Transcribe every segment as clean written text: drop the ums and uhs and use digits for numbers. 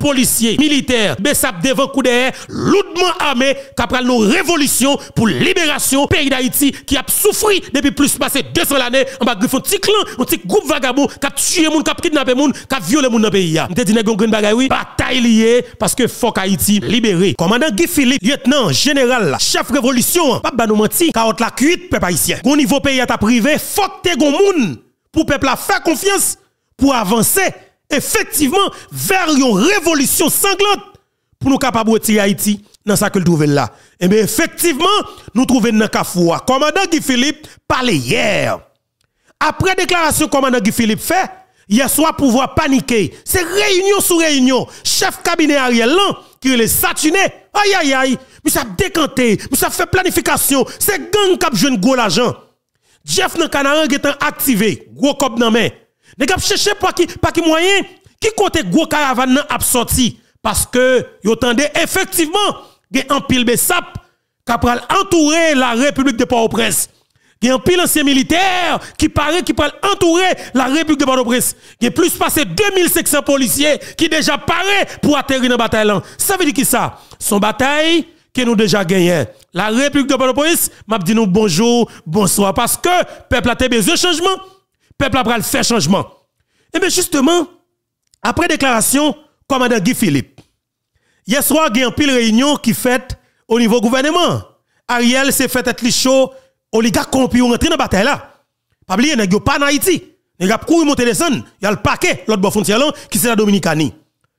policiers, militaires, Bessap devant coup derrière, lourdement armés, qui a nos révolutions pour libération pays d'Haïti qui a souffert depuis plus passé 200 années en bas griffon petit clan, un petit groupe vagabond qui a tué moun, qui a kidnappé moun, qui a violé moun dans pays. M'te dit nèg green bagay oui, bataille liée parce que faut Haïti libéré. Commandant Guy Philippe, lieutenant général, chef révolution, pas ba nous menti, carotte la cuite peuple haïtien. Au niveau pays à ta privé, faut que te gon moun pour peuple a faire confiance pour avancer effectivement vers une révolution sanglante pour nous capables de retirer Haïti dans ça que le trouve là. Et bien effectivement, nous trouvons dans Kafoua. Commandant Guy Philippe parlait hier. Après déclaration commandant Guy Philippe fait, hier soir pouvoir paniquer. C'est réunion sur réunion. Chef cabinet Ariel là qui les satiné. Aïe aïe aïe, mais ça décanté, mais ça fait planification. C'est gang qui a jeune gros l'argent. Jeff nan Canaran est activé, gros cop nan main. Nèg ap chercher pas qui moyen qui côté gros caravane nan ap sorti parce que yo tande effectivement gen un pile Bessap qui pral entourer la République de Port-au-Prince. Gen un pile ancien militaire qui paraît qui pral entourer la République de Port-au-Prince. Gen plus passé 2500 policiers qui déjà paraît pour atterrir dans bataille là. Ça veut dire qui ça? Son bataille que nous déjà gagné. La République de Port-au-Prince m'a dit nous bonjour, bonsoir parce que peuple a besoin de changement, peuple a pral faire changement. Et bien justement, après déclaration commandant Guy Philippe, hier soir il y a une pile réunion qui fait au niveau gouvernement. Ariel s'est fait être chaud, oligarque corrompu rentrer dans bataille là. Pas oublier nèg yo pas en Haïti. Nèg a couru monter descendre, il y a le paquet l'autre bord frontière là qui c'est la Dominicanie.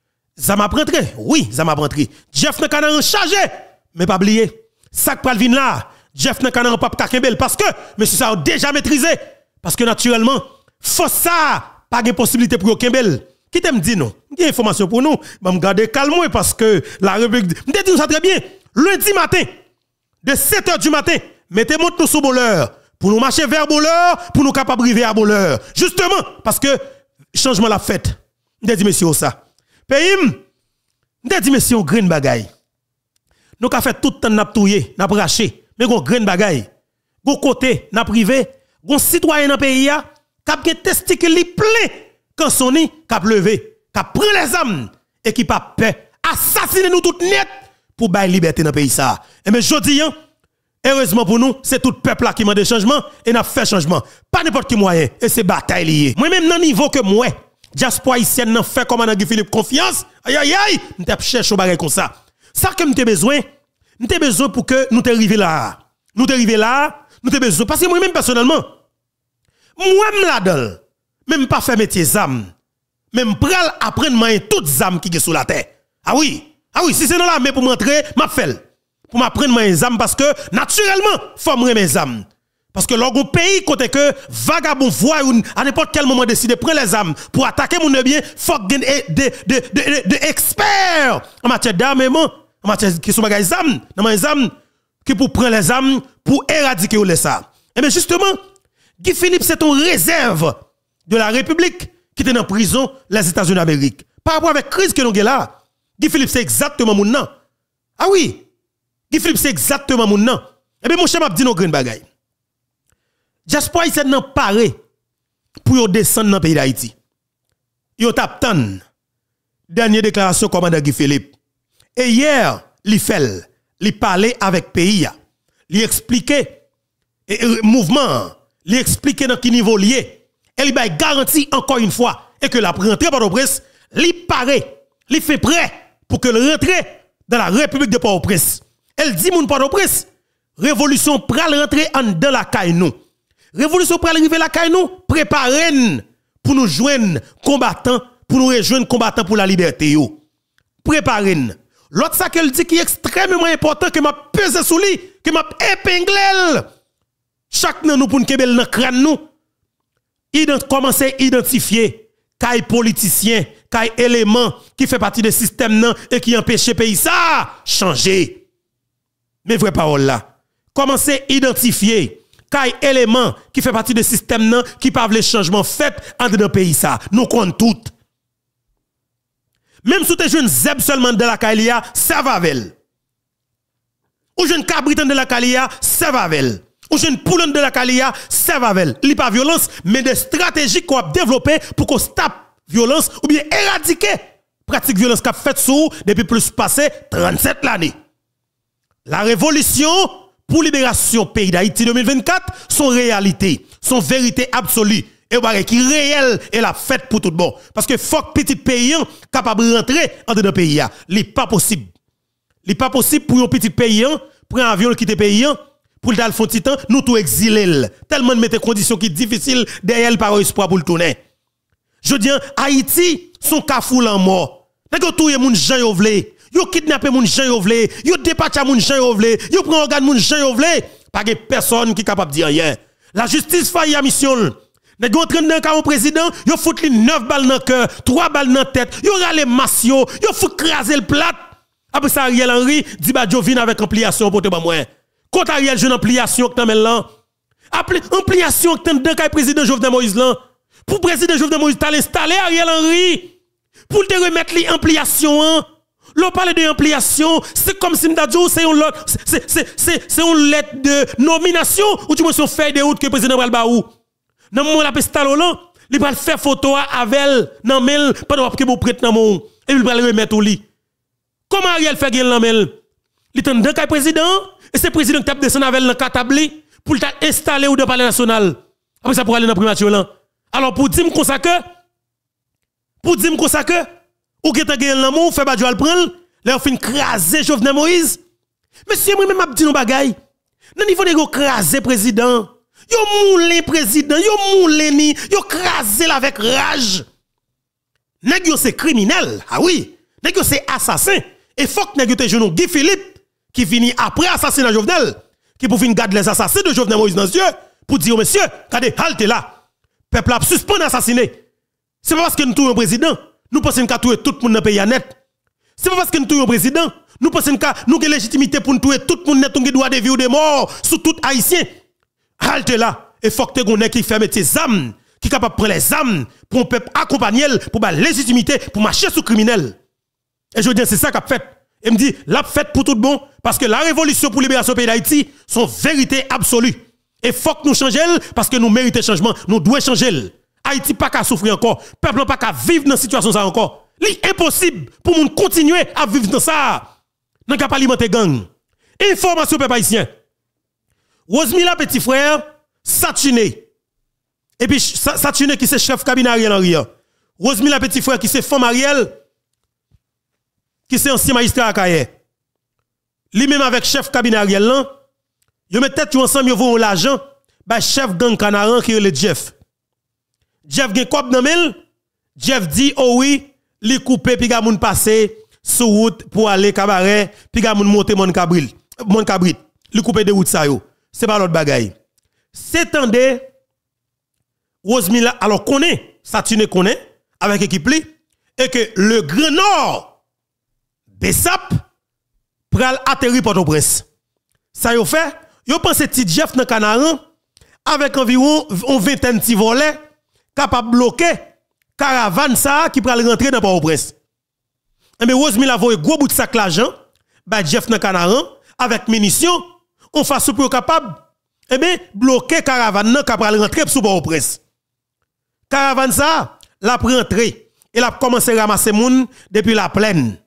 Ça m'a rentré. Oui, ça m'a rentré. Jeff n'a qu'à chargé. Mais pas oublier, ça qui pral vin là, Jeff n'a qu'à pas kakembel parce que monsieur ça a déjà maîtrisé parce que naturellement, faut ça pas de possibilité pour kembel. Qui t'aime dit non? Il y a information pour nous, va me garder calme parce que la République me dit ça très bien. Lundi matin de 7h du matin, mettez nous sous boleur pour nous marcher vers boleur, pour nous capable arriver à boleur. Justement parce que changement la fête. Me dit monsieur ça. Pays me dit monsieur green bagay. Nous avons fait tout le temps n'a touyer, n'a braché, mais gon grain bagay. Gon côté n'a privé, gon citoyen dans pays a qui a testicule plein quand soni qui levé, qui prend les armes et qui pas peur assassiner nous tout net pour bailler liberté dans pays ça. Et mais jodi heureusement pour nous, c'est tout peuple là qui demande changement et n'a fait changement. Pas n'importe qui moyen et c'est bataille liée. Moi même dans niveau que moi, diaspora haïtienne n'a fait commandant Guy Philippe confiance. Aïe aïe aïe, m't'a chercher bagay comme ça. Ça que m'te besoin pour que nous t'arrivions là. Nous t'arrivions là, nous t'avons besoin. Parce que moi-même, personnellement, moi-même là-dedans, même pas faire métier zam, même pral apprendre manger toutes zam qui sont sur la terre. Ah oui, si c'est dans la main pour m'entrer, m'a fait. Pour m'apprendre manger zam parce que, naturellement, faut me mes zam. Parce que lorsqu'on pays côté que vagabond voit à n'importe quel moment décide de prendre les armes pour attaquer mon bien, faut gagner des experts en matière d'armement, en matière qui sont bagay zam, dans les armes qui pour prendre les armes pour éradiquer les ça. Et bien justement, Guy Philippe c'est une réserve de la République qui était en prison les États-Unis d'Amérique. Par rapport avec la crise que nous avons là, Guy Philippe c'est exactement mon nom. Ah oui, Guy Philippe c'est exactement mon nom. Et bien mon cher m'a dit nos green bagay. Diaspora il s'est nan paré pour descendre dans le pays d'Haïti. Yo tap tan dernière déclaration commandant Guy Philippe. Et hier, il parlait avec pays, il expliquait mouvement, il expliquait dans quel niveau lié. Et il a garanti encore une fois et que la rentrée Port-au-Prince, il paraît, il fait prêt pour que le rentre dans la République de Port-au-Prince. Elle dit moun Port-au-Prince, révolution pral rentrer en dans la caille nous. Révolution pral arriver la caille nous, préparez pour nous joindre combattants, pour nous rejoindre combattants pour la liberté yo. Préparez. L'autre ça qu'elle dit qui est extrêmement important que m'a pesé sous lui, que m'a épinglé. Chaque nan nous pour nous kebel nan crâne nous. Commencer à identifier kay politicien, kay élément qui fait partie du système nan et qui empêche pays ça changer. Mais vraie parole là. Commencer à identifier kay élément qui fait partie du système nan qui pas les changements faits en dans pays ça. Nous compte tout. Même si tu es jeune zeb seulement de la Kalia, ça va avec. Ou jeune cabritan de la Kalia, ça va avec. Ou jeune poulon de la Kalia, ça va avec. Il n'y a pas violence, mais des stratégies qu'on a développées pour qu'on stoppe violence ou bien éradiquer pratique violence qu'a fait sous depuis plus passé 37 l'année. La révolution pour libération pays d'Haïti 2024 son réalité, son vérité absolue et qui réel et la fête pour tout le monde parce que faut que petit pays capable de rentrer en dedans pays n'est pas possible. Il pas possible pour un petit pays prendre un avion quitter pays pour le fond titan nous tout exiler tellement de mettre conditions qui difficiles derrière par espoir pour le tourner. Je dis Haïti son cafoul en mort. Nèg yo touye moun jan yo vle, yo kidnapper moun jan yo vle, yo dépatcha moun jan yo vle, yo prend organe moun jan yo vle, pas de personne qui capable dire rien. La justice failli à mission. Nèg yo traîne dans un président, yo fout li 9 balles dans cœur, 3 balles dans tête, yo rale massio, yo fout craser le plat. Après ça Ariel Henry dit bah jo vinn avec ampliation pour te ba moi. Quand Ariel jeune ampliation que t'en là. Ampliation que t'en dans président Jovenel Moïse là. Pour président Jovenel Moïse t'as installé Ariel Henry. Pour te remettre l'ampliation, l'on parle de ampliation, c'est comme si m'dadjou c'est une lettre de nomination ou tu me son feuille de route que le président va le baou. Dans moment la pestalo là, il va faire photo avec nan mel pendant que vous prête nan mon et il va le remettre au lit. Comment Ariel fait gagner nan mel? Il est dans le président et c'est le président qui a descendu avec le catabli pour l'installer ou de palais national. Après ça pour aller dans primature là. Alors pour dire comme ça que ou qui t'a gagné l'amour fait badjo al prendre là fin craser Jovenel Moïse. Monsieur moi même m'a dit non bagay. Nan niveau de craser président. Yo moulé président, yo moulé ni, yo craser avec rage. Nèg yo c'est criminel. Ah oui, nèg yo c'est assassin. Et faut que nèg yo te genou Guy Philippe qui finit après assassinat Jovenel, qui pour fin garder les assassins de Jovenel Moïse dans les yeux pour dire monsieur, regardez halte là. Peuple a suspend assassiner. C'est pas parce que nous sommes un président, nous pensons qu'à tuer tout le monde dans le pays net. C'est pas parce que nous sommes un président, nous pensons qu'à nous avons légitimité pour nous tuer tout le monde net, nous droit de vie ou de mort sur tout haïtien. Halte là, et faut que tu aies qui fait mettre ses âmes, qui est capable de prendre les âmes pour un peuple accompagner, pour la légitimité, pour marcher sur criminel. Et je dis, c'est ça qu'a fait. Et me dit, l'a fait pour tout le monde, parce que la révolution pour libération du pays d'Haïti, son vérité absolue. Et faut que nous changions, parce que nous méritons changement, nous devons changer. Haïti pas qu'à souffrir encore, peuple pas qu'à vivre dans cette situation ça encore. C'est impossible pour nous continuer à vivre dans ça. N'a qu'à pas alimenter gang. Information peuple haïtien. Rosemilla petit frère Satiné. Et puis Satiné qui c'est chef cabinet Ariel Henry. Rosemilla petit frère qui c'est femme Ariel qui c'est ancien magistrat à Kaye. Lui même avec chef cabinet Ariel là, yo met tête ensemble yo vont l'argent, bah chef gang Canaran qui est le Jeff. Jeff gen kop nan mel, Jeff dit oh oui, li couper puis ga moun passer sur route pour aller cabaret, puis ga moun monter mon cabrit. Li couper de route ça yo. C'est pas l'autre bagaille. C'est tande Rosemilla alors connaît, Satiné connaît avec équipe li et que le Grand Nord Bessap pral atterri Port-au-Prince. Ça yo fait, yo pense petit Jeff dans Canaran avec environ une vingtaine de volets capable de bloquer caravane ça qui pral rentrer dans Port-au-Prince. Et bien Rosemilla voye gros bout de sac l'argent, bah Jeff dans Canaran avec munitions, on fasse pour capable et bien bloquer caravane nan capable rentrer sous Port-au-Prince. Caravane ça, la rentrer et la commencer à ramasser moun depuis la plaine.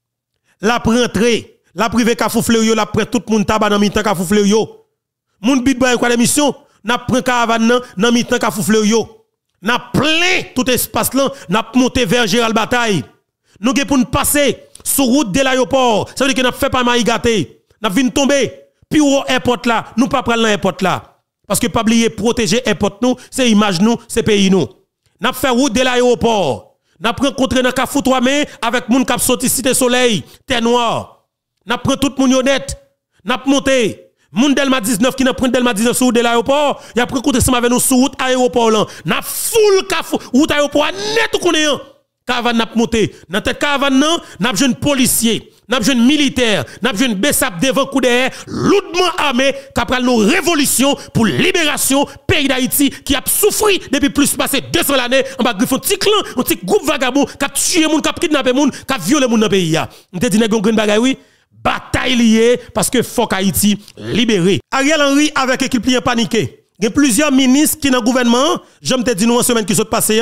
La rentrer, la privé ka foufle yo, la prend tout moun tabac dans mi-temps ka foufle yo. Moun bit boy quoi de mission, n'a prend caravane nan dans mi-temps ka foufle yo. N'a plein tout espace là, n'a monté vers Gérald Bataille. Nous pour nous passer sur route de l'aéroport, ça veut dire que n'a fait pas maïgaté. N'a vinn tomber puis au airport là, nous pas prendre l'airport là. Parce que pas oublier protéger airport nous, c'est image nous, c'est pays nous. N'a fait route de l'aéroport. N'a rencontré dans Kafou 3 mai avec moun k'ap sorti Cité Soleil, Terre Noire. N'a prend tout moun honnête. N'a monté moun Delma 19 qui n'a pris Delma 19 sur route de l'aéroport, y a pris côté avec nous sur route aéroport là. N'a full Kafou route aéroport net connait. Caravane n'a monté. Dans tête caravane nan, n'a jeune policier, n'a jeune militaire, n'a jeune Bessap devant coup derrière, lourdement armé qu'après nos révolution pour libération pays d'Haïti qui a souffert depuis plus passé 200 l'année en bas griffon petit clan, un petit groupe vagabond qui a tué moun, qui a kidnappé moun, qui a violé moun dans pays ya. On te dit nèg gon bagay oui, bataille liée parce que faut Haïti libéré. Ariel Henry avec équipe liée paniqué. Il y a plusieurs ministres qui dans le gouvernement, je me te dit nous en semaine qui sont passés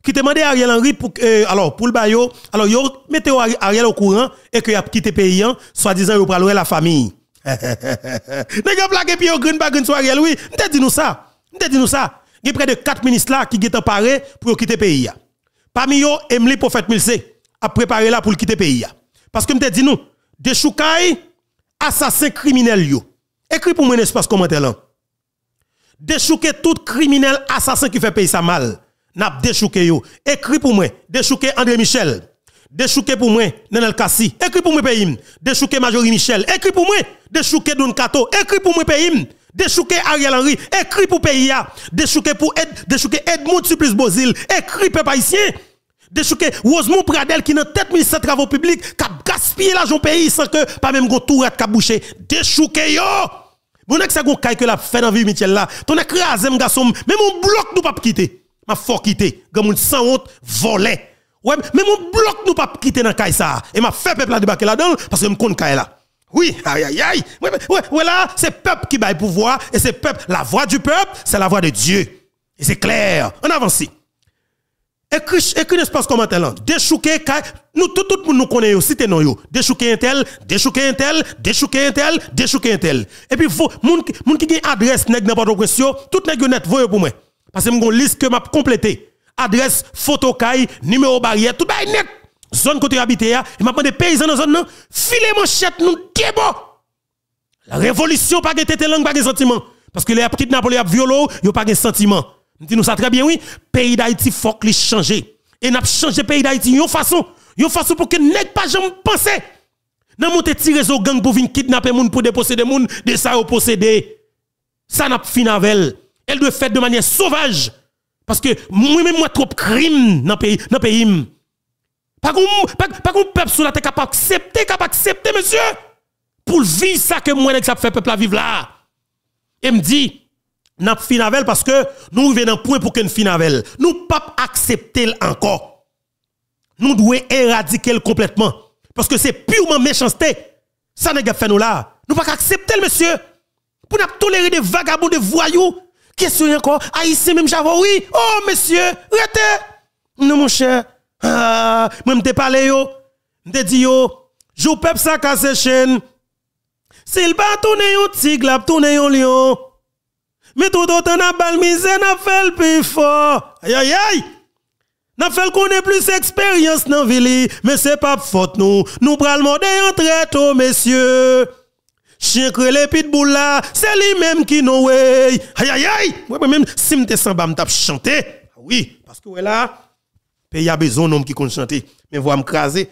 qui te demandé Ariel Henry pour alors pour le bayo alors yo mettez Ariel au courant et que y a quitté pays soi-disant yo pral la famille nèg plaqué puis yo green pas green sur Ariel oui m'te dit nous ça il y a près de 4 ministres là qui sont parés pour quitter pays parmi yo Emily Prophète Milse a préparé là pour quitter pays parce que m'te dit nous de Choukaï assassin criminel yo écrit pour moi espace commentaire là déchouquer tout criminel assassin qui fait pays ça mal n'a déchouqué yo écrit pour moi déchouquer André Michel déchouquer pour moi Nenel Kassi écrit pour moi pays déchouquer Majorie Michel écrit pour moi déchouquer Don Kato écrit pour moi pays déchouquer Ariel Henry écrit pour pays déchouquer pour déchouquer Edmond Supplice Bozil écrit peuple haïtien déchouquer Rosemont Pradel qui dans tête ministre des travaux publics qui a gaspillé l'argent pays sans que pas même go tourette qui bouché déchouquer yo bon que ça gon kay que la fait dans vie Michel là ton écrasé m garçon même mon bloc nous pas quitter m'a fort quitter gamoun sans honte volé ouais mais mon bloc nous pas quitter dans kay ça et m'a fait peuple là débarquer là-dedans parce que me connais kay là oui aïe ouais là c'est peuple qui baille pouvoir et c'est peuple la voix du peuple c'est la voix de Dieu et c'est clair on avance écrit espace commentaire là déchouquer nous tout le monde nous connaît yo cité non yo déchouquer un tel et puis moun qui gagne adresse nèg n'importe question tout nèg net voye pour moi parce que m'gon liste que m'a complété adresse photo kay numéro barrière tout bail net zone côté habité et m'a demandé paysan dans zone nan filer manchette nous débo la révolution pas gete langue pas de sentiment parce que les petites Napoli a violo yo pas de sentiment dit nous ça très bien oui pays d'Haïti faut que changer et n'a changer pays d'Haïti yon façon pour que nèg pas jamais penser nan monter tirer zo gang pour venir kidnapper moun pour déposséder moun de ça au posséder ça n'a fin avec elle doit faire de manière sauvage parce que moi trop crime dans pays pas qu'on peuple sur la terre capable accepter monsieur pour vivre ça que moi ça fait peuple à vivre là et me dit n'a fin avec parce que nous arrivons dans point pour que nous fin avec nous pas accepter encore nous devons éradiquer complètement parce que c'est purement méchanceté ça n'a pas fait nous là nous pas accepter monsieur pour nous tolérer des vagabonds de voyous question encore haïtien même j'avais oui oh monsieur arrêtez non mon cher moi m'te parlé yo m'te dit yo jou peuple ça casse chaîne s'il pas tourner un tigre la tourner un lion mais tout autant n'a bal misère n'a fait le plus fort aïe n'a fait qu'on ait plus expérience dans ville mais c'est pas faute nous pral modé en très tôt messieurs chien crélé pitbull là c'est lui même qui nous way aïe moi même si m'te sans ba m'tap chanter oui parce que là pays a besoin d'homme qui compte chanter mais voir m'craser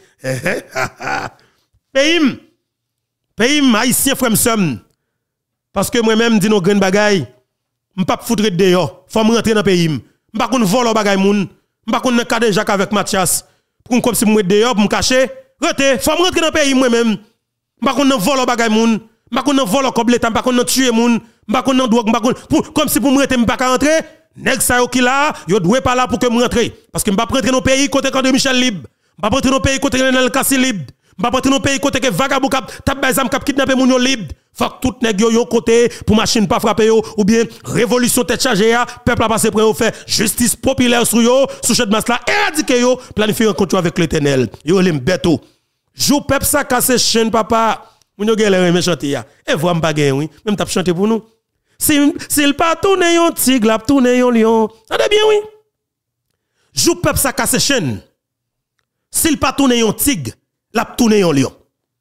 pays haïtien frère m'sem parce que moi même dit nos grain bagay m'pas foutre dehors faut me rentrer dans pays m'pas qu'on vole bagay moun m'pas qu'on nan cadre Jacques avec Mathias pour comme si me dehors pour me cacher rete faut me rentrer dans pays moi même m'pas qu'on nan vole bagay moun m'pas qu'on nan vole comme l'état m'pas qu'on nan tuer moun m'pas qu'on nan drogue m'pas qu'on comme si pour me rete m'pas rentrer nèg sa yo ki là yo doit pas là pour que me rentrer parce que m'pas rentrer dans pays côté André Michel libre m'pas rentrer dans pays côté Nenel Kassi libre m'pas rentrer dans pays côté que vagabond k'ap tap bazam k'ap kidnapper moun yo libre faut que tout nèg yo côté pour machine pas frapper yo ou bien révolution tête chargée ya peuple a passé près yo faire justice populaire sur yo sous cette masse là éradiquer yo planifier un compte avec l'Éternel yo les beto jou peuple ça casse chaîne papa moun yo gèle méchanté ya et voix m'pa gen oui même t'a chanter pour nous s'il pas tourner un tigre la tourner un lion ça bien oui jou peuple ça casse chaîne s'il pas tourner un tigre la tourner un lion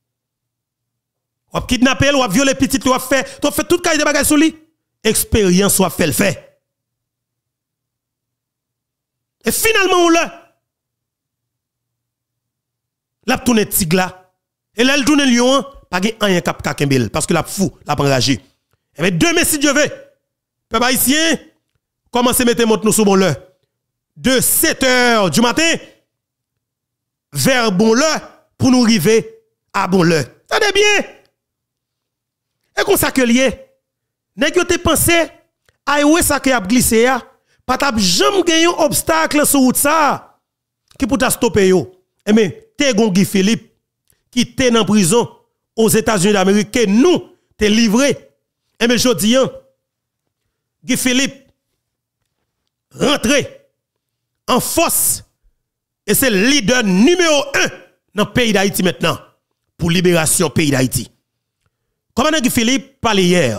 ou kidnapper ou violer petit ou fait toute caille de bagages sur lui expérience ou fait le fait et finalement on la tourner tigre là et là le tourner lion pas gen rien cap kakembel parce que la fou la enragé et bien demain si Dieu veut peuple haïtien commencez mettre monte nous sur bon l'heure de 7h du matin vers bon l'heure pour nous arriver à bon l'heure attendez bien et comme ça que lié nèg yo te pensé ay ouais ça que a glissé ya pas t'a jamais gagné un obstacle sur route ça qui pour ta stopper yo et mais te gon Guy Philippe qui était en prison aux États-Unis d'Amérique que nous te livré et mais jodi Guy Philippe rentré en force et c'est le leader numéro 1 dans le pays d'Haïti maintenant pour libération pays d'Haïti. Commandant Guy Philippe parlait hier.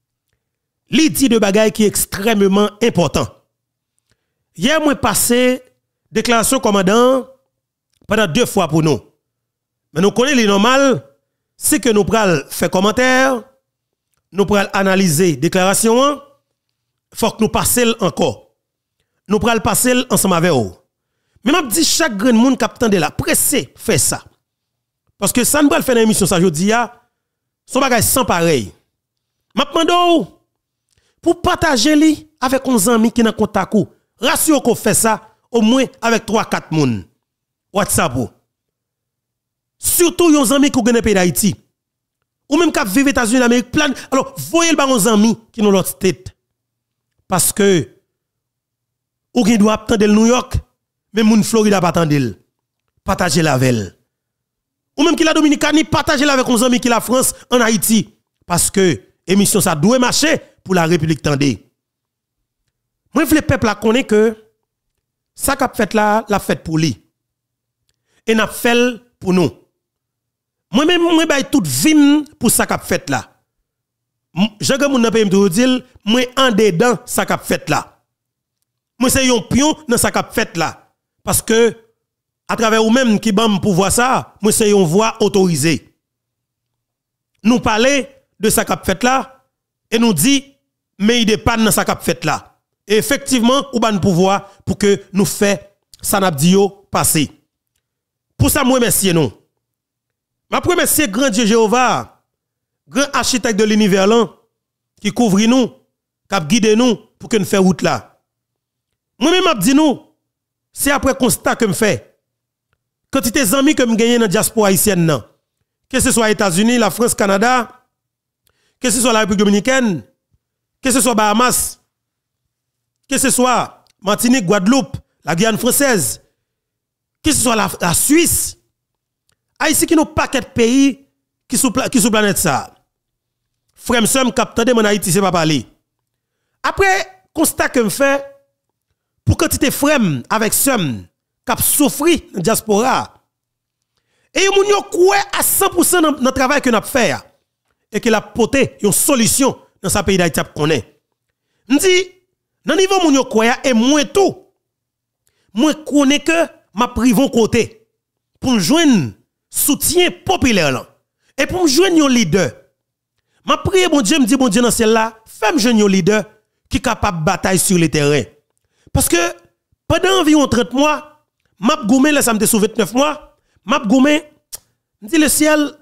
Il dit de bagaille qui est extrêmement important. Hier, moi passé déclaration commandant pendant 2 fois pour nous. Mais nous connaissons les normal, c'est que nous pral faire commentaire, nous pral analyser déclaration, faut que nous passions encore. Nous pral passer ensemble avec vous. Mais m'a dit chaque grand monde qui attend de la pressé fait ça. Parce que ça nous pral faire une émission ça jodi a, son bagage sans pareil. M'a demandé pour partager li avec nos amis qui dans contact ou rassure qu'on fait ça au moins avec 3-4 moun. WhatsApp ou. Surtout yon amis qui gagne pays d'Haïti. Ou même qui vivent aux États-Unis d'Amérique plein. Alors, voyez le nos amis qui nous l'autre tête. Parce que ou qui doit attendre le New York, même moun Floride pas attendre. Partagez la veille. Ou même qui la Dominicanie, partagez la avec nos amis qui la France en Haïti parce que émission ça doit marcher pour la République tendée. Moi je veux le peuple la connaît que ça qu'a fait là, la fête pour lui. Et n'a fait pour nous. Moi même moi bay toute vie pour ça qu'a fait là. Je ga moun nan pays me dire moi en dedans ça qu'a fait là. Moi c'est un pion dans ça qu'a fait là parce que à travers ou même qui bam pour voir ça, moi c'est une voix autorisée. Nous parler de ça qu'a fait là et nous dit mais il dépanne dans ça qu'a fait là. Et effectivement, ou ban pouvoir pour que nous fait ça n'a dit passer. Pour ça moi merci nous. Ma premier c'est grand Dieu Jéhovah, grand architecte de l'univers là qui couvre nous, qui guide nous pour que nous fassions route là. Moi même m'a dit nous, c'est après constat que me fait quantité d'amis que me gagné dans la diaspora haïtienne nan, que ce soit États-Unis, la France, Canada, que ce soit la République dominicaine, que ce soit Bahamas, que ce soit Martinique, Guadeloupe, la Guyane française, que ce soit la Suisse, Haïti qui nous paquet de pays qui sous planète ça. Frère m'sem capteur de mon Haïti c'est pas parler. Après constat que me fait pour quantité frère avec somme qui souffri dans la diaspora. Et moun yo croit à 100% dans le travail que nous avons fait et que la poté une solution dans sa pays d'Haïti connaît. M'di dans niveau moun yo croit et moi tout. Moi connais que ma privon côté pour joindre soutien populaire là et pour joindre un leader. Ma prière bon Dieu me dit bon Dieu dans celle là, fais me joindre un leader qui capable bataille sur le terrain. Parce que pendant environ 30 mois m'a goumé là ça me sauvé 29 mois m'a goumé me dit le ciel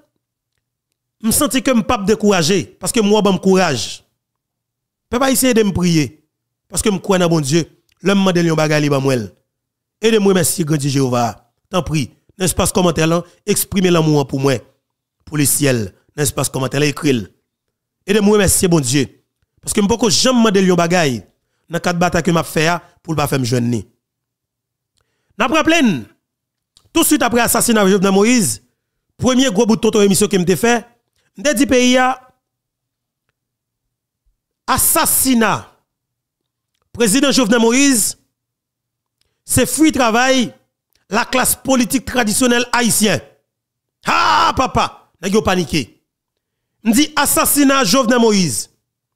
me senti que me pas décourager parce que moi bon courage peut pas essayer de me prier parce que me crois dans bon Dieu l'homme m'a donné un bagage li ba moi aidez-moi merci grand Dieu Jéhovah tant prie dans espace commentaire là exprimez l'amour pour moi pour le ciel dans espace commentaire là écrit aidez-moi merci bon Dieu parce que me pas jamais m'a donné un bagage dans quatre batailles que m'a fait pour pas faire me joindre ni. N'a rappelé tout de suite après l'assassinat de Jovenel Moïse, premier gros bout de toto émission que m'te fait, m'te dit pays a assassinat président Jovenel Moïse c'est fruit travail la classe politique traditionnelle haïtienne. Ah papa, n'a yo paniqué. M'dit assassinat Jovenel Moïse.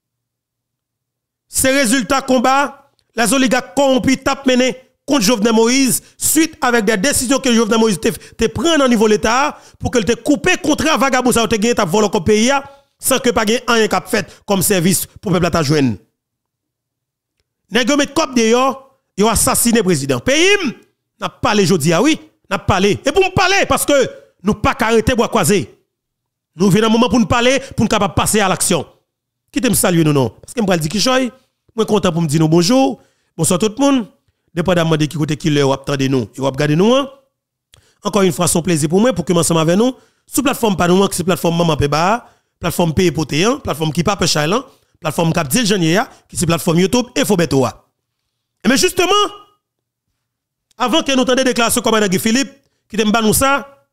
C'est résultat combat les oligarques corrompus tap mené contre Jovenel Moïse suite avec des décisions que Jovenel Moïse te prend au niveau de l'État pour que te couper contrat vagabond ça te gagné t'a volé au pays sans que pas rien cap fait comme service pour peuple ta joindre. Nèg yo met cop de yo assassiné président. Pays n'a parlé jodi oui, n'a parlé et pour me parler parce que nous pas arrêter bois croiser. Nous venons un moment pour nous parler pour nous capable passer à l'action. Qui te me saluer non parce que me pral di Kichoy, moi content pour me dire bonjour, bonsoir tout le monde. Dépendamment de qui côté qui leur attendez nous, et regarder nous. Encore une fois son plaisir pour moi pour que ensemble avec nous sur plateforme pas nous qui plateforme Maman Peba, plateforme Paye Potéan, plateforme qui pas Chailan, plateforme Cap Dil Janier qui c'est plateforme YouTube Info Betoa. Et mais justement avant que nous entendions déclaration commandant Guy Philippe qui te nous ça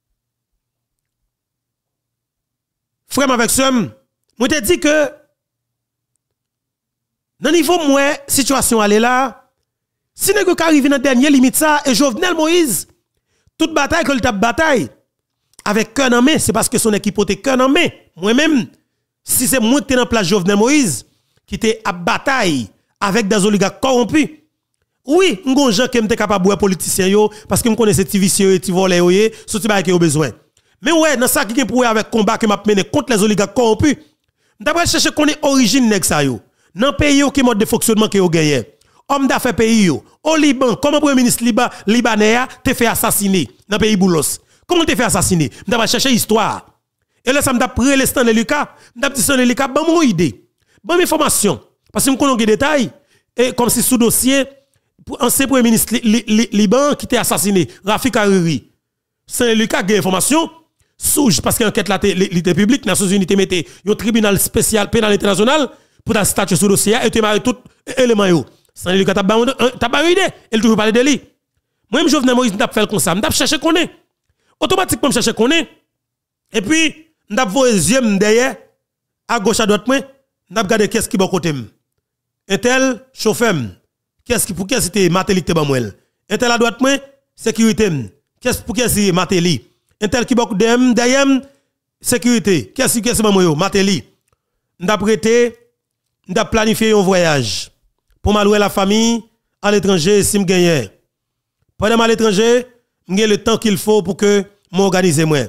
frère avec somme, moi te dit que dans niveau moi situation aller là Si nous arrive dans dernière limite ça et Jovenel Moïse toute bataille que le tape bataille avec cœur en main, c'est parce que son équipe était cœur en main. Moi-même, si c'est moi qui dans place Jovenel Moïse qui était à bataille avec des oligarques corrompus. Oui, m'gon gens qui m'était capable de politiciens yo parce que me connais ces petits vicieux et petits voleurs yo, ce petit bail qui ont besoin. Mais ouais, dans ça qui pour avec combat que m'a mené contre les oligarques corrompus. D'après chercher connaître origine nèg ça yo. Dans pays qui mode de fonctionnement que yo gagné. Homme d'affaires pays yo. Au Liban, comment premier ministre libanais te fait assassiner dans pays Boulos. Comment te fait assassiner? M'ta chercher histoire. Et là ça m'ta prélé Stanley Lucas, m'ta dit Stanley Lucas bon mon idée. Bonne information parce que me connais des détails et comme si sous dossier ancien premier ministre Liban qui était assassiné, Rafik Hariri. Stanley Lucas a information parce que l'enquête l'était publique, les Nations Unies mettait un tribunal spécial pénal international pour ta statut sous dossier et te marrer tout élément yo. Stanley Lucas t'as pas une idée, elle toujours parler de lui. Moi même Jovenel Moïse m't'a fait comme ça, m't'a chercher connaît. Automatiquement m'chercher connaît. Et puis m't'a voyer yeux derrière à gauche à droite moi, m't'a regarder qu'est-ce qui bon côté m. Un tel chauffeur, pour qui c'était Matéli qui te ban moi. Un tel à droite moi, sécurité. Pour qui c'est Matéli. Un tel qui beaucoup de derrière sécurité. Qu'est-ce que c'est moi Matéli. M't'a prêté, m't'a planifié un voyage pour m'allouer la famille à l'étranger si m'gagne. Pendant à l'étranger, m'gagne le temps qu'il faut pour que m'organiser moi.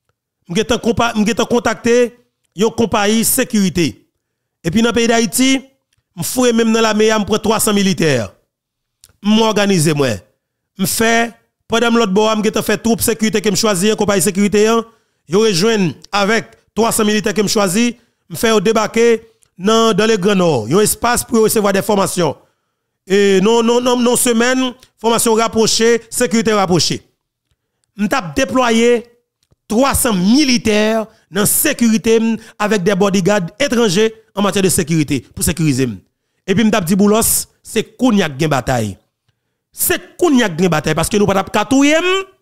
M'gagne contacter une compagnie sécurité. Et puis dans le pays d'Haïti, m'fouille même dans la meilleure, m'prend 300 militaires. M'organiser moi. M'fait pendant l'autre bois, m'geta fait troupe sécurité que me choisir compagnie sécurité yo rejoindre avec 300 militaires que me choisi, m'fait débarquer dans les Grands Nord. Yon espace pour recevoir des formations. Et non semaine, formation rapprochée, sécurité rapprochée. M't'a déployé 300 militaires dans sécurité avec des bodyguards étrangers en matière de sécurité pour sécuriser. Et puis m't'a dit Boulos, c'est Kounyak gen bataille. C'est Kounyak gen bataille parce que nous pas t'a katouyer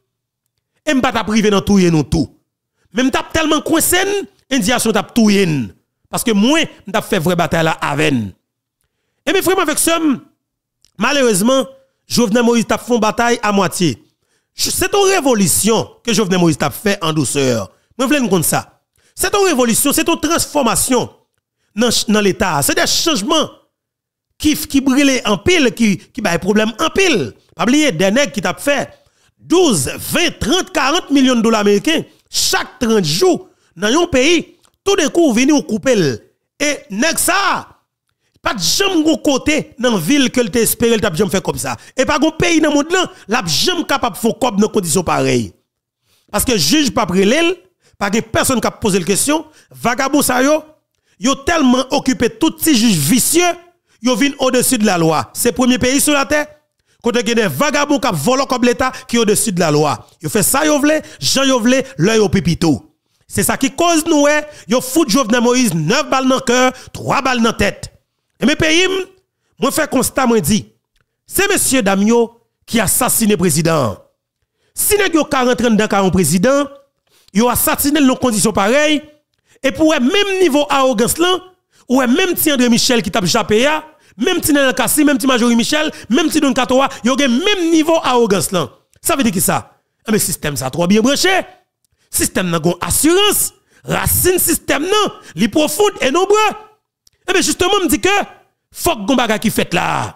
et m'pa t'a privé dans touyer nous tout. Même t'a tellement coincé, indiation t'a touyer parce que moi m't'a fait vraie bataille là avec. Et mes frères avec ça, malheureusement, Jovenel Moïse t'a fait une bataille à moitié. C'est une révolution que Jovenel Moïse t'a fait en douceur. Moi, je veux dire ça. C'est une révolution, c'est une transformation dans l'État. C'est des changements qui brûlent en pile, qui ont problème en pile. Pas oublier, des nègres qui t'a fait 12, 20, 30, 40 millions de dollars américains chaque 30 jours dans un pays. Tout d'un coup, venez ou couper. Et nèg ça, pas de jamais de côté dans la ville que tu espères que tu fait comme ça. Et pas de pays dans le monde là, la jamais capable de faire comme dans conditions pareilles. Parce que juge pas prélève, pas de personne qui a posé la question, vagabond ça yo tellement occupé tout petit juge vicieux, yo vinn au-dessus de la loi. C'est le premier pays sur la terre. Quand il y a des vagabonds qui volent comme l'État qui est au-dessus de la loi. Yo fait ça yo vle, Jean yo vle, l'œil au pipito. C'est ça qui cause nous yo fout Jovenel Moïse 9 balles dans le cœur, 3 balles dans la tête. Et mes pays, moi fais constat, moi dit, c'est monsieur Damio qui a assassiné le président. Si vous avez rentré dans le président, vous avez assassiné dans conditions pareilles, et pour même niveau arrogance là, ou même si André Michel qui tape Japé, même si Nel Kassi, même si Majorie Michel, même si Don Katoa, vous avez même niveau arrogance là. Ça veut dire que ça? Mais système ça trop bien branché. Système n'a gon assurance, racine système non, li profonde et nombreux. Eh bien, justement, me dit que, faut que bagay qui fait là.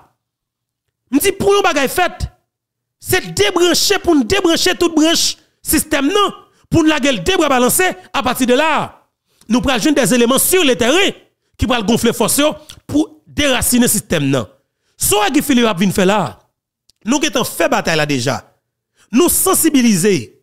Me dit, pour yon bagay fait, c'est débrancher pour nous débrancher toute branche système non, pour nous la gueule débrancher balancer, à partir de là, nous prenons des éléments sur le terrain qui vont gonfler force pour déraciner le système non. Soit Guy Philippe a venu faire là, nous qui avons fait bataille là déjà, nous sensibiliser,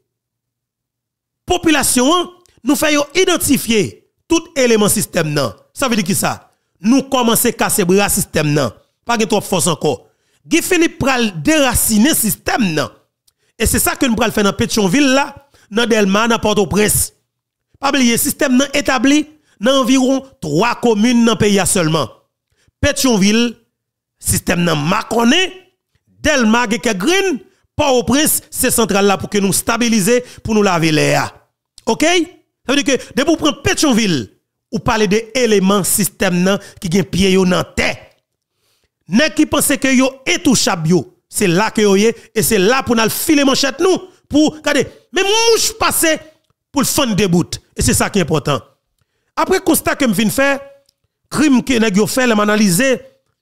population, nous faisons identifier tout élément système non. Ça veut dire qui ça? Nous commençons à casser le système non. Pas de trop force encore. Guy Philippe pral déraciner le système non. Et c'est ça que nous pral faire dans Pétionville là, dans Delma, dans Port-au-Prince. Pas oublier système non établi dans environ 3 communes dans le pays seulement. Pétionville, système non Maconé, Delma, Green, Port-au-Prince, c'est central là pour que nous stabiliser, pour nous laver l'air. OK? Ça veut dire que dès pour prendre Pétionville, ou parler de éléments système nan qui gen pied yo nan terre. Nèg qui pense que yo intouchable yo, c'est là que vous et c'est là pour nous filer manchette nous pour regardez même mouche passer pour le fond des bouts et c'est ça qui est important. Après constat que me viens faire crime que nèg yo fait m'analyser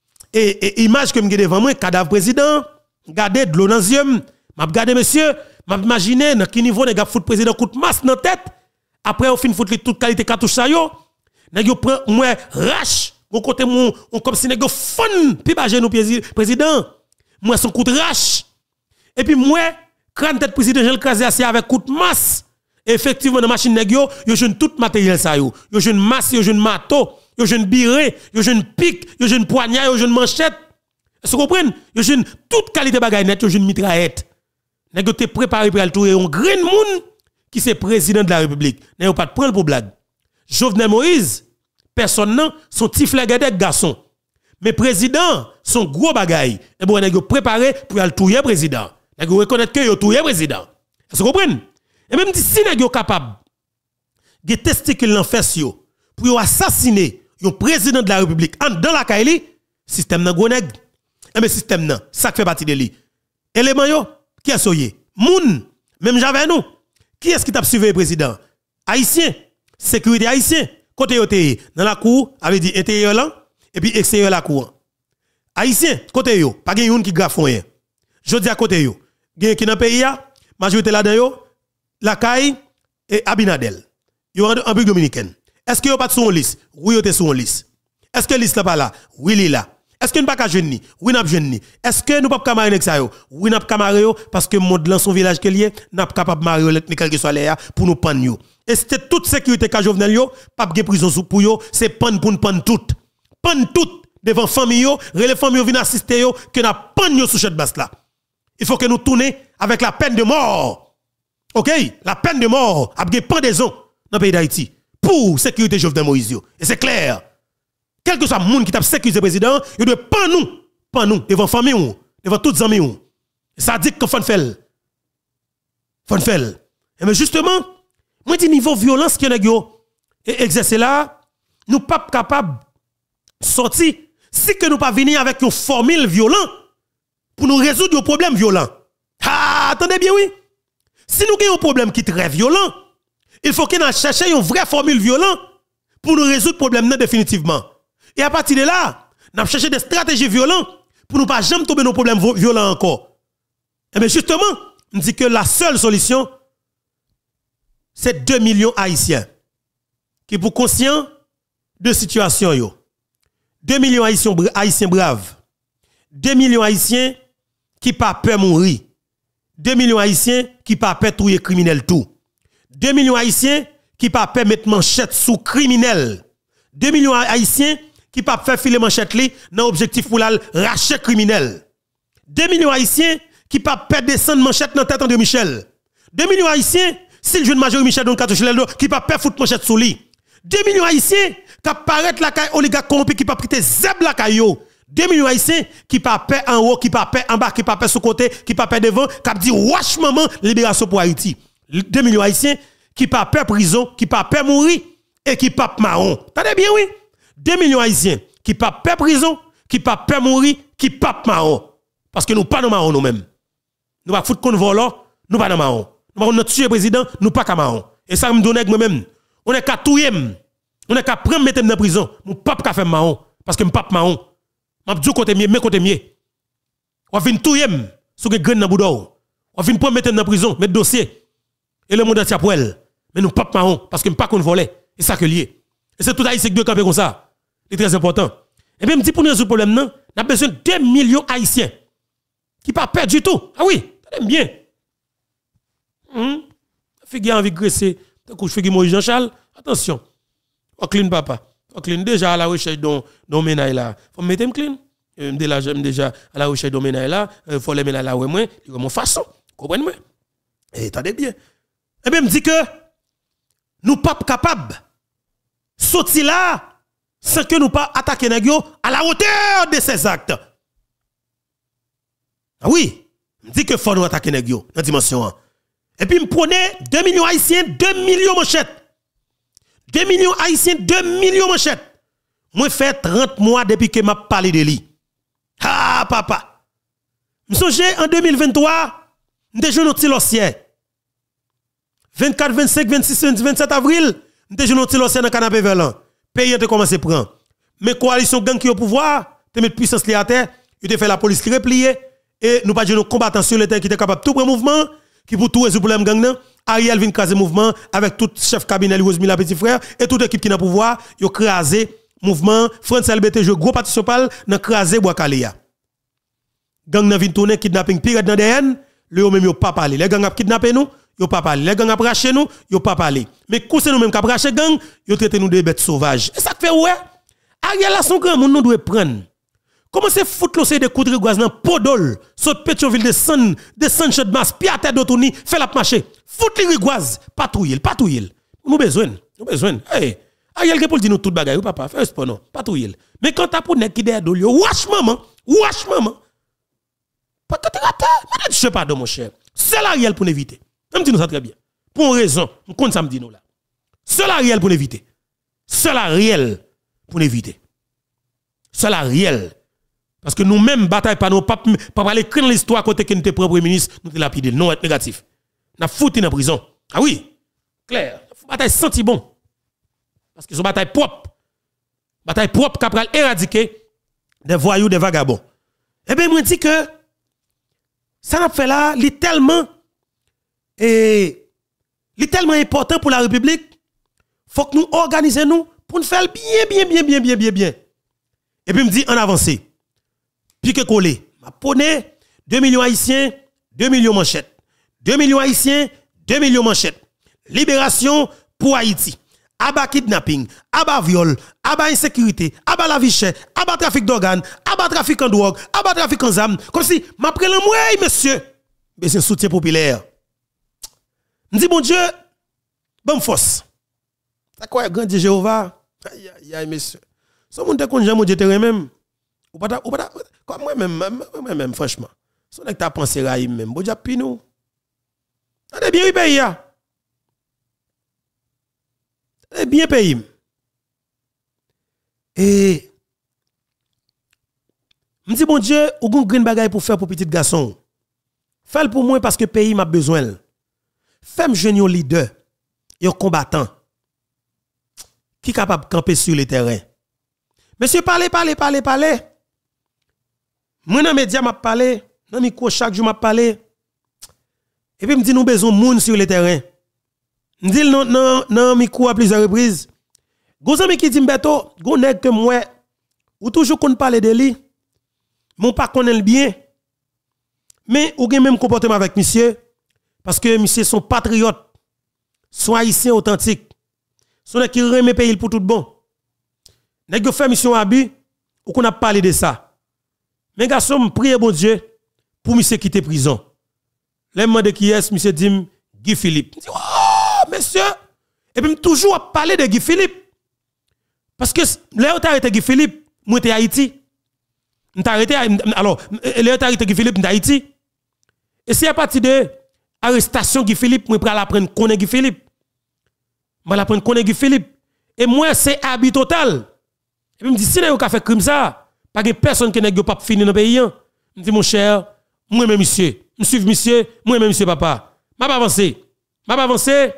et image que me devant moi cadavre président garder de l'eau dans yeux m'a regarder monsieur m'a imaginer dans quel niveau nèg a fout président coup de masse dans tête après au fin fout toute qualité cartouche ça yo nèg yo prend moi rache mon côté mon comme si nèg yo fun puis ba genou président moi son coup de rache et puis moi crâne tête président Jean crasé assis avec coup de masse effectivement dans machine nèg yo jeune tout matériel ça yo jeune masse yo jeune marteau yo jeune biré yo jeune pic yo jeune poignard yo jeune manchette est-ce que vous comprenez yo jeune toute qualité bagaille net yo jeune mitraillette nèg yo te préparé pour aller tourer un grand monde qui c'est président de la République nèg pas de prendre pour blague Jovenel Moïse personne non son petit flagadec garçon mais président son gros bagaille et bon nèg yo préparé pour aller tourer président nèg yo reconnaître que yo tourer président est-ce que vous comprenez et même si nèg yo capable de testicule en fesse yo pour assassiner un président de la République en dans la Kaili système nan gros nèg et mais système nan ça fait partie de lui élément yo qui est soyé moun même j'avais nous qui est-ce qui t'a suivi le président haïtien sécurité haïtien côté yo dans la cour avait dit intérieur là et puis extérieur la cour haïtien côté yo pas gen yon qui grave rien je dis à côté yo gen qui dans pays a majorité là-dedans yo la caille et Abinadel yo en République dominicaine est-ce que yo pas sur une liste oui yo te sur une liste est-ce que liste là pas là oui li là est-ce que nous pas ka jeune ni oui n'a jeune ni est-ce que nous pas ka marier avec ça yo oui n'a ka marier parce que monde dans son village que lié n'a pas capable marier ni quel que soit l'air pour nous prendre yo et c'était toute sécurité ka Jovenel yo pas de prison sous pour yo c'est pan pour nous prendre tout devant famille yo relé famille yo vinn assister yo que n'a pan yo sous cette base là il faut que nous tourner avec la peine de mort. OK, la peine de mort a des pendaison dans le pays d'Haïti pour sécurité Jovenel Moïse yo et c'est clair. Quel que soit le monde qui t'a sécurisé président, il doit pas nous devant famille ou devant toutes amis ou. Ça dit que faut faire. Et mais justement, moi dis niveau violence qui est exercé là, nous pas capable sortir si que nous pas venir avec une formule violente pour nous résoudre le problème violent. Ah, attendez bien oui. Si nous avons un problème qui est très violent, il faut que nous cherchions une vraie formule violente pour nous résoudre le problème définitivement. Et à partir de là, nous avons cherché des stratégies violentes pour ne pas jamais tomber dans nos problèmes violents encore. Et bien justement, on dit que la seule solution, c'est 2 millions haïtiens qui sont conscients de la situation. 2 millions haïtiens braves. 2 millions haïtiens qui pas peur mourir. 2 millions haïtiens qui pas peur touyer criminel tout. 2 millions haïtiens qui pas peur mettre manchette sous criminel. 2 millions haïtiens qui pas faire filer manchette li dans objectif pour la racher criminel. 2 millions haïtiens qui pas perdre descendre manchette dans tête de Michel. 2 millions haïtiens s'il jeune major Michel dans cartouche qui pas perdre foutre manchette sous lui. 2 millions haïtiens qui paraître la caille oligarque corrompu qui pas prêter zeb la caillou. 2 millions haïtiens qui pas perdre en haut, qui pas perdre en bas, qui pas perdre sur côté, qui pas perdre devant, qui dit wesh maman libération pour Haïti. 2 millions haïtiens qui pas perdre prison, qui pas perdre mourir et qui pas marron. T'as bien oui? 2 millions haïtiens qui pas peur prison, qui pas peur mourir, qui pas marron. Parce que nous pas dans marron nous-mêmes. Nous pas foutre qu'on vole, nous pas dans marron. Nous pas tuer président, nous pas dans marron. Et ça me donne avec moi-même. On est qu'à touyer, on est qu'à prendre mettre dans prison, nous pas qu'à faire marron parce que nous pas marron. M'a dit côté mieux, mais côté mieux. On vient touyer sur que graine dans boudou. On vient prendre mettre dans prison, mettre dossier. Et le monde entier pour elle. Mais nous pas marron parce que nous pas qu'on voler. Et ça que lié. Et c'est tout haïtien qui doit camper comme ça. C'est très important. Et bien, me dit pour nous résoudre le problème, non, on a besoin de 2 millions haïtiens qui pas perdre du tout. Ah oui, t'aimes bien. Figure envie de graisser. Tant que je fais Moïse Jean-Charles, attention. On clean papa. On clean déjà à la recherche d'un ménage là. Faut mettre clean. Déjà à la recherche d'un ménage là. Faut les ménages là, ouais, moi. Il y a mon façon. Comprenez-moi? Et attendez bien. Et bien, me dit que nous pas capables sortir là sans que nous pas attaquer Nagio à la hauteur de ces actes. Ah oui, me dit que faut nous attaquer Nagio dans dimension. Et puis me prenez 2 millions haïtiens, 2 millions manchettes. 2 millions haïtiens, 2 millions manchettes. Moi fait 30 mois depuis que m'a parlé de lui. Ah papa. M'songe en 2023, nous joué notre lossier. 24, 25, 26, 27 avril, nous joué notre lossier dans canapé velant. Pays a commencé à prendre. Mais coalition gang qui au pouvoir, te mettre puissance li à terre, il te fait la police qui replier et nous pas nos combattants sur le terrain qui étaient capables de tout prendre mouvement qui pour tout résoudre problème gang nan. Ariel vient craser mouvement avec tout chef cabinet Rosmila petit frère et toute équipe qui n'a pouvoir, yo craser mouvement France LBT jeu gros partition pal dans craser Boakalia. Gang nan vinn tourner kidnapping pire dans DN, le même yo pas parler. Les gang a kidnappé nous, yo pas parler. Les gang a raché nous, yo pas parler. Mais quand c'est nous même qui raché gang, yo traité nous de bêtes sauvages. Et ça fait ouais. Ariel là son grand monde nous doit prendre. Comment c'est foutre l'océan de coups de rigouaz dans Podol, saute Pétionville de San de Mas, puis à tête d'autonie, fait la marcher. Foutre les rigouaz, patrouille. Nous besoin. Hey, Ariel qui pour dire nous tout bagaille, papa, fais sport non, patrouille. Mais quand t'as pour nek qui derrière d'olio, wash maman. Pas que t'es raté, mais je sais pas de mon cher. C'est l'Ariel pour éviter. Même dit nous ça très bien. Pour une raison, on compte ça me dit nous là. C'est l'Ariel pour éviter. C'est l'Ariel pour éviter. C'est l'Ariel. Parce que nous-mêmes, bataille pas nous, pas parler que dans l'histoire côté que nous sommes propre ministre, nous sommes lapidés, non être négatif. Nous sommes foutus dans la prison. Ah oui, clair. Bataille senti bon. Parce que c'est une bataille propre. Bataille propre qui a éradiquer des voyous, des vagabonds. Eh bien, moi, je dis que ça n'a fait là, il est tellement important pour la République. Faut que nous organisions nous pour nous faire bien. Et puis, me dit en avancée. Puis que collé. Ma poney, 2 millions haïtiens, 2 millions manchettes. 2 millions haïtiens, 2 millions manchettes. Libération pour Haïti. Aba kidnapping, aba viol, aba insécurité, aba la vie chère, aba trafic d'organes, aba trafic en drogue, aba trafic en âme. Comme si, ma prélève moi, monsieur. Mais c'est un soutien populaire. Je dis, bon Dieu, bonne force. Ça quoi, grand Dieu Jéhovah? Aïe, monsieur. Ce monde est jamais mon Dieu terrain même. Ou pas, comme moi-même, franchement. Si on a pensé à même, bon Dieu, puis nous. On est bien payé. On est bien payé. Et, je dis, bon Dieu, ou gon green bagay pour faire pour petit garçon. Fais-le pour moi parce que le pays m'a besoin. Fais-moi jeune leader, un combattant, qui est capable de camper sur le terrain. Monsieur, parlez. Moi, dans les médias, je parle, dans les micro, chaque jour, je parle. Et puis, je dis, nous besoin de monde sur le terrain. Je dis, dans le micro à plusieurs reprises. Gos ami qui dit, Mbeto, go nèg que moi, ou toujours qu'on parle de lui, mon pas connaît le bien. Mais, ou gen même comportement avec monsieur, parce que monsieur sont patriotes, sont haïtiens authentiques, sont qui remet pays pour tout bon. Nèg fait mission abus, ou qu'on a parlé de ça. Mais garçon, priez bon Dieu pour monsieur quitter prison. Les demande qui est, monsieur dit Guy Philippe. Oh, monsieur! Et puis toujours parler de Guy Philippe. Parce que là, tu arrêté Guy Philippe, moi j'étais Haïti. Alors, là, tu arrêté Guy Philippe, moi Haïti. Et c'est à partir de l'arrestation Guy Philippe, moi je vais apprendre connaître Guy Philippe. Je vais apprendre connaître Guy Philippe. Et moi, c'est habit total. Et puis me dit, si vous avez fait crime ça, pas de personne qui n'a pas fini dans le pays. Je dis, mon cher, moi-même, monsieur, je suis monsieur, moi-même, monsieur, papa. Je vais avancer.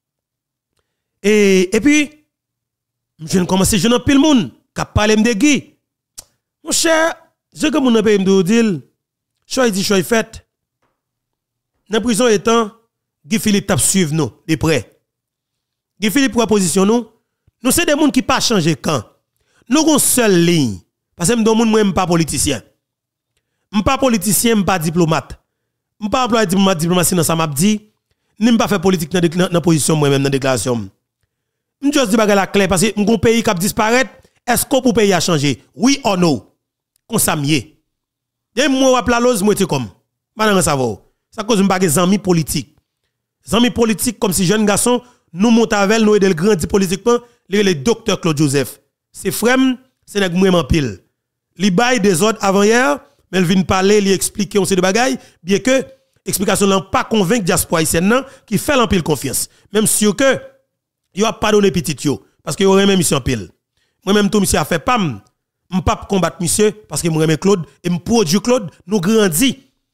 Et puis, je ne commence à jeune pile monde qui parle de Guy. Mon cher, je que mon pays me dit, choix dit, choix fait. Dans la prison étant, Guy Philippe t'a suivre nous de près. Guy Philippe proposition nous c'est des gens qui pas changer quand. Nous avons une seule ligne. Parce que nous sommes pas politiciens. Je ne suis pas politicien, je ne suis pas diplomate. Je ne suis pas employé de diplomatie dans ça m'a dit. Je ne pas faire politique dans la position moi-même dans la déclaration. Je dis que la clé parce que mon pays qui disparaît, est-ce que pour pays a changé? Oui ou non? Qu'on s'amie. Et moi, je la lose, moi, comme. Je ne sais pas. Ça cause pas des amis politiques. Les amis politiques, comme si jeune garçon, nous montons avec nous et de grandir politiquement, le docteur Claude Joseph. C'est frère, c'est nèg vraiment pile. Li bail des ordres avant hier, mais il vient parler, li expliquer on sait de bagaille, bien que explication là pas convaincre diaspora haïtienne qui fait en pile confiance. Même sûr que yo a pas donné petit yo parce que yo remet mission pile. Moi même tout monsieur a fait pam, m'pas combattre monsieur parce que moi remet Claude et me produit Claude, nous grandit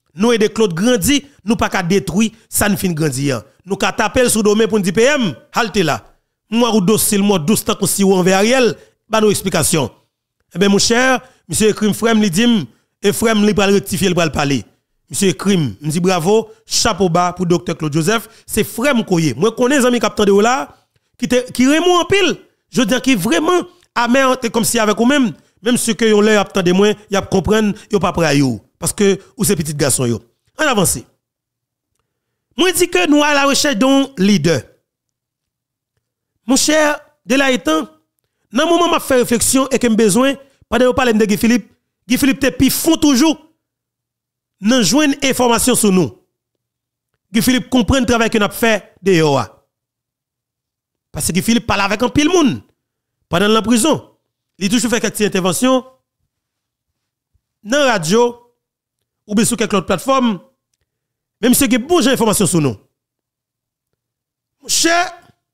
Nous et des Claude grandi, nous pas qu'à détruire, ça ne fin grandir. Nous qu'à taper sur domaine pour dire PM, halte là. Moi ou docile, moi 12 temps qu'on si ou envers Ariel, ba nos explications. Eh bien mon cher, monsieur Crime frère li dit et frère li pral rectifier, il pral parler. Monsieur Crime, me dit bravo, chapeau bas pour docteur Claude Joseph, c'est frère m'koye. Moi connais amis capitaine de là qui remou en pile. Je veux dire qui vraiment amer comme si avec ou même ceux que yon l'air attendez moins, y a comprendre, yo pas prêt yo parce que ou ces petits garçons yo. En avance. Moi dis que nous à la recherche d'un leader. Mon cher, de là étant, dans le moment où je fais réflexion et que j'ai besoin, pendant que je parle de Guy Philippe te pi font toujours dans joindre information sur nous. Guy Philippe comprend le travail que nous avons fait de Yoa. Parce que Guy Philippe parle avec un pile monde pendant la prison. Il a toujours fait quelques interventions dans la radio ou bien sur quelques autres plateformes. Même si il y a beaucoup d'informations sur nous. Mon cher,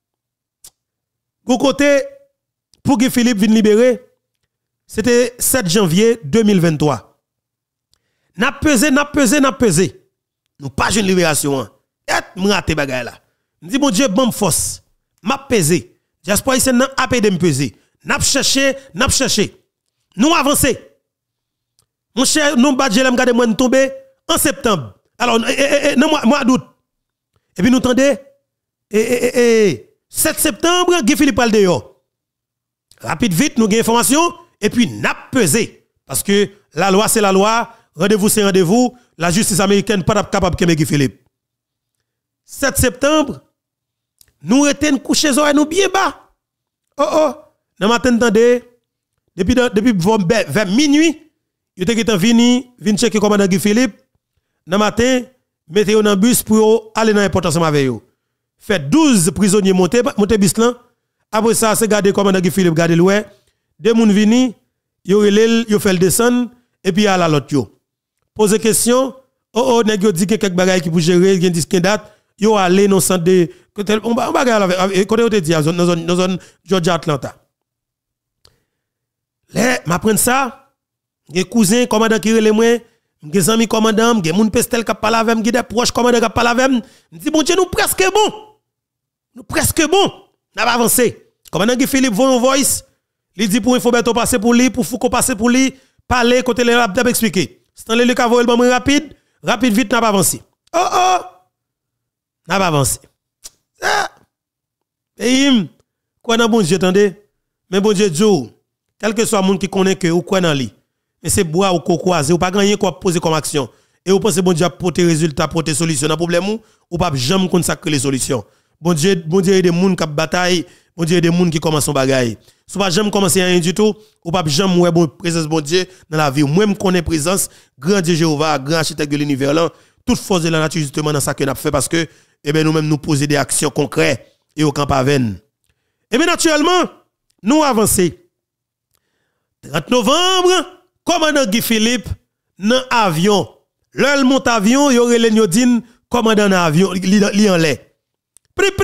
côté pour Guy Philippe vienne libérer, c'était 7 janvier 2023. N'a pesé. Nous pas une libération. Et m'raté bagay là. Dit mon Dieu bon force. M'a pesé. Diaspora ici n'a pas de me peser. N'a cherché. Nous avancer. Mon cher, nous badge l'am gade moi tomber en septembre. Alors non mois d'août. Et puis nous tendez 7 septembre Guy Philippe parle de yo. Rapide vite nous gain information et puis n'a pesé parce que la loi c'est la loi, rendez-vous c'est rendez-vous, la justice américaine pas capable de Guy Philippe. 7 septembre nous étions couchés nous bien bas. Dans matin tendez depuis vers minuit, il était venu checker commandant Guy Philippe. Dans matin mettez dans un bus pour aller dans l'aéroport ensemble avec eux. Fait 12 prisonniers monter bus là. Après ça, c'est garder commandant Guy Philippe, garder l'oué. Des moun vini, yo fait le descendre, et puis à la l'autre yo. Pose question, nèg yo dit que quelques bagages qui pour gérer, gen disque date, yo aller dans centre de, on bagaille côté te dit, dans zone Georgia Atlanta. Là, m'apprendre ça, gen cousin, commandant qui relè moi, gen ami commandant, gen moun pestel qui parle avec, gen des proches commandant qui parle avec, me dit bon Dieu, nous presque bon, n'a pas avancé. Commandant Guy Philippe voit un voice, il dit pour Infoberto passer pour lui, pour Foucault passer pour lui, parler côté les rap expliquer. C'est dans le cas voyer le rapide vite n'a pas avancé. N'a pas avancé. Et quoi dans bon Dieu attendez, mais bon Dieu Dieu, quel que soit monde qui connaît que ou quoi dans lui. Mais c'est bois ou croiser ou pas gagner quoi poser comme action. Et vous pensez bon Dieu porter résultat, porter solution dans problème ou pas jamais consacrer les solutions. Bon Dieu a des gens qui bataille, bon Dieu a des gens qui commencent son bagaille. Si pas jamais commencer rien du tout, ou pas jamais ouais bon présence bon Dieu dans la vie. Moi me connais présence grand Dieu Jéhovah, grand architecte de l'univers là, toute force de la nature justement dans ça que n'a fait parce que nous même nous poser des actions concrètes et au camp Aven. Et bien naturellement, nous avancer. 30 novembre, commandant Guy Philippe dans avion. L'heure monte avion, y aurait l'Enyodine commandant dans avion li en l'air. Prip.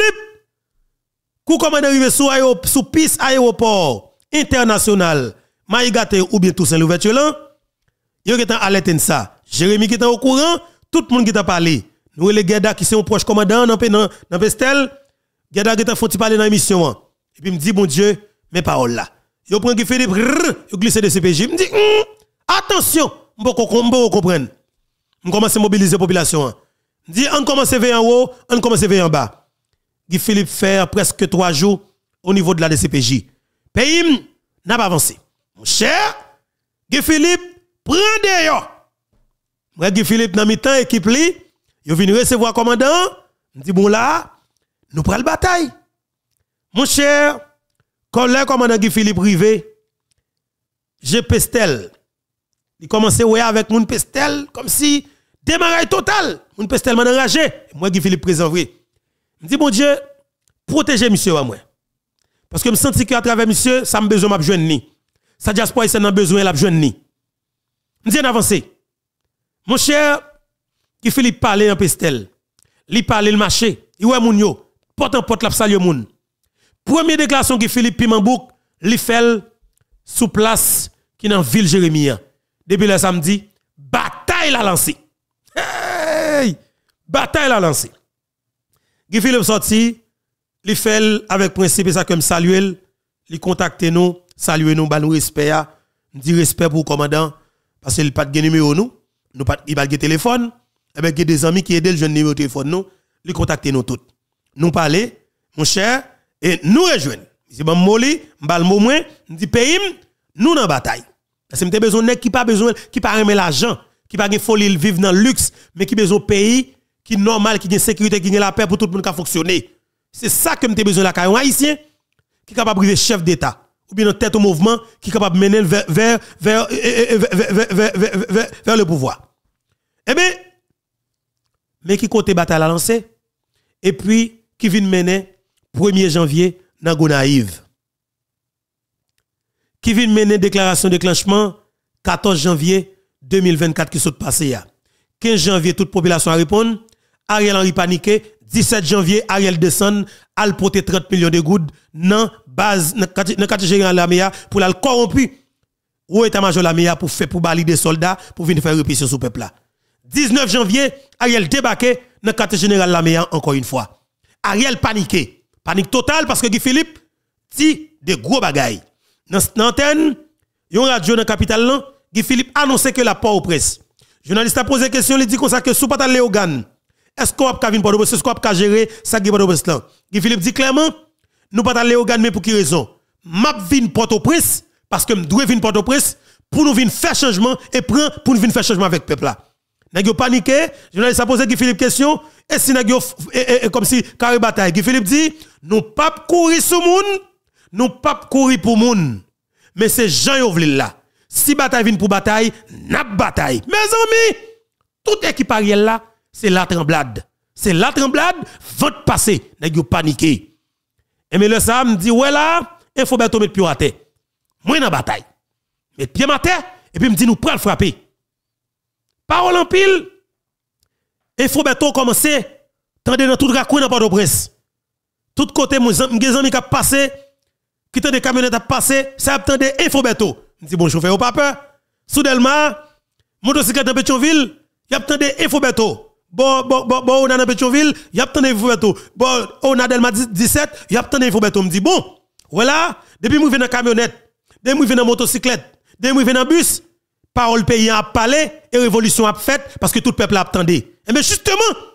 Kou commandant arrivé sous piste aéroport international Maïgate ou bien Toussaint Louverture là, yo qui alerté ça. Jérémy qui est au courant, tout le monde qui t'a parlé. Nous les Geda qui sont proche commandant dans Pestel, Geda qui t'a font parler dans l'émission. Et puis me dit bon Dieu, mes paroles là. Yo prend Guy Philippe, yo glisse de CPJ, me dit attention, m'po comprendre. On commence à mobiliser la population. Dit on commence à veiller en haut, on commence à veiller en bas. Guy Philippe fait presque 3 jours au niveau de la DCPJ. Pays n'a pas avancé. Mon cher, Guy Philippe, prend d'ailleurs. Moi, Guy Philippe, dans mi-temps, équipe li, il vient recevoir commandant. Il dit bon là, nous prenons la bataille. Mon cher, quand le commandant Guy Philippe rivé, j'ai pestel. Il commence à ouais avec mon pestel comme si démarrage total. Mon pestel m'a enragé. Moi, Guy Philippe présent vrai. Je dis, bon Dieu, protégez monsieur à moi. Parce que je me sens qu'à travers monsieur, ça me besoin de joindre ni. Ça diaspora, ça n'a besoin de joindre ni. Je dis, avancé. Mon cher, qui Philippe parle en pestel. Il parle le marché. Il ouais moun yo. Porte en porte la salue moun. Première déclaration qui Philippe Pimambouk, il fait sous place qui dans ville Jérémie. Depuis le samedi, bataille la lancée. Hey, bataille la lancée. Guy Philippe sorti, il fait avec principe et ça comme saluer, il contacte nous, saluer nous, bah nous respect, dit respect pour le commandant parce qu'il pas de numéro nous pas il pas de téléphone, et ben il y a des amis qui aident le jeune numéro de téléphone nous, il contacte nous toutes. Nous parler, mon cher, et nous rejoindre. Si bon moli, m'bal moins, dit pays nous dans bataille. Parce que m'te besoin nèg qui pas aimer l'argent, qui pas folie vivre dans le luxe, mais qui besoin pays qui normal, qui a sécurité, qui a la paix pour tout le monde qui fonctionner. C'est ça que m'te besoin là un haïtien qui est capable de chef d'état ou bien en tête au mouvement qui est capable de mener vers le pouvoir. Eh bien, mais qui côté bataille à lancer et puis qui vient mener 1er janvier dans Gonaïve. Qui vient mener déclaration de déclenchement 14 janvier 2024 qui s'est passé. 15 janvier, toute population a répondu. Ariel Henry paniqué. 17 janvier, Ariel descend, al porter 30 millions de gouttes dans base, dans quartier général de l'armée pour la corrompu. Ou état-major de l'armée pour faire pour balider des soldats pour venir faire répression sur le peuple là. 19 janvier, Ariel débarqué dans quartier général de l'armée encore une fois. Ariel paniqué. Panique totale parce que Guy Philippe dit de gros bagailles. Dans l'antenne, yon radio dans la capitale là, Guy Philippe annonçait que la port aux presse. Journaliste a posé question, il dit comme ça que sous pas Léogane. Est-ce qu'on peut venir Port-au-Prince, est-ce qu'on peut gérer ça qui est Port-au-Prince là? Guy Philippe dit clairement, nous pas Léogane mais pour qui raison? M'a vinn Port-au-Prince parce que m'doit venir Port-au-Prince pour nous venir faire changement et prend pour nous venir faire changement avec peuple là. Nèg yo paniqué, journaliste a posé Guy Philippe question, et si nèg yo comme si carré bataille. Guy Philippe dit, nous pas courir sur moun, nous pas courir pour moun. Mais c'est Jean Yovlil là. Si bataille vient pour bataille, n'a bataille. Mes amis, toute équipe Ariel là, c'est la tremblade. C'est la tremblade, vote passé, nèg yo paniqué. Et mais le ça me dit ouais là, il faut mettre pied à terre. Moi dans bataille. Mettre pied à terre et puis me dit nous prendre frapper. Parole en pile. Il faut mettre commencer tendre dans tout raccoin dans Port-au-Prince. Tout côté mes amis qui passé, qui tande des camionnettes à passer, ça attend info beto. Me dit bon chauffeur pas peur. Soudainement, motocyclette dans Pétionville, y a attend info beto. Bon, on a dans Pétionville, y a attend info beto. Bon, on a Delma 17, y a attend info beto. Me dit bon, voilà, depuis moi viens dans camionnette, depuis moi viens dans motocyclette, depuis moi viens dans bus, parole paysan a parlé et révolution a fait parce que tout le peuple a attendé. Et bien justement,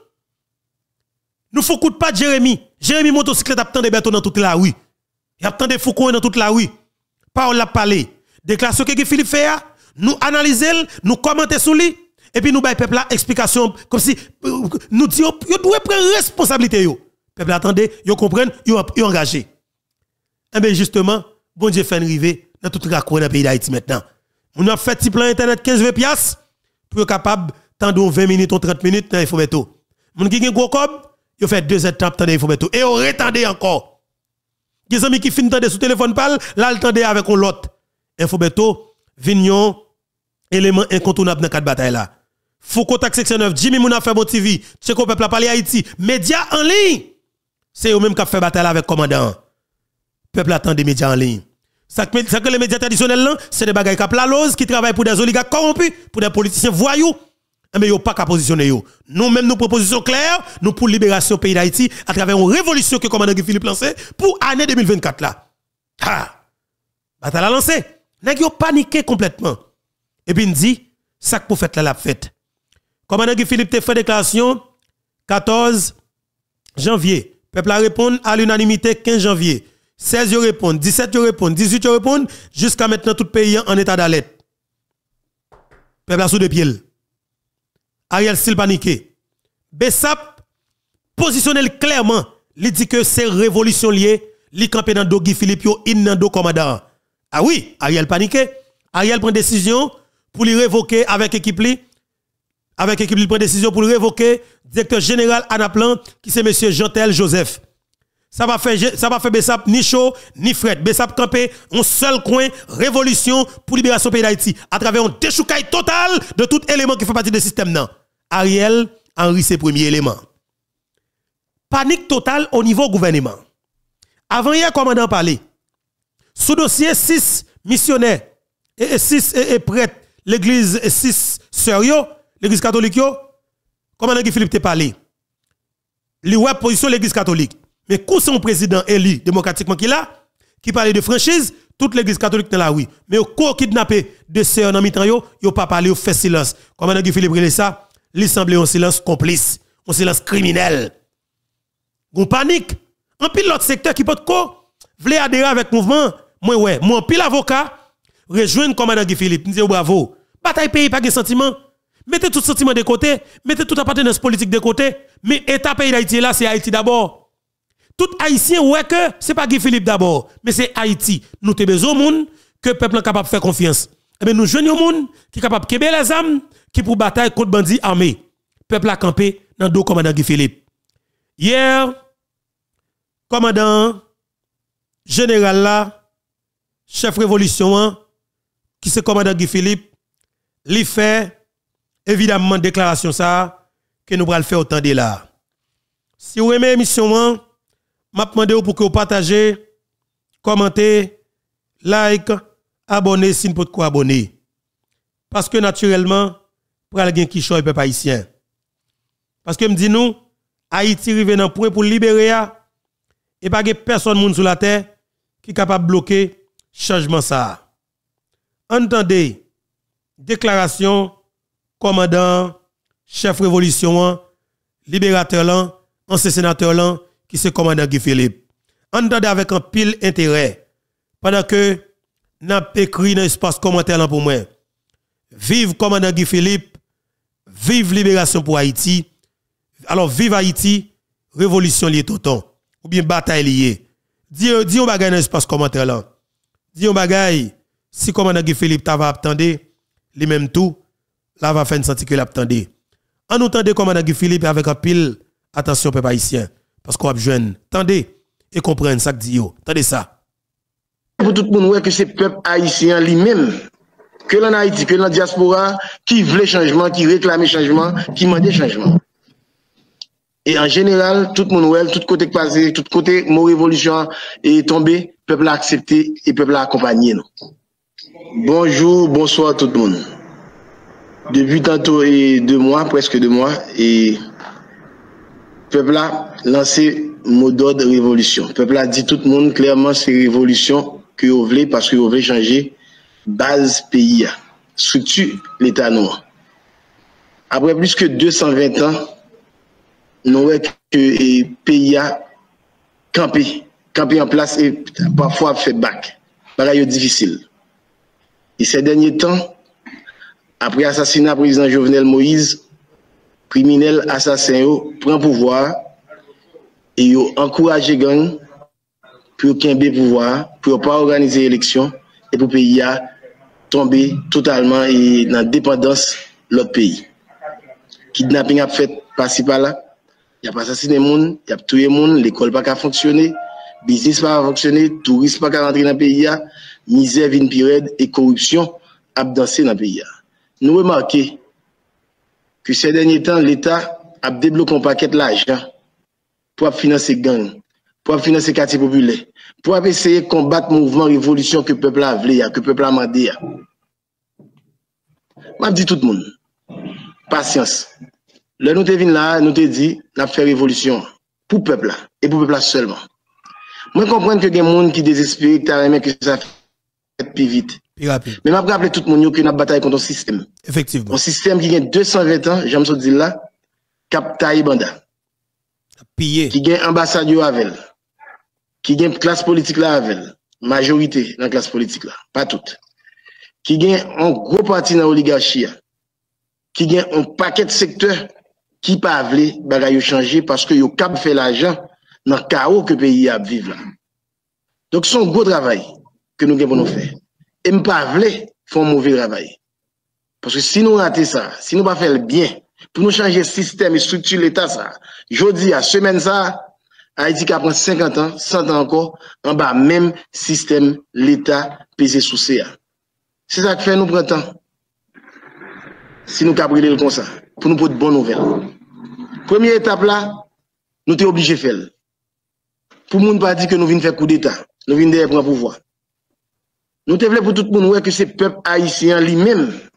nous faut coup de pas Jérémy. Jérémy motocyclette a attendé beto dans toute la rue. Il attendé Foucault dans toute la rue. Parole a parlé. Déclaration que Philippe fait, nous analyser, nous commenter sur lui et puis nous bail peuple la explication comme si nous disons yo doit prendre responsabilité yo. Peuple attendez, yo comprennent, yo engagé. Et bien justement, bon Dieu fait arriver dans tout raccourci dans le pays d'Haïti maintenant. On a fait petit plan internet 15 piastres pour être capable tendre 20 minutes ou 30 minutes dans Infobeto. Moun qui gen gros cob, yo fait 2 heures temps dans Infobeto et on retendez encore. Des amis qui fin tendre sous téléphone parle, là le tendre avec on l'autre. Infobeto vignon élément incontournable dans cadre bataille là. Faut contact section 9 Jimmy Mouna fait bon TV, Tcheko peuple a parlé Haïti, médias en ligne. C'est eux même qui fait bataille avec commandant. Peuple attend des médias en ligne. Ça que les médias traditionnels là, c'est des bagailles qui la lose, qui travaillent pour des oligarques corrompus, pour des politiciens voyous. Mais yo pas qu'à positionner yo. Nous même nous proposition claire, nous pour libération pays d'Haïti à travers une révolution que commandant Guy Philippe lancé pour année 2024 là. Bataille a lancé. Nèg yo paniqué complètement. Et puis il dit ça que pour fête là la fête. Commandant Guy Philippe te fait déclaration 14 janvier. Peuple a répondu à l'unanimité 15 janvier. 16 yo répondent, 17 yo répondent, 18 yo répondent, jusqu'à maintenant tout pays en état d'alerte. Peuple a sous de pied. Ariel Sil paniqué. Bessap positionnel clairement, il dit que c'est révolution liée, li campé dans do Guy Philippe yo in dans do commandant. Ah oui, Ariel paniqué. Ariel prend décision pour lui révoquer avec équipe li. Avec équipe il prend décision pour lui révoquer directeur général Anaplan qui c'est monsieur Jean-Tel Joseph. Ça va faire Bessap ni chaud ni fret. Bessap campé un seul coin révolution pour libération pays d'Haïti à travers un déchoucaille total de tout élément qui fait partie du système nan. Ariel Henry c'est premier élément. Panique totale au niveau gouvernement. Avant hier commandant parler. Sous dossier 6 missionnaires et 6 prêtres l'église 6 sœurs yo, l'église catholique yo, commandant Guy Philippe te parlé. Li ouais position l'église catholique. Mais quand son président élu démocratiquement qui parle de franchise, toute l'église catholique dans la oui. Mais au co kidnappé de sœurs dans mi-temps yo pas parlé, yo fait silence. Commandant Guy Philippe relé ça, li semblait un silence complice, un silence criminel. Gon panique. En pile l'autre secteur qui peut vle adhérer avec mouvement, moi ouais, moi pile avocat rejoindre commandant Guy Philippe, dit bravo. Bataille pays pas de sentiment. Mettez tout sentiment de côté, mettez toute appartenance politique de côté, mais état pays d'Haïti là, c'est Haïti d'abord. Tout haïtien ouais que c'est pas Guy Philippe d'abord, mais c'est Haïti. Nous te besoin monde que peuple est capable de faire confiance. Eh bien nous joignons monde qui est capable de kéber les âmes qui pour bataille contre bandits armés. Peuple a campé dans dos commandant Guy Philippe. Hier commandant général là, chef révolution, qui c'est commandant Guy Philippe, li fait évidemment déclaration ça que nous allons faire autant de là. Si vous aimez l'émission, m'a demandé pour que vous partagez, commentez, like, abonnez si vous pouvez quoi abonner. Parce que naturellement, pour aller qui choy peuple haïtien. Parce que me dit nous, Haïti rive dans point pour libérer et pas personne moun sur la terre qui est capable de bloquer changement ça. Entendez déclaration commandant chef révolution libérateur là ancien sénateur là qui c'est commandant Guy Philippe. Entendez avec un pile intérêt pendant que n'a écrit dans espace commentaire là pour moi. Vive commandant Guy Philippe, vive libération pour Haïti. Alors vive Haïti, révolution liée tonton ou bien bataille liée. Dis on bagay dans espace commentaire là. Dis on bagay si commandant Guy Philippe t'ava attendre les même tout là va faire sentir que l'attendait. En nous tendez commandant Guy Philippe avec un pile attention peuple haïtien parce qu'on a besoin tendez et comprendre ça que dit yo. Tendez ça. Pour tout le monde ouais que c'est peuple haïtien lui-même que l'en Haïti que dans diaspora qui veut changement, qui réclame changement, qui demande changement. Et en général, tout le monde ouais, tout côté passé, tout côté mon révolution est tombé, peuple a accepté et peuple a accompagné nous. Bonjour, bonsoir tout le monde. Depuis tantôt et 2 mois, presque 2 mois, et peuple a lancé mot d'ordre révolution. Peuple a dit tout le monde clairement c'est révolution que vous voulez parce que vous voulez changer base pays, structure l'État noir. Après plus que 220 ans, nous voyons que le pays a campé en place et parfois fait bac. C'est difficile. Et ces derniers temps, après l'assassinat du président Jovenel Moïse, criminel assassin prend pouvoir et encourage les gangs pour qu'il ait pouvoir, pour ne pas organiser l'élection et pour le pays a tomber totalement et dans la dépendance de l'autre pays. Kidnapping a fait par-ci par-là, il y a assassiné les gens, il y a tué les gens, l'école n'a pas fonctionné, le business n'a pas fonctionné, le tourisme n'a pas rentré dans le pays, misère, vin pirate et corruption a dansé dans le pays. Nous remarquons que ces derniers temps, l'État a débloqué un paquet d'argent pour financer les gangs, pour financer les quartiers populaires, pour essayer de combattre le mouvement révolution que le peuple a voulu, que le peuple a demandé. Je dis tout le monde, patience. Là, nous te venons là, nous te dit, nous avons fait révolution pour le peuple là, et pour le peuple là seulement. Moi, je comprends que il y a des gens qui désespèrent, que ça fait plus vite. Mais je rappelle tout le monde que nous avons bataille contre un système. Effectivement. Un système qui a 220 ans, j'aime ça dire là, Cap Taïbanda. Qui a un ambassadeur avec, qui a une classe politique là avec, majorité dans la classe politique là, pas toute. Qui a un gros parti dans l'oligarchie, qui a un paquet de secteurs qui pas veulent bagaille changer parce que yo cap fait l'argent dans le chaos que le pays a vivre là. Donc c'est un gros travail que nous devons faire. Et nous pas veulent faire un mauvais travail. Parce que si nous ratons ça, si nous pas faire le bien, pour nous changer le système et structure l'État ça, je dis à semaine ça, Haïti qui prend 50 ans, 100 ans encore, en bas même système l'État pesé sous CA. C'est ça qui fait nous prendre temps. Si nous cabriller le comme ça, pour nous prendre de bonnes nouvelles. Première étape là, nous sommes obligés de faire. Pour le monde pas dire que nous venons faire coup d'État, nous venons de prendre pouvoir. Nous te voulons pour tout le monde que c'est le peuple haïtien lui-même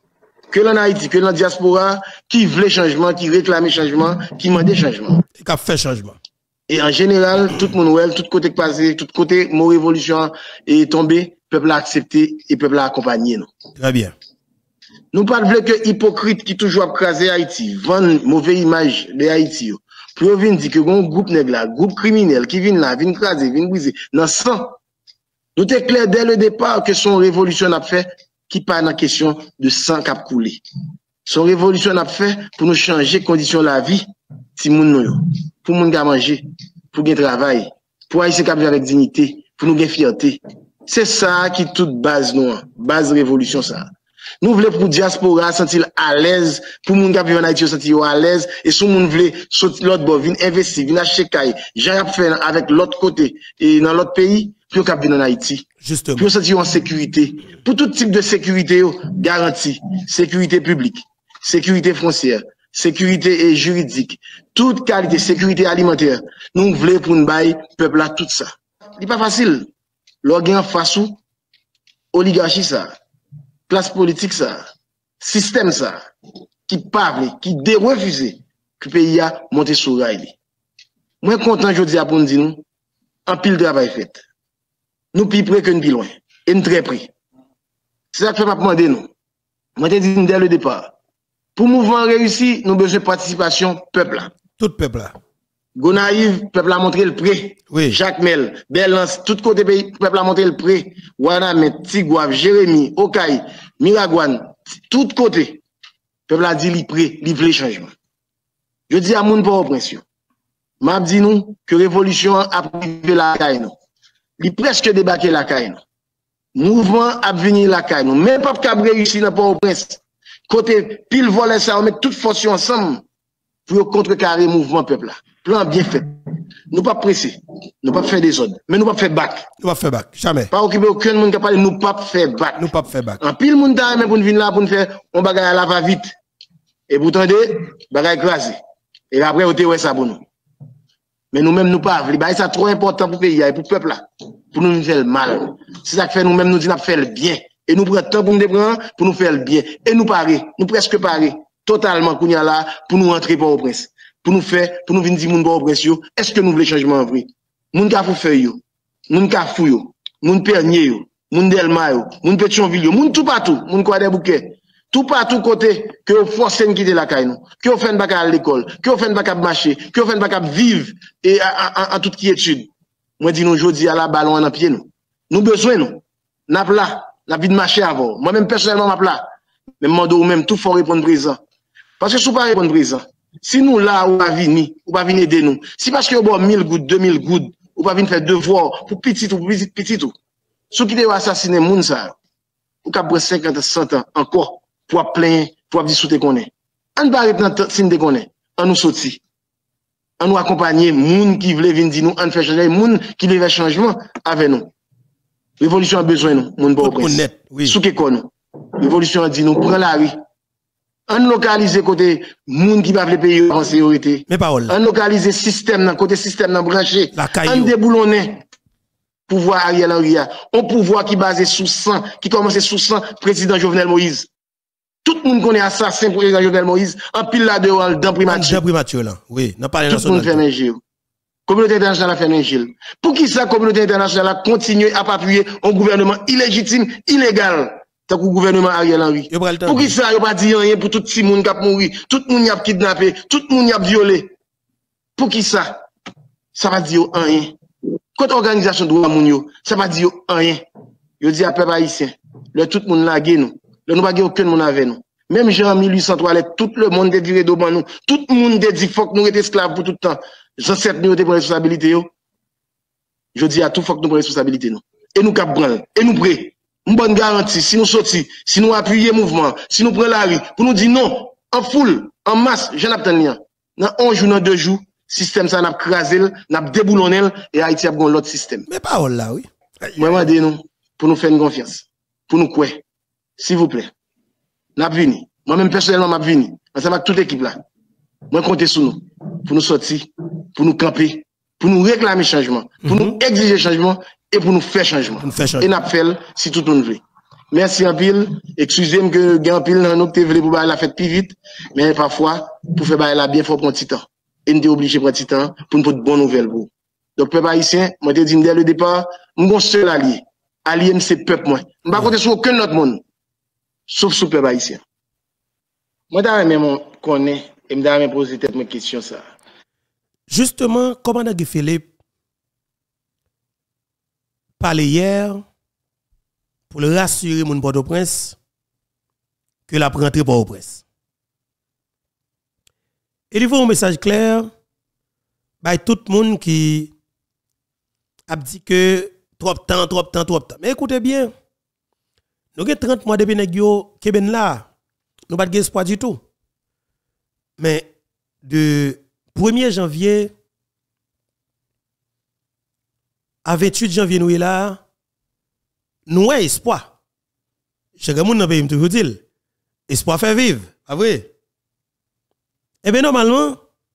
que l'en Haïti, que l'en diaspora, qui veulent changement, qui réclament changement, qui demandent changement. Et qui a fait changement. Et en général, tout le monde, tout côté passé, tout côté, mon révolution est tombé, peuple a accepté et peuple a accompagné. Non? Très bien. Nous ne parlons que hypocrite qui toujours crasé Haïti, vend mauvaise image de Haïti. Pour venir dire que un groupe nègre là, groupe criminel qui vient là, vient craser, vient briser, dans sang. Nous t'es clair dès le départ que son révolution a fait qui pas dans question de sang qui a coulé. Son révolution a fait pour nous changer conditions de la vie, si moun nou yo, pour moun ga manger, pour gagner travail, pour haïtien qui vivre avec dignité, pour nous gagner fierté. C'est ça qui toute base nous, base révolution ça. Nous voulons pour diaspora sentir à l'aise, pour moun qui vivre en Haïti sentir à l'aise, et si moun voulait sortir l'autre bord, venir investir, venir acheter caille, j'ai fait avec l'autre côté et dans l'autre pays, pour qu'on vienne en Haïti. Justement. Pour sentir en sécurité. Pour tout type de sécurité, garantie. Sécurité publique, sécurité foncière, sécurité juridique, toute qualité, sécurité alimentaire. Nous voulons pour nous bailler, peuple là, tout ça. Ce n'est pas facile. L'organe face ou, oligarchie ça, classe politique ça, système ça, qui parle, qui refuse que le pays a monté sur le rail. Moi, content, je dis à pour nous dire, un pile de travail fait. Nous plus près que nous plus loin. Et nous très près. C'est ça que je vais demander nous. Moi, je dis dès le départ. Pour le mouvement réussi, nous avons besoin de participation peuple. Tout peuple là. Gonaïve, peuple a montré le prêt. Oui. Jacques Mel, Belance, tout côté pays, peuple a montré le prêt. Wanamet, Tigouave, Jérémy, Okaï, Miragouane, tout côté. Peuple a dit li prêt, li veut changement. Je dis à moun pour oppression. M'a dit nous que révolution a privé la caille nous. Li presque débarqué la caille nous. Mouvement a venir la caille nous. Même pas qu'à réussir dans Port-au-Prince. Côté pile volet ça, on met toute force ensemble pour contrecarrer le mouvement peuple là. Plan bien fait. Nous pas pressés. Nous pas faire des ordres. Mais nous pas faire bac. Nous pas faire bac. Jamais. Pas occuper aucun monde qui parle, nous pas faire bac. Nous pas faire bac. En pile monde mais pour venir là pour nous faire, on bagaille à la va vite. Et pour tendre, bagaille écrasé. Et après, on te ouais ça pour nous. Mais nous-mêmes, nous pas, c'est trop important pour le pays et pour le peuple là, pour nous faire le mal. C'est ça que fait nous-mêmes, nous disons, nous faire le bien. Et nous prenons temps pour nous prendre, pour nous faire le bien. Et nous parer, nous presque parer, totalement, qu'on y a là, pour nous entrer par au prince. Pour nous faire, pour nous venir dire, moun au prince, est-ce que nous voulons changement en vrai? Moun ka fouffeux yo, moun ka fou yo, moun pernier yo, moun delma yo, moun pétionville yo, moun tout partout, moun quoi des bouquets. Tout partout côté, que vous forcez de quitter la caille, que vous faites un bac à l'école, que vous faites un bac à marcher, que vous faites un bac à vivre et en toute quiétude. Moi, dis nous, aujourd'hui, à la ballon en pied, nous. Nous besoin, nous. N'a pas la vie de marcher avant. Moi-même, personnellement, m'a là. Mais moi, ou même, tout faut répondre présent. Parce que si vous pas répondre présent, si nous là, ou pas venir, ou pas venir aider nous, si parce que vous avez 1000 gouttes, 2000 gouttes, ou pas venir faire devoir pour petit ou petit tout. Ceux qui doivent assassiner moun ça, ou qu'à 50, 100 ans encore, pour plaindre, pour dire sous te connaît. On va répondre si nous te connaît. On nous sorti. On nous accompagner, moun qui veut venir dire nous, on fait changer, moun qui veut faire changement avec nous. Révolution a besoin nous, moun bon prince. Sous que connaît. Révolution a dit nous, prends la rue. On localise côté moun qui va le pays en sécurité. Mais parole. On localise système dans côté système dans branché. On déboulonner. Pouvoir Ariel Henry, un pouvoir qui basé sous sang, qui commence sous sang, président Jovenel Moïse. Tout le monde connaît assassin pour président Jovenel Moïse, en pile là dehors, dans primature. Dans primature là, oui, n'a pas tout le monde fait un gil. Communauté internationale a fait un gil. Pour qui ça, communauté internationale a continué à appuyer un gouvernement illégitime, illégal, tant que le gouvernement Ariel Henry? Pour qui ça, il pas dit rien pour tout le monde qui a mouru, tout le monde qui a kidnappé, tout le monde qui a violé? Pour qui ça? Ça va dire rien. Quand organisation de droit moun yo, ça va dire rien. Yo dit à peuple haïtien, le tout le monde la nous. Le nous pas aucun monde avec nous. Même Jean 1803, tout le monde est viré devant nous. Tout le monde est dit faut que nous être esclaves pour tout le temps. J'accepte nous de prendre responsabilité yo. Je dis à tout faut que nous prendre responsabilité nous. Et nous cap branle, et nous prêt. Une bonne garantie si nous sortis, si nous appuyons mouvement, si nous prenons la rue pour nous dire non en foule, en masse, j'en ai rien. Dans 1 jour, dans 2 jours, système ça n'a crasé, n'a déboulonné et Haïti a gon l'autre système. Mais pas là oui. Moi dis nous pour nous faire une confiance, pour nous quoi. S'il vous plaît. N'a vini. Moi-même personnellement m'a vini. Ensemble avec toute l'équipe là. Moi comptez sur nous pour nous sortir, pour nous camper, pour nous réclamer changement, pour nous exiger changement et pour nous faire changement. Et n'a fait si tout le monde veut. Merci en pile. Excusez-moi que j'ai en pile dans nous voulu pour la fête plus vite, mais parfois pour faire la bien faut prendre petit temps. Et nous sommes obligés de prendre petit temps pour nous faire de bonnes nouvelles pour. Donc peuple haïtien, moi te dis dès le départ, mon seul allié. Allié c'est peuple moi. Je ne vais pas compter sur aucun autre monde sauf sur peuple haïtien. Moi d'ailleurs même connais et me d'ailleurs poser tête mes questions ça. Justement, commandant Guy Philippe parlait hier pour le rassurer mon Port-au-Prince que la rentrée Port-au-Prince. Et il faut un message clair by tout le monde qui a dit que trop temps. Mais écoutez bien, nous avons 30 mois depuis que nous là, nous n'avons pas d'espoir du tout. Mais de 1er janvier à 28 janvier, nous sommes là, nous avons espoir. Chaque monde dans le pays me toujours dit, espoir fait vivre, pas vrai? Eh bien, normalement,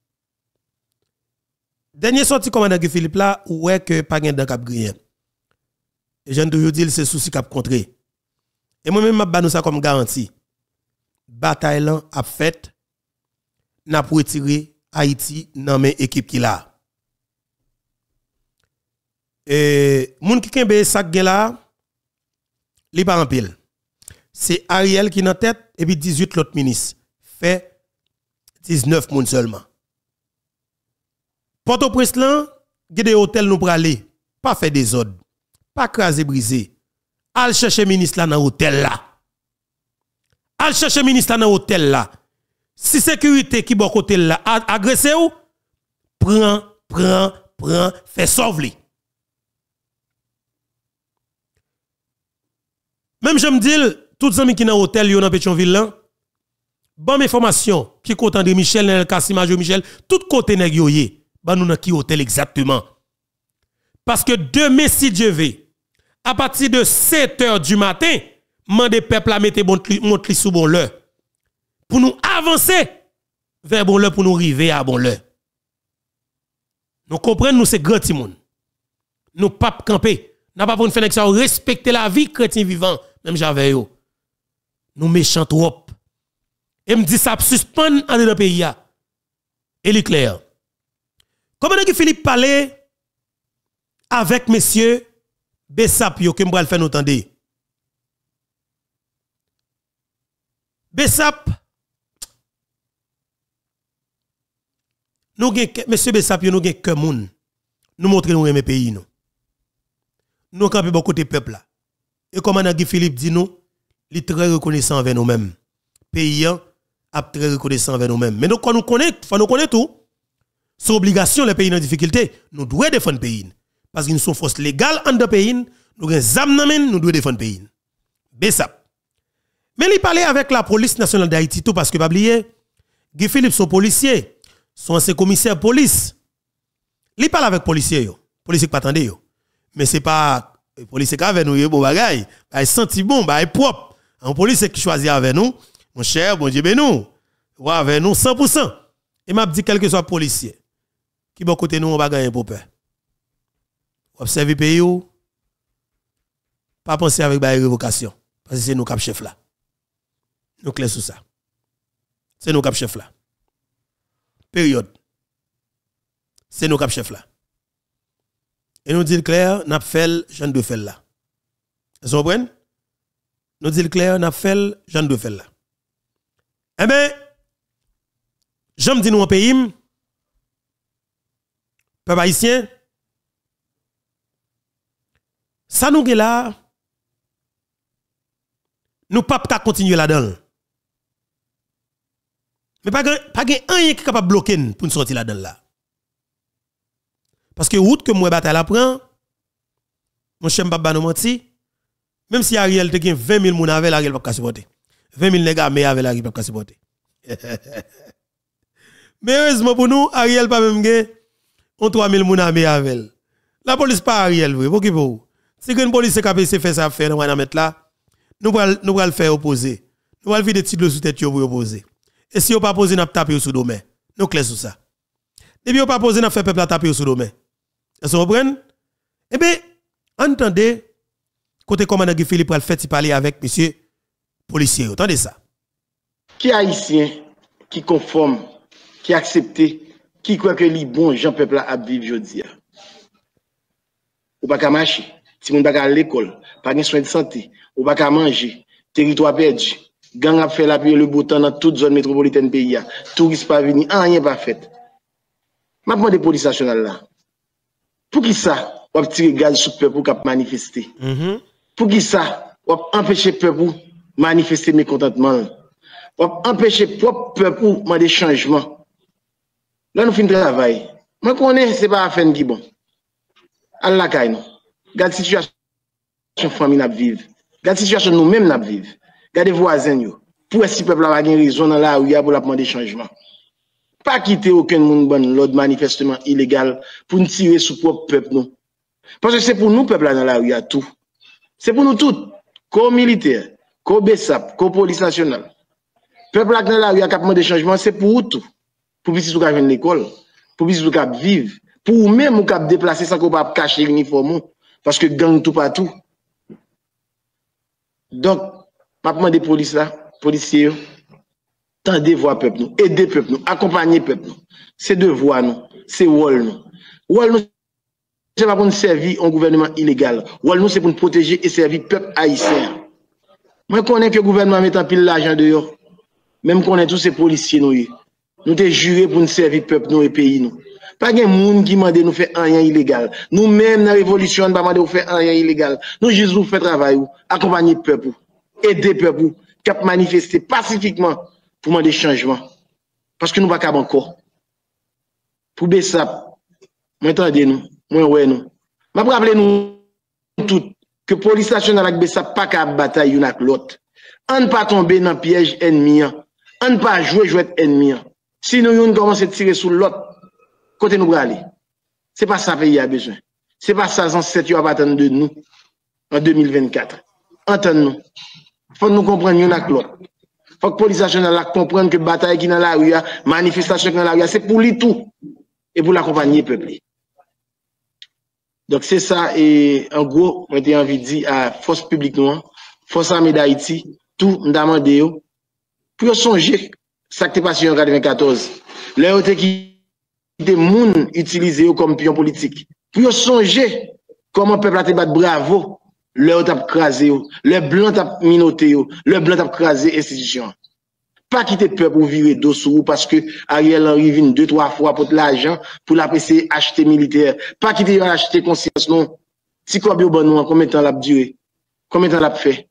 dernier sorti commandant Guy Philippe là, ouais que pas gain dans cap grien. Et j'en toujours dit c'est souci cap contré. Et moi-même m'a nous ça comme garantie. Bataille là a fait n'a pour retirer Haïti dans mes équipes qui là. Et moun qui kembe sak gen là, li pas en pile. C'est Ariel qui dans tête et puis 18 l'autre ministre. Fait 19 moun seulement. Port-au-Prince là, gè des hôtels nous pour aller, pas faire des ordres, pas craser briser. Al chercher ministre là dans hôtel là. Al chercher ministre là dans hôtel là. Si sécurité qui bon côté là agressé ou prend fait sauver. Même je me dis tous les amis qui dans hôtel yo dans Pétionville là, bonne information qui côté André Michel, Nel Kassim, Majo Michel, tout côté nèg yo yé. Ba nous dans qui hôtel exactement. Parce que demain si Dieu veut, à partir de 7h du matin, mande peuple à mettre montre sous bon l'heure. Pour nous avancer vers bon l'heure pour nous arriver à bon l'heure. Nous comprenons nous c'est grand petit monde. Nous pas camper, n'a pas pour nous faire ça respecter la vie chrétien vivant même j'avais yo. Nous méchants trop. Et me dit ça suspend dans le pays a. Et l'éclair. Comment est-ce que Philippe parlait avec monsieur Bessap yo que m'bral faire nous entendre. Bessap nous gen monsieur Bessap yo nous gen que moun. Nous montrer nous aimer pays nous. Nous camper bon côté peuple là. Et comme Guy Philippe dit nous, il est très reconnaissant envers nous-mêmes. Pays a très reconnaissant envers nous-mêmes. Mais nous quand nous connaît, faut nous connaître tout. C'est obligation les pays dans difficulté, nous devons défendre le pays. Parce que nous sommes force légale en de pays, nous avons zam namen, nous devons défendre le pays. Bessap. Mais il parlait avec la police nationale d'Haïti tout parce que pas oublier, Guy Philippe son policier, son ancien commissaire police. Il parle avec policier yo, policier pas attendé yo. Mais c'est pas policier qui avec nous yo bon bagay, ba senti bon, ba propre. Un policier qui choisit avec nous, mon cher, bon Dieu ben nous. Ou avec nous 100%. Et m'a dit quel que soit policier qui bon côté nous on va gagner pour peur. Observer pays ou pas penser avec ba révocation parce que c'est nous cap chef là. Nous clair sur ça. C'est nous cap chef là. Période. C'est nous cap chef là. Et nous dit clair, n'a fait Jean de Fel là. Vous comprenez? Nous dit clair, n'a fait Jean de Fel là. Eh bien, j'aime dire nous en pays, peuple haïtien, ça nous est là, nous pas continuer là-dedans. Mais pas rien qui est capable de bloquer pour nous sortir là-dedans là. Parce que route que moi bataille la prend, mon cher Mbaba nous menti, même si Ariel te gen 20 000 moun avec Ariel pas supporter. 20 000 nègres mais avec Ariel pas supporter. Mais heureusement pour nous, Ariel pas même gen on 3 000 moun avec Ariel. La police pas Ariel vrai, pour vous. Si une police capable de faire ça faire dans la mettre là, nous va le faire opposer. Nous va le vider titre sous tête pour opposer. Et si on pas poser n'a taper sous domaine. Nous clair sur ça. Depuis on pas poser n'a fait peuple taper sous domaine. Vous comprenez? Eh bien, entendez côté commandant Guy Philippe, il fait parler avec monsieur policier. Entendez ça. Qui haïtien, qui conforme, qui accepte, qui croit que les bons gens peuple à vivre aujourd'hui. Ou pas qu'à marcher, si on pas à l'école, pas de soins de santé, ou pas qu'à manger, territoire perdu, gang a fait la pluie le beau temps dans toute zone métropolitaine pays, touristes pas venus, rien pas fait. Ma demande de police nationale là. Pour qui ça, on va tirer gaz sur le peuple pour manifester? Pour qui ça, on va empêcher le peuple pour manifester mécontentement? On va empêcher le peuple pour demander changement. Là, nous finissons le travail. Moi, je connais, ce n'est pas la fin qui bon. Allah kay non. Gade situation famille n'a vivre. Gade situation nous-mêmes n'a vivre. Gade voisins yo. Pour si peuple a une raison dans la rue pour la demander changement. Pas quitter aucun monde bon l'ordre manifestement illégal pour nous tirer sur propre peuple non. Parce que c'est pour nous peuple là dans la rue à tout. C'est pour nous tous, co militaire, co BESAP, co police nationale. Peuple là dans la rue a demander changement, c'est pour vous tout. Pour si vous venir l'école, pour si vous vivre. Pour même ou cap déplacer sans qu'on pas cacher l'uniforme parce que gang tout partout. Donc, maintenant des polices là, policiers, tendez voir peuple nous, aider peuple nous, accompagner peuple nous. C'est devoir nous, c'est rôle nous. Rôle nous c'est pas pour nous servir un gouvernement illégal. Rôle nous c'est pour nous protéger et servir peuple haïtien. Moi je connais que le gouvernement met en pile l'argent dehors. Même connaît tous ces policiers nous. Nous t'es juré pour nous servir peuple nous et pays nous. Pas de monde qui mande nous faire rien illégal. Nous-mêmes, dans la révolution, nous ne nous faire rien illégal. Nous juste nous faire travail, accompagner le peuple, aider le peuple, cap manifester pacifiquement pour demander changement. Parce que nous ne pouvons pas encore. Pour BESAP, moi, entendez-nous, moi, ouais, nous. Je vais rappeler nous tous que la police nationale avec BESAP pas qu'à bataille une avec l'autre. On ne pas tomber dans le piège ennemi. On ne pas jouer ennemi. Si nous commençons à tirer sur l'autre, côté nous aller. C'est pas ça pays a besoin. C'est pas ça ancêtres qui attendre de nous en 2024. Entendez-nous. Faut nous comprendre une avec l'autre. Faut que la police nationale comprenne que bataille qui dans la rue, manifestation qui dans la rue, c'est pour lui tout et pour l'accompagner le peuple. Donc c'est ça et en gros, moi j'ai envie de dire à force publique noire, force armée d'Haïti, tout m'damande pour songer ça qui est passé en 94. Là qui des gens utilisés comme pion politique. Pour songer comment le peuple a été battu bravo, leur t'a crasé, le blanc t'a minoté, le blanc t'a crasé l'institution. Pas quitter le peuple pour virer dessous parce que Ariel Henry vient 2-3 fois pour l'argent pour la PC acheter militaire. Pas quitter acheter conscience non. Si quoi bien bon combien de temps l'a duré? Combien de temps l'a fait?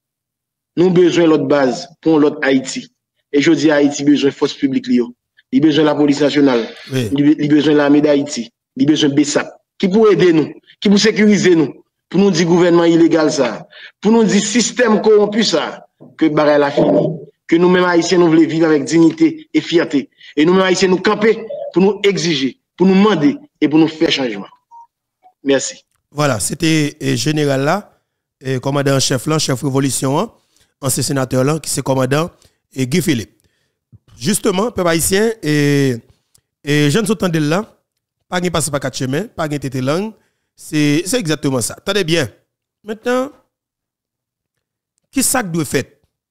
Nous besoin l'autre base pour l'autre Haïti. Et je dis Haïti besoin force publique lio. Il a besoin de la police nationale, il a besoin de l'armée d'Haïti, il a besoin de BESAP, qui pour aider nous, qui pour sécuriser nous, pour nous dire gouvernement illégal ça, pour nous dire système corrompu ça, que barrel a fini, que nous-mêmes Haïtiens nous voulons vivre avec dignité et fierté, et nous-mêmes Haïtiens nous camper pour nous exiger, pour nous demander et pour nous faire changement. Merci. Voilà, c'était général là, commandant en chef là, chef révolution, ancien sénateur là, qui c'est commandant Guy Philippe. Justement, peuple haïtien, et je ne s'entends de là, pas de passer par 4 chemins, pas de tété langue, c'est exactement ça. Attendez bien. Maintenant, qui ça doit faire?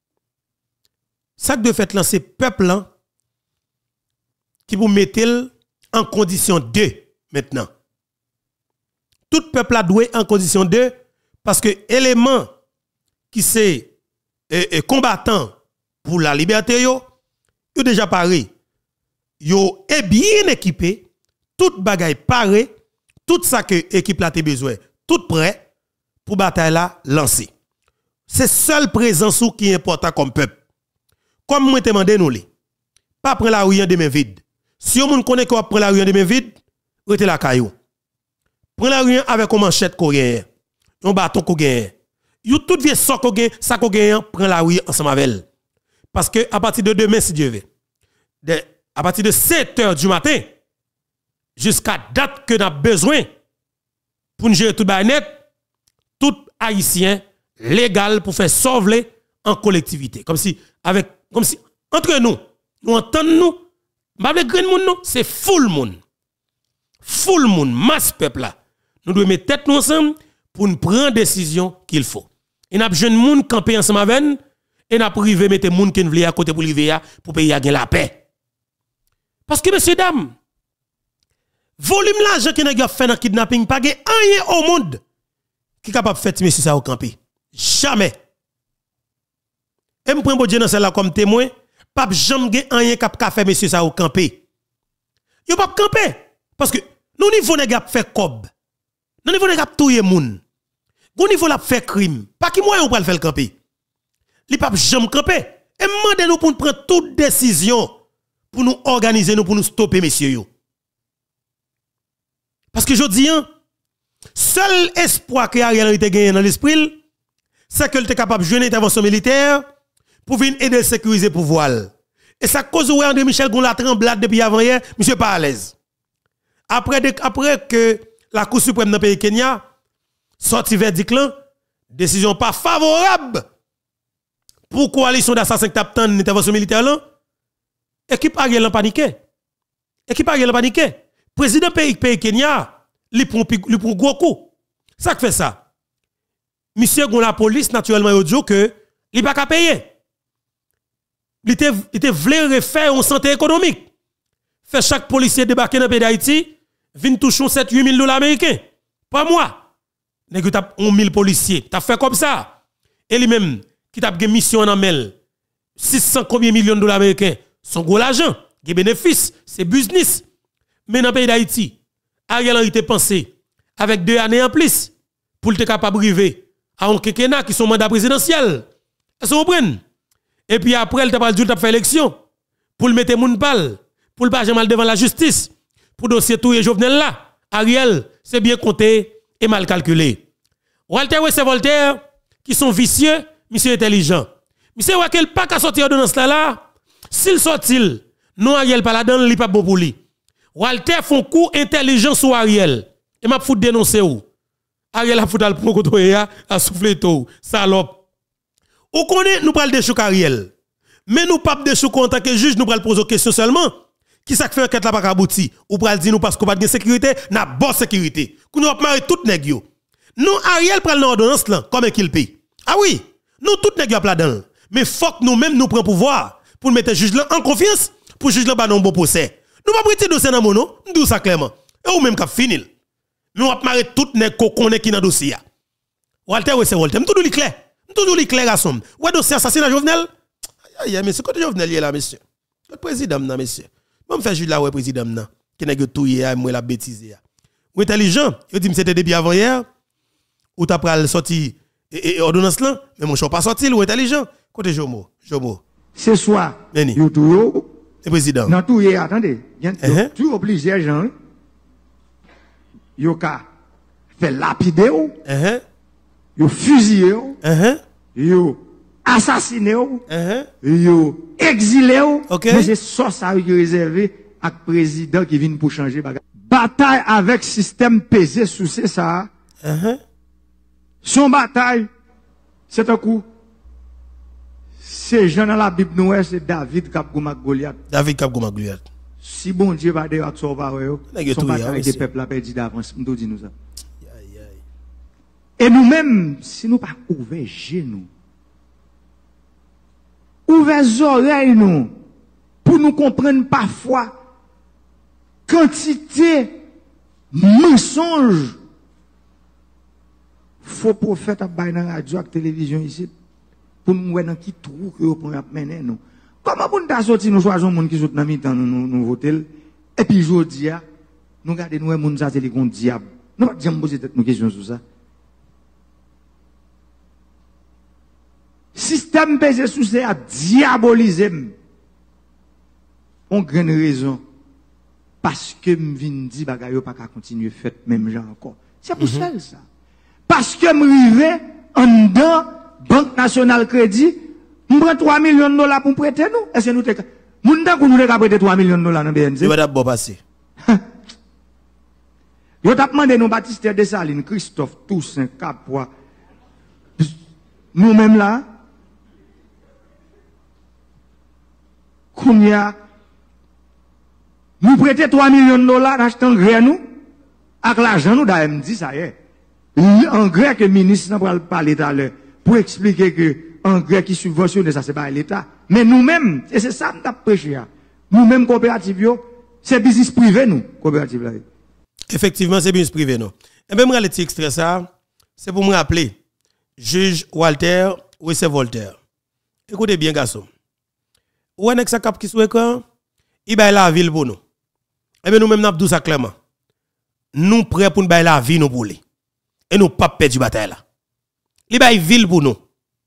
Ça doit faire là, c'est peuple là, qui vous mettez en condition 2 maintenant. Tout peuple là doit en condition 2 parce que élément qui c'est combattant pour la liberté yo déjà paré, yo est bien équipé, toute bagaille paré, tout ça que l'équipe là a besoin, tout prêt pour bataille là lancer. C'est seule présence qui est important comme peuple. Comme moi te demandé nous les, pas prendre la rue de main vide. Si on connaît qu'on prend la rue de main vide, rete la caillou. Prends la rue avec une manchette coréen, un bâton coréen. Yo tout vieux ça coréen, ça coréen prend la rue ensemble avec elle. Parce que à partir de demain, si Dieu veut, à partir de 7 h du matin, jusqu'à date que nous avons besoin pour nous gérer tout net, tout haïtien légal pour faire sauver en collectivité. Comme si, entre nous, nous entendons nous, pas le grand monde, c'est full monde. Full monde, masse peuple là. Nous devons mettre tête nous ensemble pour nous prendre décision qu'il faut. Et n'a jeune monde camper ensemble avec nous et n'a privé mettre monde qui veut à côté pour river pour payer à la paix. Parce que messieurs dames, volume l'argent que n'a fait dans kidnapping pas rien au monde qui capable faire monsieur ça au camper. Jamais. Et me prend Dieu dans celle-là comme témoin, pas jamais rien cap faire monsieur ça au camper. Yo pas camper parce que nous niveau nèg fait cob. Nous niveau nèg touyer moun. Gon niveau la fait crime. Pas qui moyen on va le faire camper. Li pas jamais camper. Et demandez nous pour prendre toute décision pour nous organiser nous pour nous stopper messieurs yo. Parce que je dis seul espoir que Ariel Henry te gagné dans l'esprit c'est que il était capable de jouer une intervention militaire pour venir aider à sécuriser le pouvoir. Et ça cause où André Michel gon la tremblade depuis avant hier, monsieur pas à l'aise. Après que la Cour suprême dans le pays Kenya sorti verdict là, décision pas favorable pour coalition d'assassins qui tape une intervention militaire là, équipe Ariel en paniqué. Équipe Ariel en paniqué. Président pays Kenya, il prend gros coup. Ça qui fait ça. Monsieur gon la police naturellement il dit que il pas qu'à payer. Il était voulu refaire une santé économique. Fait chaque policier débarquer dans le pays d'Haïti, vient toucher 7-8 000 $ américains. Pas moi. Nèg yo t'a 1 000 policiers. T'as fait comme ça. Et lui-même, qui t'a une mission en amel, 600 combien millions de $ américains, son gros l'argent, des bénéfices, c'est business. Mais dans le pays d'Haïti, Ariel Henry te pensé, avec 2 années en plus, pour être capable de arriver à un quinquennat qui sont mandat présidentiel. Est-ce que vous comprenez? Et puis après, il t'a fait élection pour le mettre moun pal, pour le pas jamais devant la justice, pour dossier tout et Jovenel là. Ariel, c'est bien compté et mal calculé. Walter c'est Voltaire qui sont vicieux, monsieur intelligent. Monsieur ouais quel pas qu'à sortir de ce là, s'il sortit, non Ariel pas là-dedans, il pas bon pour lui. Walter font coup intelligent sur Ariel. Et m'a foutu dénoncer où? Ariel a foutu le prokoto a soufflé tout, salope. Ou connaît nous parle de chouk Ariel. Mais nous pas de chouk en tant que juge nous pral poser question seulement. Qui ça fait enquête là pas abouti ou pral dire nous parce qu'on pas de sécurité, n'a bonne sécurité. Qu'on a marrer tout nèg yo. Nous Ariel pral dans ordonnance là comme qu'il paye. Ah oui, nous tout nèg yo là-dedans. Mais faut que nous même nous prend pouvoir pour mettre juge là en confiance pour juge là ba non bon procès. Nous pas prêter dossier dans mono, nous ça clairement. Et ou même cap finil. Nous a marrer tout nèg ko connaît qui dans dossier. Walter c'est Walter, tout li clair. Toujours les clairs à somme. Ouais, dossier assassinat Jovenel. Aïe, monsieur, côté Jovenel là, monsieur. Le président, non, monsieur. Bon, me faire juste là, ouais, président, non. Qui n'a que tout hier, moi, la bêtise. Ou intelligent, il dit, c'était depuis avant hier. Ou t'as pris sorti ordonnance là, mais mon choix pas sorti, ou intelligent. Côté Jomo. Ce soir, you tout, le président. Dans tout hier, attendez. Tu obligé les gens. Yo ka fait lapider. Yo fusillé. Yo assassiné, yo exilé, mais c'est ça qui est réservé à président qui vient pour changer bagage. Bataille avec système pesé sous ça. Son bataille, c'est un coup. C'est Jean dans la Bible noire, c'est David qui a Goliath. David qui a Goliath. Si bon Dieu va dire à son parole, son bataille des peuples a perdu d'avance. Nous disons ça. Et nous-mêmes, si nous pas ouvert genoux, ouvert oreilles nous, pour nous comprendre parfois quantité mensonge, faux prophète à bailler dans la radio et la télévision ici, pour nous voir dans qui trou que vous mener nous. Comment pour nous sortir, nous choisissons les gens qui sont dans le temps, nous votons, et puis aujourd'hui, nous regardons nous, les gens qui sont des diable. Nous ne pouvons pas poser nos questions sur ça. Système pesé sous ça a diabolisé. On grande raison. Parce que m'vin dit bagayo pas qu'à continuer fait même genre encore. C'est pour ça. Parce que m'rivé en dedans Banque Nationale Crédit, m'prend 3 millions de dollars pour prêter nous. Est-ce que nous te moun dan nous te prêter 3 millions de dollars dans BNZ? Il va d'abord passer. Yo t'a demandé nous Baptiste Dessalines, Christophe Toussaint Capois. Nous même là Kounia, nous prêtons 3 millions de dollars achetant gré nous, avec l'argent nous d'AMD, ça y est. l'engrais que le ministre n'a pas parlé tout à l'heure, pour expliquer que l'engrais qui subventionne, ça, c'est pas l'État. Mais nous-mêmes, et c'est ça que nous avons prêché, nous-mêmes, coopératives, c'est business privé, nous, coopérative là. Effectivement, c'est business privé, non. Et même le petit extrait, ça, c'est pour me rappeler, juge Walter, ou c'est Voltaire. Écoutez bien, garçon. Ou est-ce que ça cap qui souhaite quand? Il va la ville pour nous. Et bien, nous-mêmes, nous avons dit ça clairement. Nous prêts pour nous bailler la vie, nous pour lui. Et nous pas perdre du bataille là. Il va ville pour nous.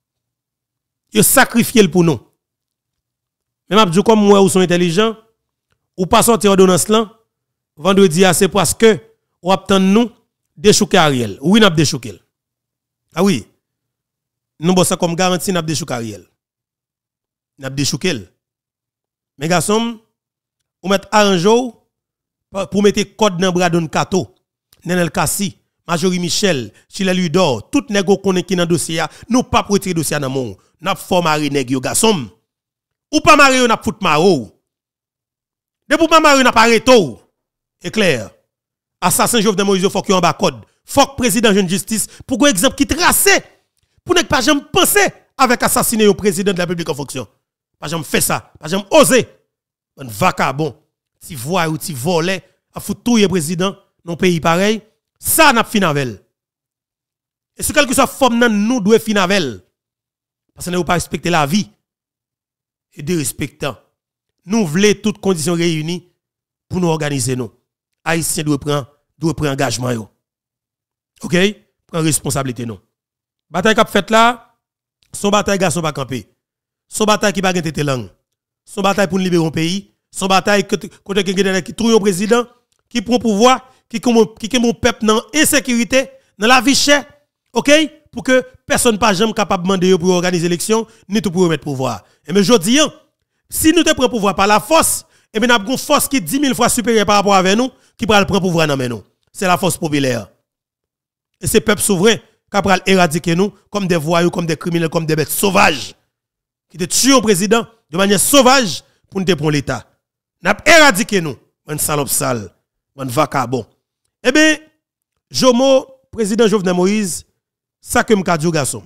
Il sacrifié pour nous. Mais m'a dit comme moi ou sont intelligents, ou pas sortir ordonnance là, vendredi c'est parce que ou attend nous déchouquer Ariel. Oui, n'a déchouquer. Ah oui. Nous bon ça comme garantie n'a déchouquer Ariel. N'a déchouquer. Mais garçon, ou mettre arrangeau pour mettre code dans bras don Kato, Nenel Kassi, Majorie Michel, Chile Ludor, tout nèg connaît qui dans dossier, nous pas pour retirer dossier dans mon. N'a formé nèg yo garçon. Ou pas marié n'a fout maro. De pour pas marié n'a pas reto. C'est clair. Assassin Jovenel Moïse faut qu'il en bas code. Faut que président jeune justice pour un exemple qui tracé pour ne pas jamais penser avec assassiner le président de la République en fonction. Pas jamais fait ça, pas jamais osé. Un vacabon, ti voix ou ti volé a foutre tout le président dans pays pareil, ça n'a fin avec. Et ce quelque soit forme nous doit fin avec. Parce que nous pas respecter la vie et de respectant. Nous voulons toutes conditions réunies pour nous organiser nous. Haïtiens doivent prendre engagement yo. OK? Prendre responsabilité nous. Bataille qu'a fait là, son bataille garçon pas camper. Son bataille qui pas gagner tête langue. Son bataille pour libérer un pays, son bataille côté qui trouve un président qui prend pouvoir, qui mon peuple dans insécurité, dans la vie chère. OK? Pour que personne pas jamais capable de demander pour organiser l'élection ni tout pour remettre pouvoir. Et mais je dis si nous te prenons pouvoir par la force, et bien nous avons une force qui est 10 000 fois supérieure par rapport à nous qui prend le pouvoir dans nous. C'est la force populaire. Et c'est peuple souverain qui va éradiquer nous comme des voyous, comme des criminels, comme des bêtes sauvages qui te tuent au président de manière sauvage pour nous te prendre l'État. N'a éradiqué nous, un salope sale, un vacabon. Eh bien, Jomo, président Jovenel Moïse, ça que m'ka dit garçon.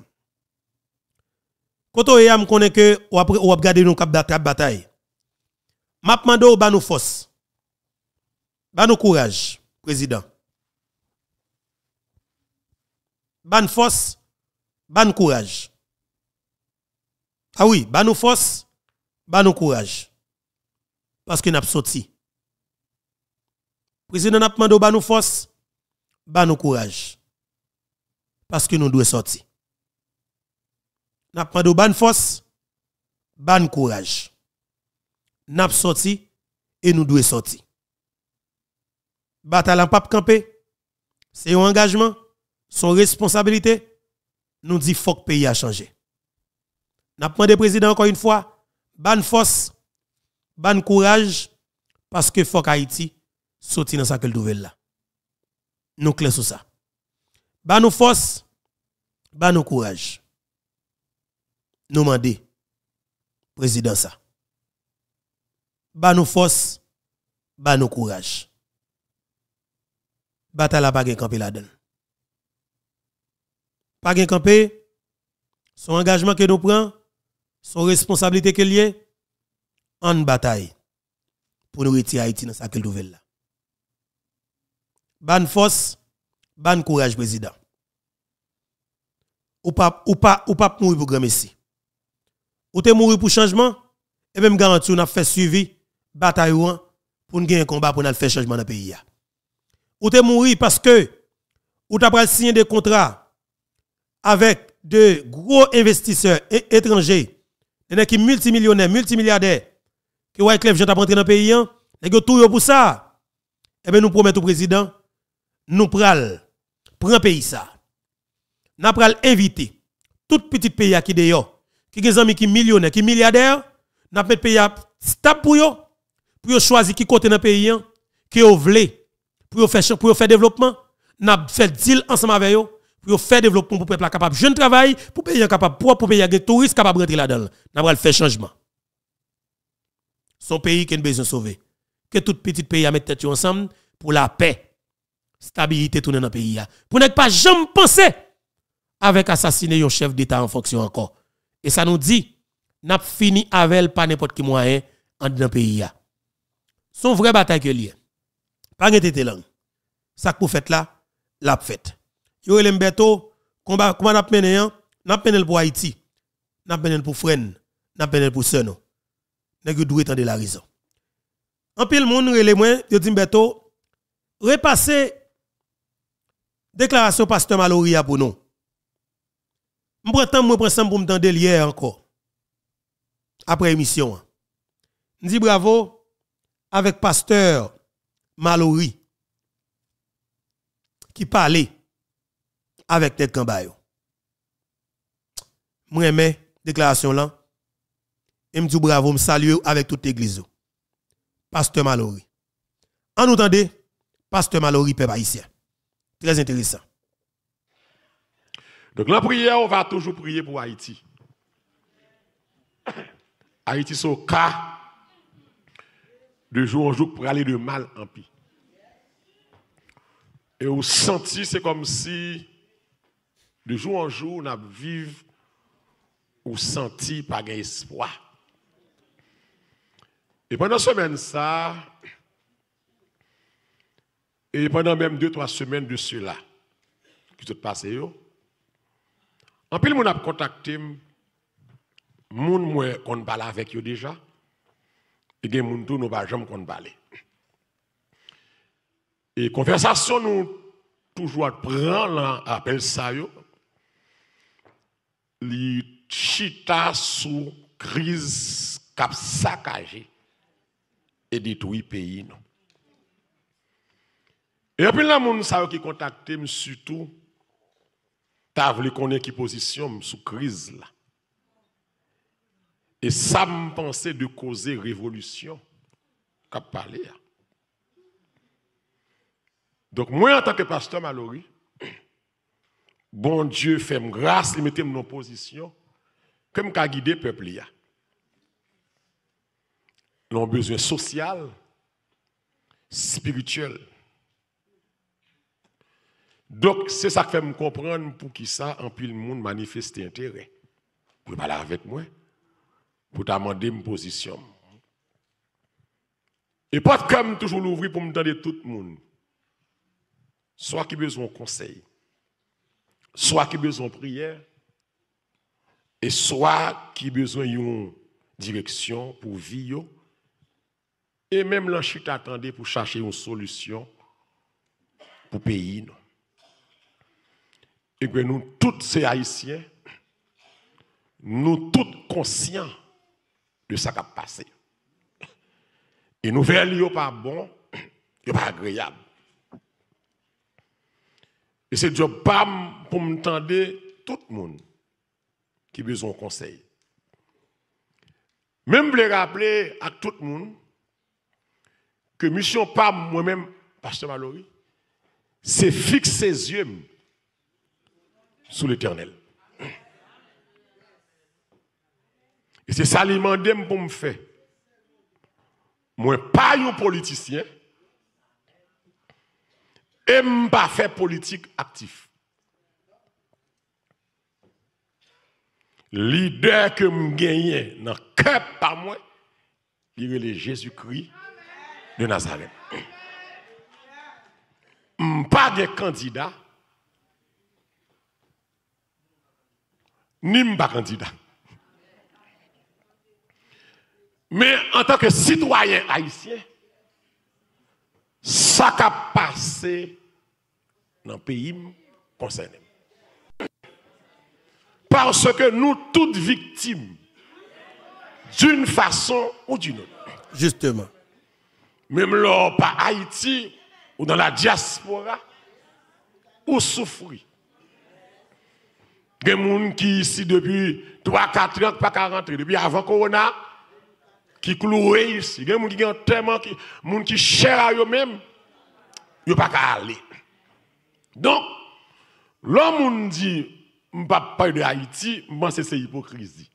Quand on me connaît que ou regarder nous cap bataille. M'a demandé ou ba nous force. Ba nous courage, président. Ba nous force, ba nous courage. Ah oui, ba nous force, ba nous courage. Parce que n'a pas sorti. Président n'a demandé ou ba nous force, ba nous courage. Parce que nous devons sortir. N'a pas de bonne force, bonne courage. N'a pas sorti et nous devons sortir. Bataille en pape campé, c'est un engagement, son responsabilité. Nous dit faut que le pays a changé. N'a pas de président encore une fois, bonne force, bonne courage, parce que faut qu'Haïti sorti dans sa nouvelle là. Nous clair sur ça. Ba nous force, ba nous courage. Nous mandé président ça. Ba nous force, ba nous courage. Bataille la pas gen camper là-dedans. Pas gen camper, son engagement que nous prend, son responsabilité que lié en bataille pour nous retirer Haïti dans sa nouvelle là. Ban force, ban courage président. Ou pas mourir pour grand messie. Ou te mourir pour changement et même garanti on a fait suivi bataille pour nous gagner un combat pour nous faire changement dans le pays. Ou te mourir parce que ou t'a pas signé des contrats avec de gros investisseurs étrangers, qui multimillionnaires, multimilliardaires qui ouais Clef Jean t'a rentré dans le pays, et que tout pour ça. Et bien nous promettons au président nous pral prend pays ça. N'a pral inviter tout petit pays qui d'ailleurs qui des amis qui millionnaires, qui milliardaires, n'a mettre pays stable pour yo choisir qui côté dans pays qui yo vle pour faire développement, n'a fait deal ensemble avec yo pour faire développement pour peuple capable jeune travail, pour pays capable pour pays des touristes capable rentrer là-dedans. N'a pral faire changement. Son pays qui a besoin de sauver. Que tout petit pays a mettre tête ensemble pour la paix. stabilité tourner dans le pays. Pour ne pas jamais penser avec assassiner un chef d'État en fonction encore. Et ça nous dit, n'a fini avec pas n'importe quel moyen en dans le pays. Son vrai bataille que lié. Pas de langue. Ça que vous faites là, l'a fait. Yo el Mbeto, combat comment n'a mené n'a mené pour Haïti. N'a mené pour Fren, n'a mené pour Seno. Nèg yo doit tendre la raison. En pile monde relé moi, yo dit Mbeto, repasser déclaration pasteur Mallory pour nous. M'prend temps moi prend pour m'tendre hier encore. Après émission. M'di bravo avec pasteur Mallory qui parlait avec Ted Kambayo. Moi aimé déclaration là et me dit bravo, me salue avec toute l'église. Pasteur Mallory. En entendez, pasteur Mallory peuple haïtien. Très intéressant. Donc la prière, on va toujours prier pour Haïti. Haïti c'est au cas de jour en jour pour aller de mal en pis. Et au senti, c'est comme si de jour en jour, on a vécu ou senti pas d'espoir. Et pendant cette semaine, ça, et pendant même 2-3 semaines de cela, qui tout passé, en pile, on a contacté moun qu'on parle avec eux déjà, et des moun tout nous pas jamais qu'on parle. Et conversation nous toujours prend appel ça yo, li chita sous crise cap saccagé et détruit pays non. Et puis là moun ça qui contacté surtout t'a voulu connaître qui position sous crise là. Et ça me pensait de causer révolution qu'a parlé. Donc moi en tant que pasteur Mallory, bon Dieu fait me grâce, il mettait mon position comme qu'a guider peuple là. Ils ont besoin social, spirituel. Donc, c'est ça qui fait me comprendre pour qui ça, en pile monde manifeste intérêt. Pour parler avec moi, pour demander une position. Et pas comme toujours l'ouvrir pour me donner tout le monde. Soit qui besoin de conseil, soit qui besoin de prière, et soit qui besoin d'une direction pour vivre, et même l'enchite attendait pour chercher une solution pour le pays. Non? Et que nous, tous ces Haïtiens, nous tous conscients de ce qui a passé. Et nous verrions pas bon, et pas agréable. Et c'est job pour me tendre tout le monde qui a besoin de conseil. Même je rappeler à tout le monde que mission pas moi-même, pasteur Mallory, c'est fixer ses yeux sous l'Éternel. Et c'est ça qui m'a demandé pour me faire. Moi, pas un politicien, et je ne pas faire politique actif. Leader que je gagne dans le cœur par moi, il est Jésus-Christ de Nazareth. Je ne pas de candidat, ni pas candidat. Mais en tant que citoyen haïtien, ça qui a passé dans le pays concerné. Parce que nous toutes victimes d'une façon ou d'une autre. Justement. Même là, par Haïti ou dans la diaspora, ou souffrir. Il y a des gens qui ici depuis 3-4 ans, pas 40 ans, depuis avant Corona, qui clouent ici. Il y a des gens qui ont tellement, des gens qui chèrent à eux-mêmes, ils ne peuvent pas aller. Donc, l'homme dit, je ne parle pas de Haïti, je pense que c'est hypocrisie.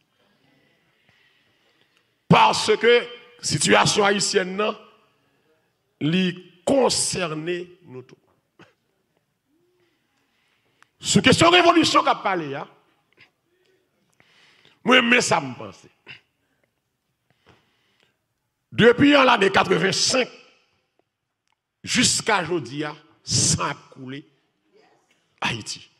Parce que la situation haïtienne, elle concerne nous tous. Sur question révolution qu'a parlé, hein? Moi, mais ça me pense. Depuis l'année 85 jusqu'à aujourd'hui, ça a coulé Haïti.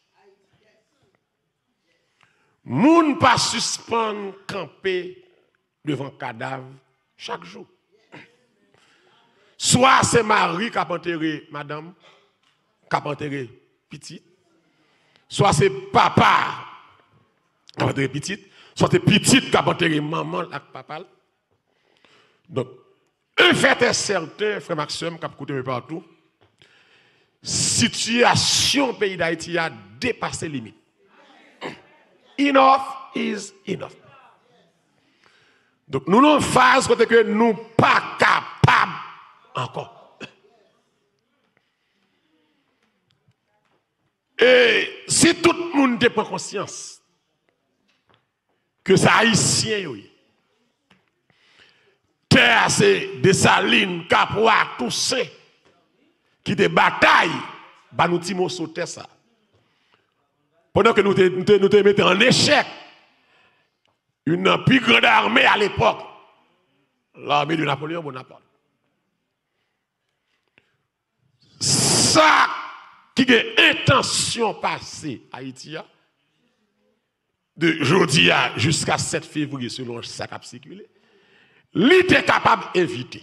Moun pas suspend camper devant cadavre chaque jour. Soit c'est Marie qui a enterré madame, qui a enterré petite, soit c'est papa qui a enterré petite, soit c'est petite qui a enterré maman avec papa. Donc, un fait est certain, frère Maxime, qui a écouté partout, situation pays d'Haïti a dépassé les limites. Enough is enough. Donc, nous avons une phase où nous ne sommes pas capables encore. Et si tout le monde prend conscience que c'est haïtien, terre c'est Dessalines, Capois, Toussaint, qui te bataille, bah nous timons sauter ça. Pendant que nous te mettons en échec, une plus grande armée à l'époque, l'armée de Napoléon Bonaparte. Ça qui a intention passée à Haïti, de jeudi jusqu'à 7 février, selon ça qui a circulé, l'était capable d'éviter.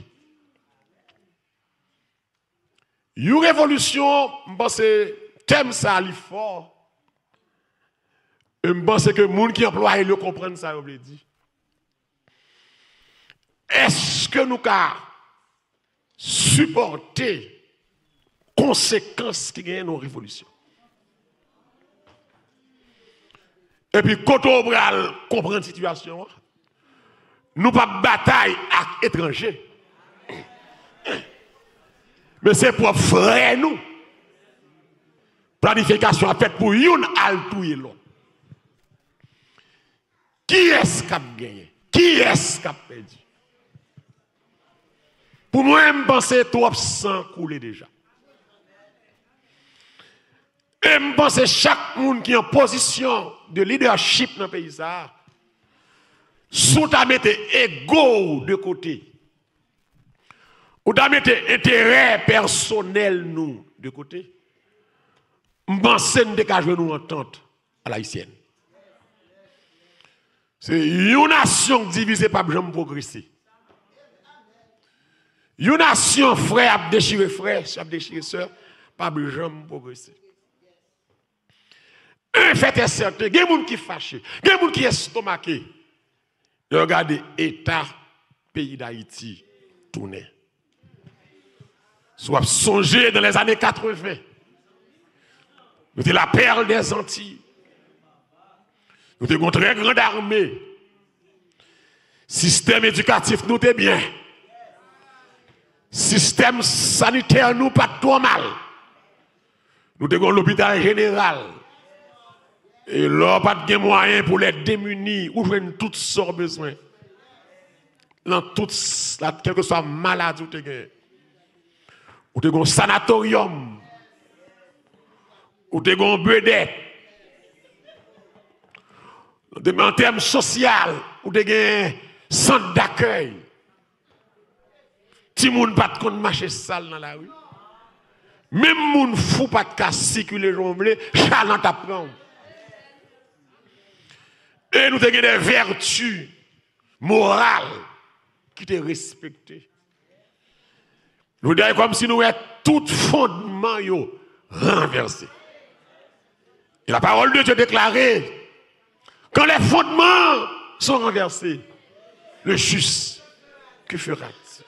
Une révolution, je pense que thème ça est fort. Je pense que les gens qui emploient le comprennent ça, je veut dire. Est-ce que nous avons supporté les conséquences qui gagnent nos révolutions? Et puis, quand on comprend la situation, nous pas bataille avec étrangers. Mais c'est pour frère nous. Planification a fait pour une altouiller l'autre. Qui est-ce qui a gagné? Qui est-ce qui a perdu? Pour moi, je pense que trop sang coulé déjà. Et je pense que chaque monde qui est en position de leadership dans le pays, sous ta mette ego de côté, ou ta mette intérêt personnel nous de côté, je pense que nous devons nous entendre à l'haïtienne. C'est une nation divisée par jamais progresser. Une nation frère a déchiré frère, a déchiré sœur, pas jamais progresser. Un fait est certain, il y a des gens qui sont fâchés, il y a des gens qui sont estomaqués. Regardez l'État, pays d'Haïti, tourné. Soit songé dans les années 80. Nous étions la perle des Antilles. Nous avons une très grande armée. Système éducatif, nous était bien. Système sanitaire, nous pas trop mal. Nous avons l'hôpital général. Et là, pas de moyens pour les démunis, ou jouer toutes sortes de besoins. Dans toutes, quelle que soit maladie, ou te un sanatorium, ou te un bedette. En termes sociaux, ou te un centre d'accueil. Si moun pas de marcher sale dans la rue. Même moun fou pas de cas circuler jomblé, chalant t'apprend. Et nous avons des vertus morales qui te respectées. Nous disons comme si nous étions tout fondement renversé. Et la parole de Dieu déclarée, quand les fondements sont renversés, le juste, que fera-t-il?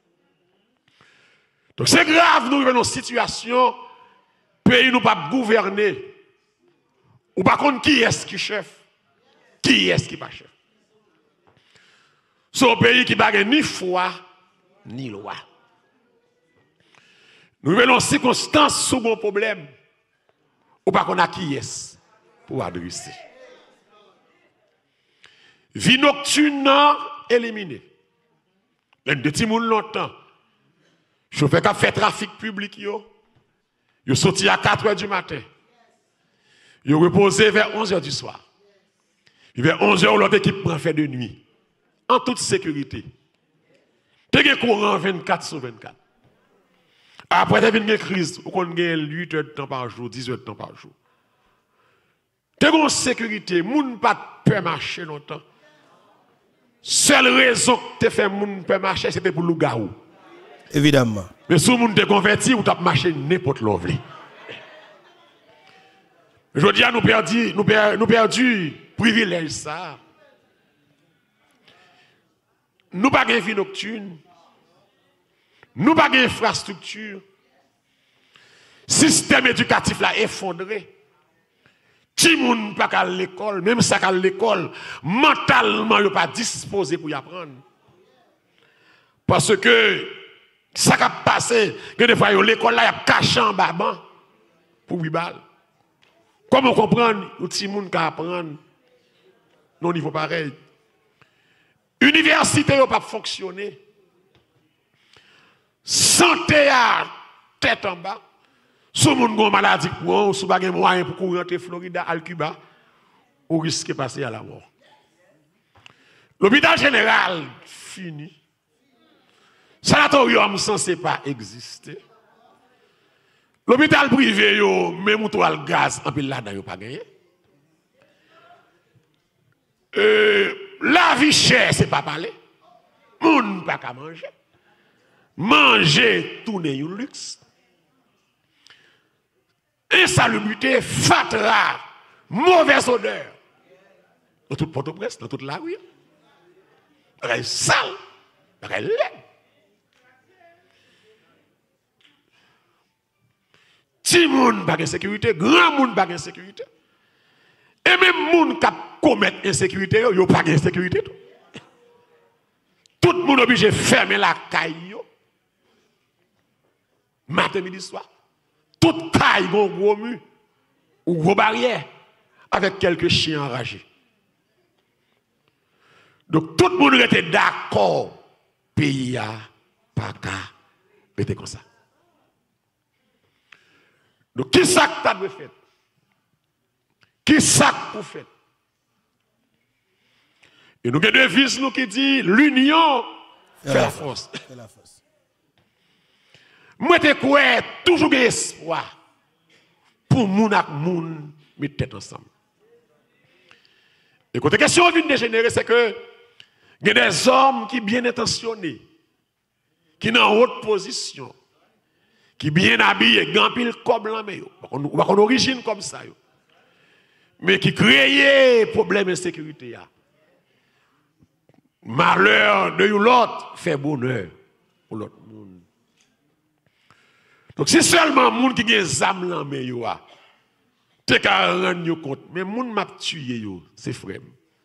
Donc c'est grave, nous vivons dans une situation, pays nous pas gouverner. Ou par contre, qui est-ce qui chef? Qui est-ce qui pas chef? C'est un pays qui n'a ni foi, ni loi. Nous vivons dans circonstances sous mon problème. Ou pas qu'on a qui est pour adresser. Vie nocturne éliminée. Les deux petits moun longtemps. Chauffeur qui a fait trafic public, yo sorti à 4h du matin. Ils reposé vers 11h du soir. Et vers 11h, l'autre équipe prend fait de nuit. En toute sécurité. Tu as courant 24 sur 24. Après, tu as une crise, où on a 8 heures de temps par jour, 10 heures de temps par jour. Tu as une sécurité, moun pas peut marcher longtemps. Seule raison que tu fait moun peut marcher, c'était pour le garou. Évidemment. Mais si moun te converti, ou tu as marché n'importe l'ovle. Je dis à nous perdu privilège ça. Nous pas de vie nocturne. Nous pas d'infrastructure. Système éducatif là effondré. Ti moun pas à l'école, même ça qu'à l'école, mentalement il pas disposé pour y apprendre. Parce que ça qui a passé, que des fois l'école là y a caché en baban pour 8 balles. Comment comprendre ou ti moun ka apprendre non niveau pareil. Université n'a pas fonctionné. Santé à tête en bas. Si vous avez une maladie, si vous avez un moyen pour courir entre Florida à Cuba, vous risquez de passer à la mort. L'hôpital général fini. Le sanatorium censé pas exister. L'hôpital privé, même tout le gaz, en pile là-dedans, pas gagné. La vie chère, c'est pas parler. Moun pas qu'à manger. Manger, tourner un luxe. Insalubrité, fatra, mauvaise odeur. Dans toute Port-au-Prince, dans toute la rue. Elle sale, elle laide. Petit monde pas de sécurité, grand monde pas de sécurité. Et même monde qui commet insécurité, il n'y a pas de sécurité. Tout le monde est obligé de fermer la caille. Matin, midi, soir. Toute caille, gros mur ou gros barrière avec quelques chiens enragés. Donc tout le monde était d'accord. Pays a pas qu'à péter comme ça. Donc qui ça que tu as fait? Qui ça que vous faites? Et nous avons une devise qui dit l'union fait la force. Moi, je crois toujours qu'il y a espoir pour moun ak moun mettre tête ensemble. Et quand la question vient de dégénérer, c'est que il y a des hommes qui sont bien intentionnés, qui sont en haute position, qui sont bien habillés, qui ont pile comme l'homme, ou pas origine comme ça, mais qui créent problème d'insécurité. Malheur de l'autre fait bonheur pour l'autre monde. Donc, si seulement les gens qui ont des âmes là, tu as rendre compte. Mais les gens qui ont tué, c'est frère.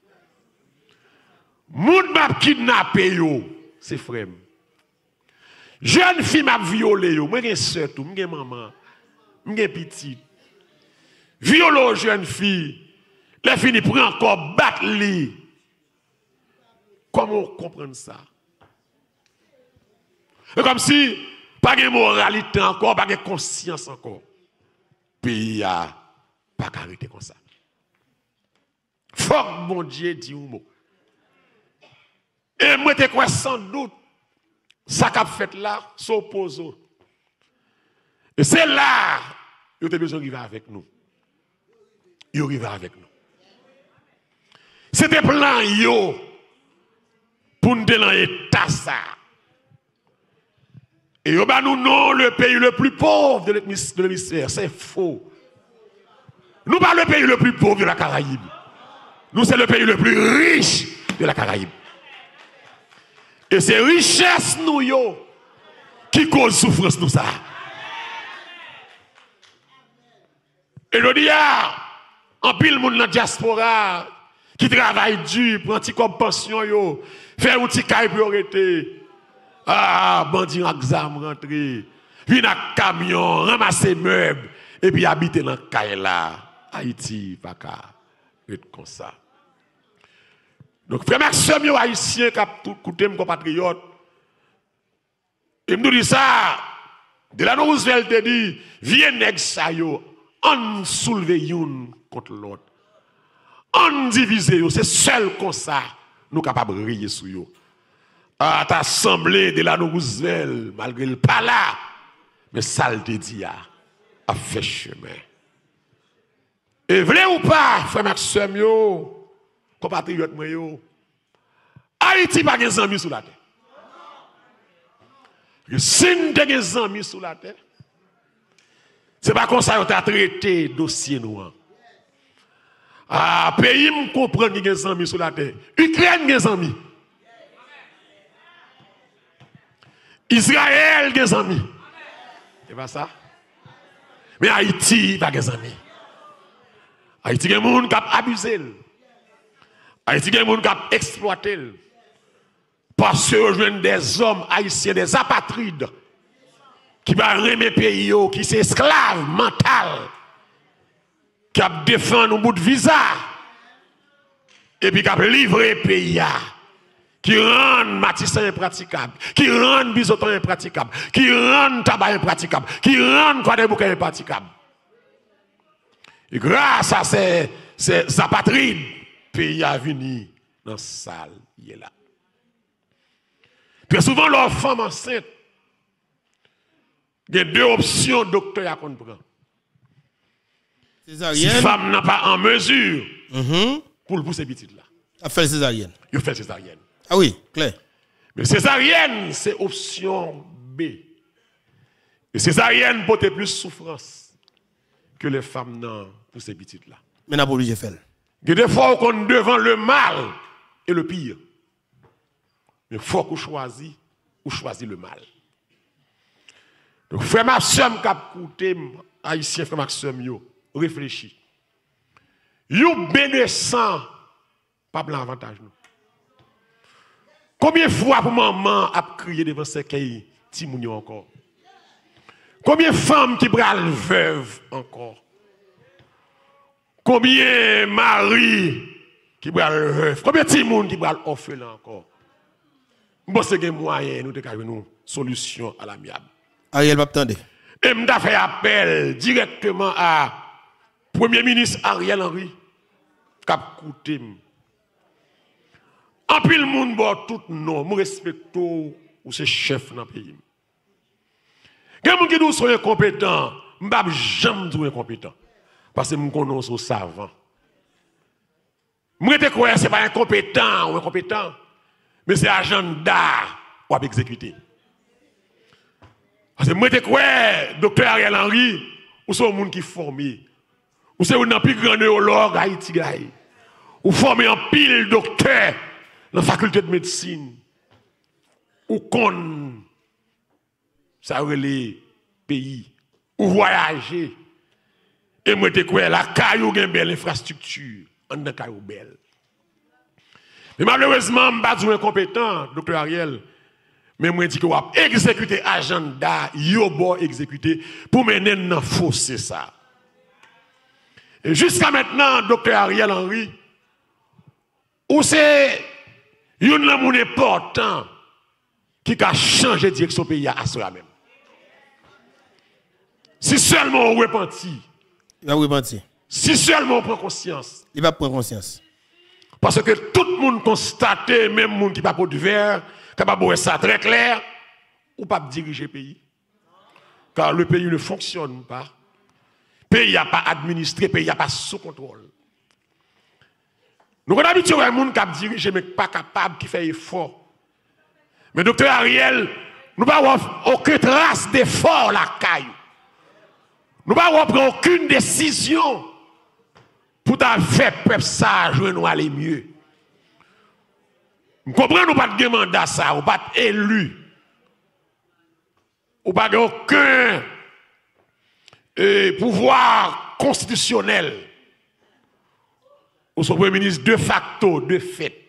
Les gens qui ont kidnappé, c'est frère. Jeune fille m'a violé, moi j'ai soeur, moi j'ai maman, moi j'ai petite. Violo jeune fille, les filles prennent encore battre li. Comment comprendre ça? C'est comme si pas de moralité encore, pas de conscience encore. Pays a pas arrêté comme ça. Faut que mon Dieu dit un mot. Et moi, je crois sans doute, ça qu'a fait là, s'oppose. Et c'est là, il a besoin d'arriver avec nous. Il arrive avec nous. C'était plan yo pour nous dans l'état ça. Et nous non le pays le plus pauvre de l'hémisphère, c'est faux. Nous pas le pays le plus pauvre de la Caraïbe. Nous c'est le pays le plus riche de la Caraïbe. Et c'est richesse nous yo qui cause souffrance nous ça. Et je dis en pile monde dans la diaspora qui travaille dur prend petit comme pension yo, fait un petit caille priorité. Ah, bandit en exam rentré, vient avec camion, ramasser meubles et puis habiter dans caille là. Haïti pas être comme ça. Donc frère Maxime yo haïtien qui a tout écouté mes compatriotes. Et me dit ça, de la Roosevelt te dit, viens nèg ça yo, on soulever youn contre l'autre. On divise, c'est seul comme ça nous capables de rire sur eux. À t'assemblée de la Roosevelt, malgré le pas là, mais ça le dit a fait chemin. Et vrai ou pas, frère Maxime, compatriote, Haïti n'a pas de amis sur la terre. Si nous avons des amis sur la terre, ce n'est pas comme ça qu'on a traité le dossier noir. Ah, pays me comprend qu'il y a des amis sur la terre. Ukraine a des amis. Israël a des amis. C'est pas ça? Mais Haïti n'a pas des amis. Haïti a des gens qui ont abusé. Haïti a des gens qui ont exploité. Parce que rejoindre des hommes haïtiens, des apatrides, qui va remettre pays, qui sont esclaves mentaux, qui a défendu un bout de visa, et puis qui a livré le pays, qui rend Matissan impraticable, qui rend Bisoton impraticable, qui rend tabac impraticable, qui rend Kwadebouka impraticable. Et grâce à ces apatrides, le pays a venu dans la salle, il est là. Très souvent, leur femme enceinte, il y a deux options, docteur, à comprendre. Si la femme n'a pas en mesure pour le pousser petite là. Elle fait césarienne. Il fait césarienne. Ah oui, clair. Mais césarienne, c'est option B. Et césarienne porte plus souffrance que les femmes n'ont pour ces petites là. Mais n'a pas obligé de faire. Il y a des fois qu'on est devant le mal et le pire. Mais il faut qu'on choisisse le mal. Donc, frère Maxime, qui a écouté, haïtien, frère Maxime, réfléchis. Vous bénissant, pas pour l'avantage. Combien de fois pour maman a crié devant ce qu'il y a encore? Combien de femmes qui brûlent veuve encore? Combien de maris qui brûlent veuve? Combien de gens qui brûlent orphelin encore? Bon, c'est un moyen, nous avons une solution à l'amiable. Ariel va attendre. Et je fait appel directement à Premier ministre Ariel Henry, qui a écouté. En plus, le monde, tout non, je respecte ou c'est chef dans le pays. Quand je dis que sont incompétents, je ne vais jamais dire incompétent. Parce que je connais ce savant. Je ne crois que ce n'est pas incompétent ou incompétent. Mais c'est agenda pour exécuter. Parce que moi, je crois, docteur Ariel Henry, ou c'est un monde qui est formé. Ou c'est un plus grand neurologue Haïti. Ou formé en pile docteur dans la faculté de médecine. Ou qu'on ça les pays. Ou voyager. Et moi, je crois, la caillou a une belle infrastructure. On a caillou belle. Mais malheureusement, je ne suis pas incompétent, docteur Ariel. Mais moi, je dis que vous exécuter agenda, vous exécuter pour mener dans fossé ça. Et jusqu'à maintenant, docteur Ariel Henry, où c'est une homme important qui a changé de direction pays à soi-même. Si seulement on repentit. Il va repentir. Si seulement on prend conscience. Il va prendre conscience. Parce que tout le monde constate, même le monde qui n'a pas de verre, qui n'a pas de ça très clair, ou pas diriger le pays. Car le pays ne fonctionne pas. Le pays n'a pas administré, le pays n'a pas sous contrôle. Nous avons habitué à un monde qui a dirigé, mais pas capable, qui fait effort. Mais docteur Ariel, nous n'avons aucune trace d'effort la caille. Nous n'avons pris aucune décision pour faire peuple ça, jouer nous aller mieux. Nous comprenons, nous pas de mandat ça, nous pas élu. Nous pas aucun pouvoir constitutionnel. Nous sommes premier ministre de facto, de fait.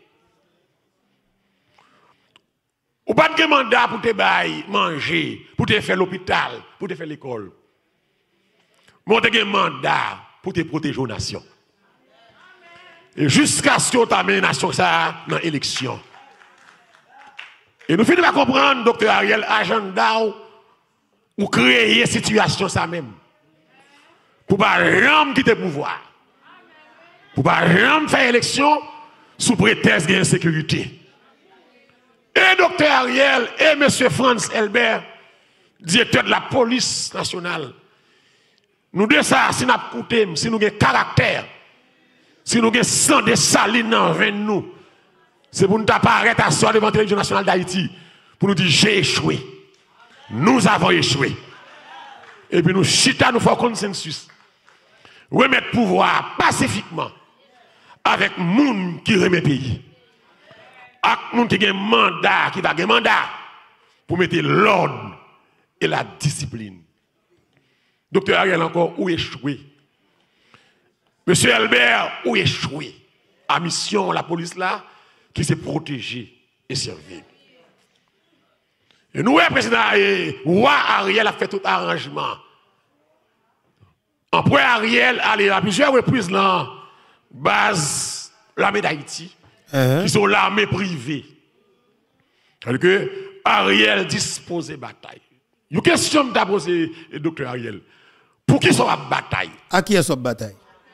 Nous pas de mandat pour te bailler, manger, pour te faire l'hôpital, pour te faire l'école. Nous avons un mandat pour te protéger aux nations. Et jusqu'à ce que tu amènes la nation dans l'élection. Et nous finissons par comprendre, docteur Ariel, agenda ou créer une situation ça même. Pour ne pas quitter le pouvoir. Pour ne pas jamais faire élection sous prétexte d'insécurité. Et docteur Ariel et monsieur Franz Elbert, directeur de la police nationale, nous deux ça, si nous avons coûté, si nous avons caractère, si nous avons sang de saline dans nous, c'est pour nous apparaître à soi devant la télévision nationale d'Haïti, pour nous dire j'ai échoué. Nous avons échoué. Et puis nous chita, nous faisons consensus. Remettre pouvoir pacifiquement avec les gens qui remet pays. Avec les gens qui ont un mandat, qui va avoir un mandat pour mettre l'ordre et la discipline. Docteur Ariel encore, où échoué? Monsieur Albert, où échoué? À mission, la police là, qui s'est protégée et servie. Et nous, le président Roi Ariel a fait tout arrangement. Après Ariel, allez à plusieurs reprises dans base l'armée d'Haïti, qui sont l'armée privée. C'est-à-dire que Ariel dispose de bataille. Une question que tu as posée, docteur Ariel. Pour qui sont la bataille? À qui est cette bataille?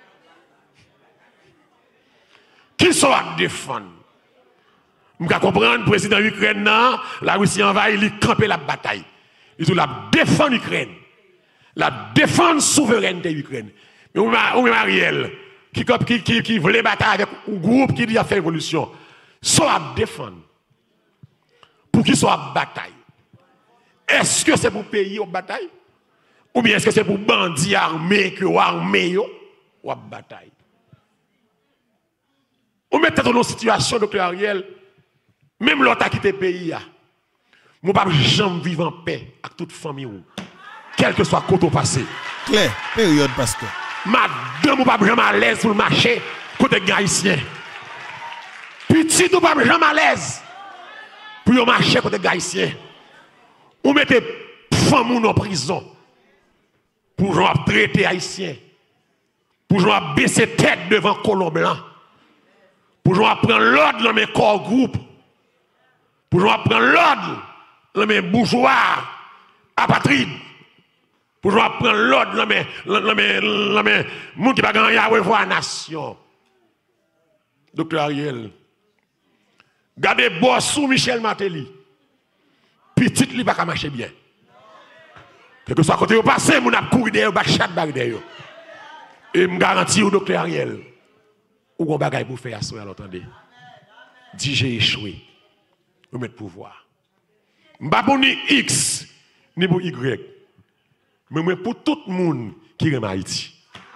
Qui sont à défendre? Je comprends, le président Ukraine, la Russie envahit, il campe la bataille. Il la défendre l'Ukraine. La défendre souveraineté d'Ukraine. Mais on Ariel, qui voulait bataille avec un groupe qui dit à faire évolution, soit à défendre. Pour qui soit à bataille? Est-ce que c'est pour payer aux batailles? Ou bien est-ce que c'est pour bandits armés que ou armés ou à bataille? On met dans une situation, docteur Ariel, même l'autre a quitté le pays, je ne peux pas jamais vivre en paix avec toute famille, quel que soit le côté passé. Claire, période, pasteur. Madame, je ne peux pas jamais à l'aise pour le marché côté haïtien. Petit, je ne peux pas jamais à l'aise pour le marché côté haïtien. On mettait femmes en prison pour jouer à traiter haïtien, pour jouer à baisser tête devant colon blanc, pour jouer à prendre l'ordre dans mes corps groupes, pour jouer à prendre l'ordre dans mes bourgeois apatrides, pour jouer à prendre l'ordre dans mes gens qui ne va pas gagner à revoir la nation. Docteur Ariel, gardez boss sous Michel Martelly. Petit li pas marcher bien. Quelque soit côté au passé, mon a couru derrière, ba chat derrière. Et me garantis au docteur Ariel, ou on bagaille pour faire ça, entendez. Dit j'ai échoué. Remettre pouvoir. M'pa pour ni X ni pour Y. Mais pour tout le monde qui aime Haïti.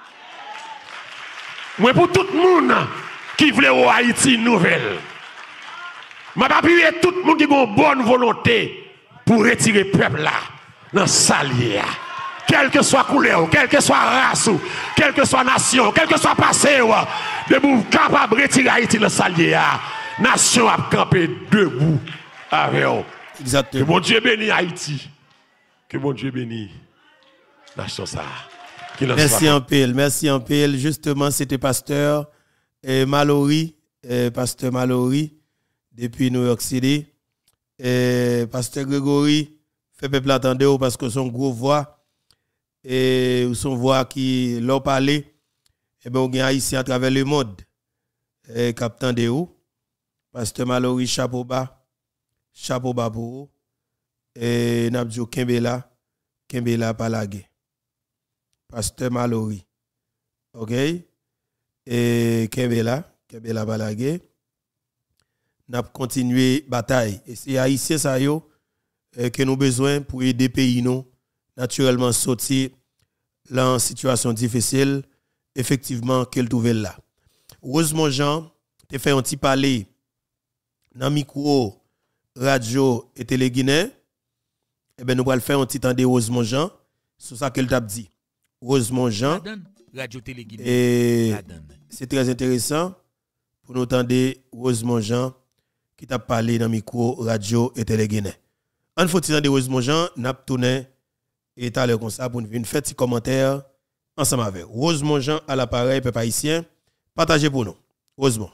Moi pour tout le monde qui voulait au Haïti nouvelle. M'a pas appuyer tout le monde qui a une bonne volonté pour retirer le peuple là dans salier. Quelle que soit couleur, quelle que soit race, quelle que soit nation, quel que soit passé, de vous capable de retirer Haïti dans salier. Nation a campé debout avec eux. Exactement. Que mon Dieu bénisse Haïti. Que mon Dieu bénisse nation ça. Merci en pile, merci en pile. Justement, c'était pasteur Mallory, pasteur Mallory depuis New York City. Pasteur Grégory fait peuple attendre parce que son gros voix et son voix qui l'a parlé, et ben on gagne ici à travers le monde. Captain de ou pasteur Mallory chapeau bas pour vous. Et Nabjo Kembela Palagé. Pasteur Mallory. OK? Et Kembela Palagé. N'a continué bataille. Et c'est haïtien ça yo que nous besoin pour aider pays nous naturellement sortir dans une situation difficile effectivement qu'elle trouve là. Heureusement Jean te fait un petit parler dans micro radio et télé Guinée. Eh ben nous allons faire un petit temps de Heureusement Jean sur ça qu'elle t'a dit. Heureusement Jean radio télé Guinée. Et c'est très intéressant pour nous entendre Heureusement Jean qui t'a parlé dans micro radio et télé Guinée. En faut de Heureusement Jean n'a tourné et t'as l'air comme ça pour une fête commentaire ensemble avec Heureusement Jean à l'appareil peuple haïtien partagez pour nous. Heureusement.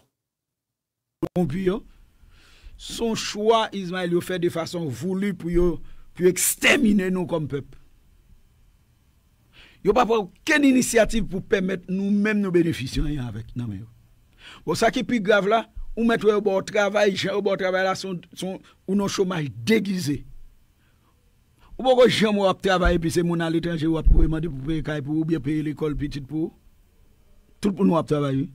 Son choix Ismaël yo fait de façon voulue pour exterminer nous comme peuple. Yo pas prendre aucune initiative pour permettre nous-mêmes nous bénéficier avec. Non mais. Bon ça qui est plus grave là, ou mettre au bon travail, là ou non chômage déguisé. Ou pas jamais on travailler puis c'est mon à l'étranger ou pour demander pour payer pour ou bien payer l'école petite pour tout le monde travailler.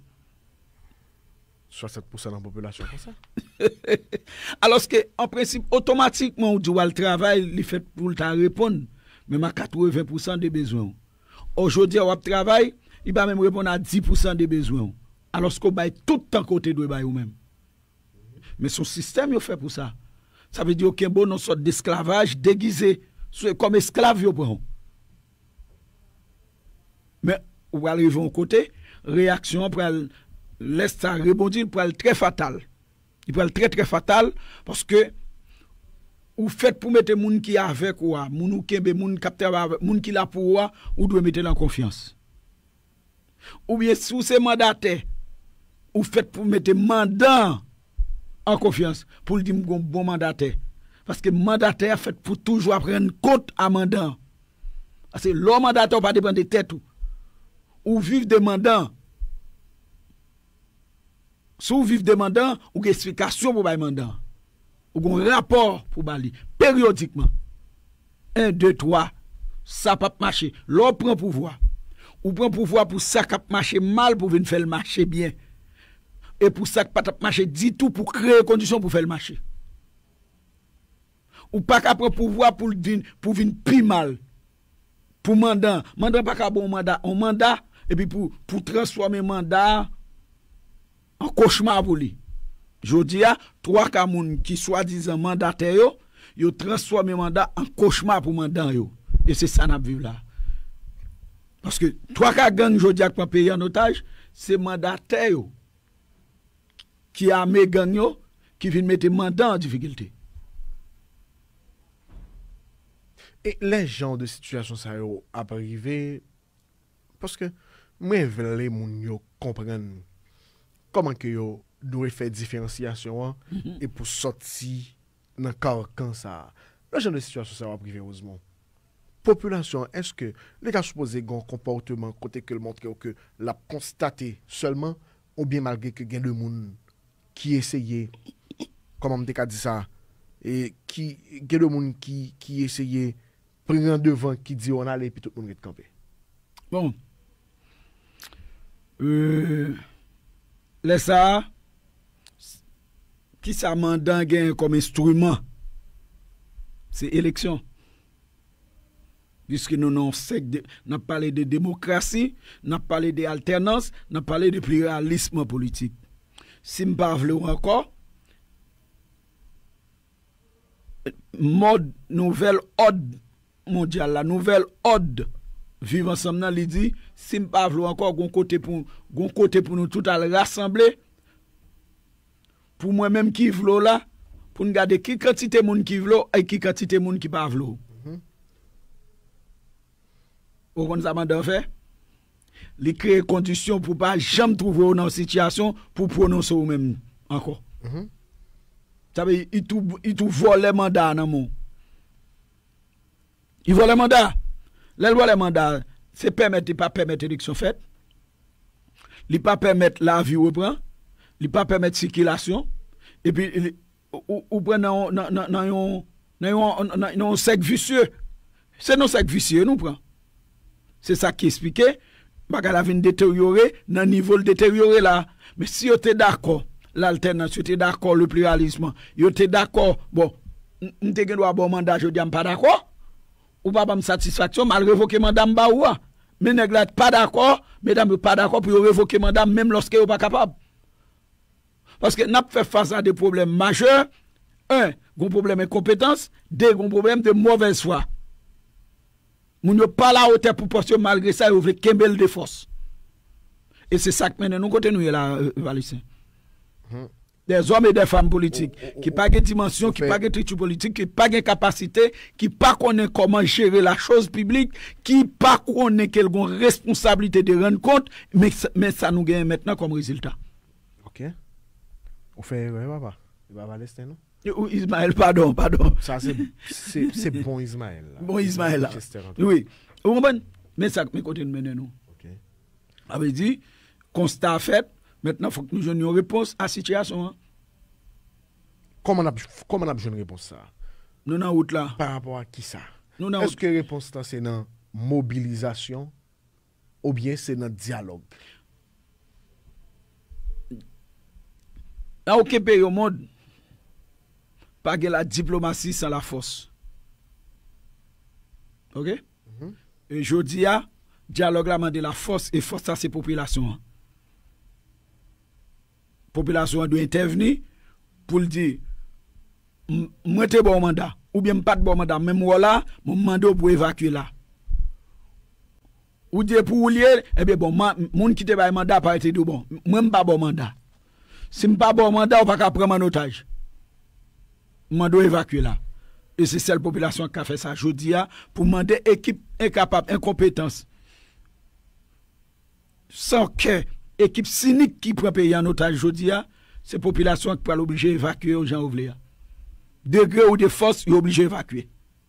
60% de la population comme ça. Alors que en principe automatiquement on doit le travail il fait pour le répondre même à 80% des besoins. Aujourd'hui on travail, il va même répondre à 10% des besoins. Alors qu'on baille tout le temps côté de baille ou même. Mais son système il fait pour ça. Ça veut dire qu'il y a une bonne sorte d'esclavage déguisé comme esclave yo prend. Mais on va arriver au côté réaction pour laisse ça rebondir pour être très fatal. Il peut être très très fatal parce que ou fait pour mettre moun qui avec ou moun qui be moun capteur moun qui la pour ou doit mettre en confiance. Ou bien sous ces mandataires ou fait pour mettre mandat en confiance pour le dire bon mandataire parce que mandataire fait pour toujours prendre compte à mandat. Parce que l'homme mandataire pas dépendre de tête ou vivre de mandat. Si vous vivez demandant, ou une explication pour le mandat, ou un rapport pour bali, périodiquement. 1, 2, 3, ça peut marcher. L'on prend pouvoir. Ou prend pouvoir pour ça qui marcher mal pour venir faire le marché bien. Et pour ça qui peut marcher dit tout pour créer conditions pour faire le marché. Ou pas qu'à prendre pouvoir pour venir plus mal. Pour mandat. Mandat pas qu'à bon mandat. On mandat, et puis pour transformer mandat en cauchemar pour lui. Je dis à 3 camoun qui soi-disant mandataire yo transformé mandat en cauchemar pour mandat yo. Et c'est ça n'a vivre là. Parce que 3 cas gang je dis à pas payer en otage, c'est mandataire yo qui a mes gang yo qui vient mettre mandat en difficulté. Et les gens de situation ça yo arrivé parce que moi veux les moun yo comprendre comment que yo doit faire différenciation et pour sortir dans carcan ça. Le genre de situation ça va privé heureusement. Population, est-ce que les gars supposés un comportement côté que le montre que l'a constaté seulement ou bien malgré que gain de monde qui essayait comment on t'a dit ça et qui gain de monde qui essayait prendre devant qui dit on allait puis tout le monde est campé. Bon. Laisse ça qui ça mandat gain comme instrument c'est élection puisque nous n'avons parlé de démocratie, nous avons parlé d'alternance, nous avons parlé de pluralisme politique. Si nous ne parlons pas encore, mode nouvelle ordre mondial, la nouvelle ordre vivre ensemble, il dit, si nous ne parlons pas encore, gon côté pour nous tout à rassembler, pour moi-même qui vlo là, pour nous garder qui quantité de monde qui vlo et qui quantité de monde qui pas vlo. Au qu'on ça m'a fait, les créer conditions pour pas jamais trouver dans une situation pour prononcer ou même encore. Ça veut il tout vole mandat dans mon. Il vole mandat. Les vole mandat, c'est permettre pas permettre élection faite. Il pas permettre la vie reprend, il pas permettre circulation et puis ou prend dans un cercle vicieux. C'est non cercle vicieux nous prend. C'est ça qui expliquait, bagala vient détériorer, dans niveau détérioré là. Mais si vous êtes d'accord, l'alternance, vous êtes d'accord, le pluralisme, vous êtes d'accord, bon, vous êtes d'accord, bon mandat, je dis pas d'accord, ou pas de satisfaction, mal révoquer mandat, mais vous n'êtes pas d'accord, mesdames, pas d'accord pour révoquer mandat, même lorsque vous n'êtes pas capable. Parce que nous avons fait face à des problèmes majeurs. 1, un problème de compétence, 2, un problème de mauvaise foi. Moun yo pas la hauteur pour porter malgré ça, ils veulent kembel de force. Et c'est ça que maintenant nous continuons là, Valicien. Des hommes et des femmes politiques qui pas de dimension, qui pas de triture politique, qui pas de capacité, qui pas connaît comment gérer la chose publique, qui pas connaît quelle responsabilité de rendre compte, mais ça nous gagne maintenant comme résultat. OK. On fait papa. Il va Palestine non? Ismaël, pardon. Ça, c'est bon Ismaël. Bon Ismaël. Oui. Mais ça, mais côté de mener nous. Avait dit, constat fait, maintenant, il faut que nous donnions une réponse à la situation. Hein. Comment on a besoin de réponse ça? Nous dans route là. Par rapport à qui ça? Est-ce que la réponse c'est dans mobilisation ou bien c'est dans dialogue? Dans aucun pays au monde, pas de la diplomatie sans la force. Ok? Et je dis, dialogue là, de la force, et force ça, c'est population. Population doit intervenir pour le dire, moi, t'es bon mandat, ou bien pas de bon mandat, même moi là, mon mandat pour évacuer là. Ou dire pour lier, eh bien bon, moun qui te ba mandat pas été de bon, moi pas bon mandat. Si je pas bon mandat, on pas qu'à prendre en otage. Mandat évacuer là. Et c'est celle population qui a fait ça. Je dis pour demander équipe incapable, incompétence. Sans que équipe cynique qui prend pays en otage, je dis c'est population qui peut l'obliger d'évacuer aux gens oubliés. Degré ou de force, il est obligé d'évacuer.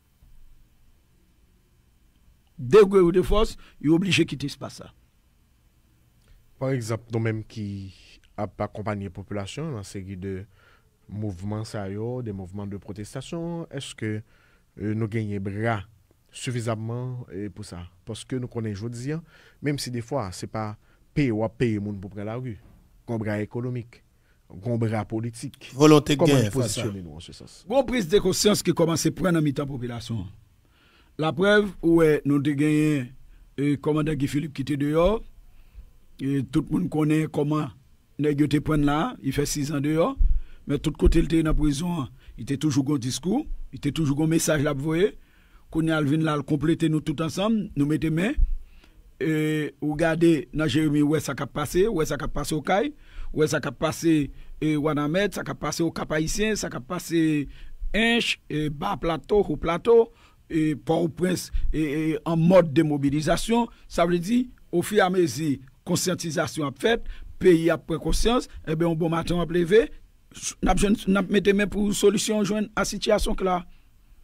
Degré ou de force, il est obligé de quitter ce espace. Par exemple, nous-mêmes qui accompagnons la population dans une série de mouvements sérieux, des mouvements de protestation, est-ce que nous gagnons bras suffisamment pour ça? Parce que nous connaissons aujourd'hui, même si des fois, ce n'est pas payer ou payer les gens pour prendre la rue, un bras économique, un bras politique. Volonté de comment guerre, positionner nous en ce sens? Bon prise de conscience qui commence à prendre en mi-temps population. La preuve, où nous avons gagné le commandant Guy Philippe qui était dehors, et tout le monde connaît comment il était prendre là, il fait 6 ans dehors. Mais tout côté il était dans la prison, il était toujours un discours, il était toujours un message là pour voir. Quand il vient là, compléter nous tout ensemble, nous mettons main. Et regardez dans Jérémie où ça a passé, où ça a passé au Caille, où ça a passé Wanamed, ça a passé au Cap Haïtien, ça a passé Inch, bas plateau, haut plateau, et Port-au-Prince en mode de mobilisation. Ça veut dire, au fur et à mesure, conscientisation a fait, pays a pris conscience, et bien, un bon matin, on a levé. N'a mettez main pour solution joindre à situation que là.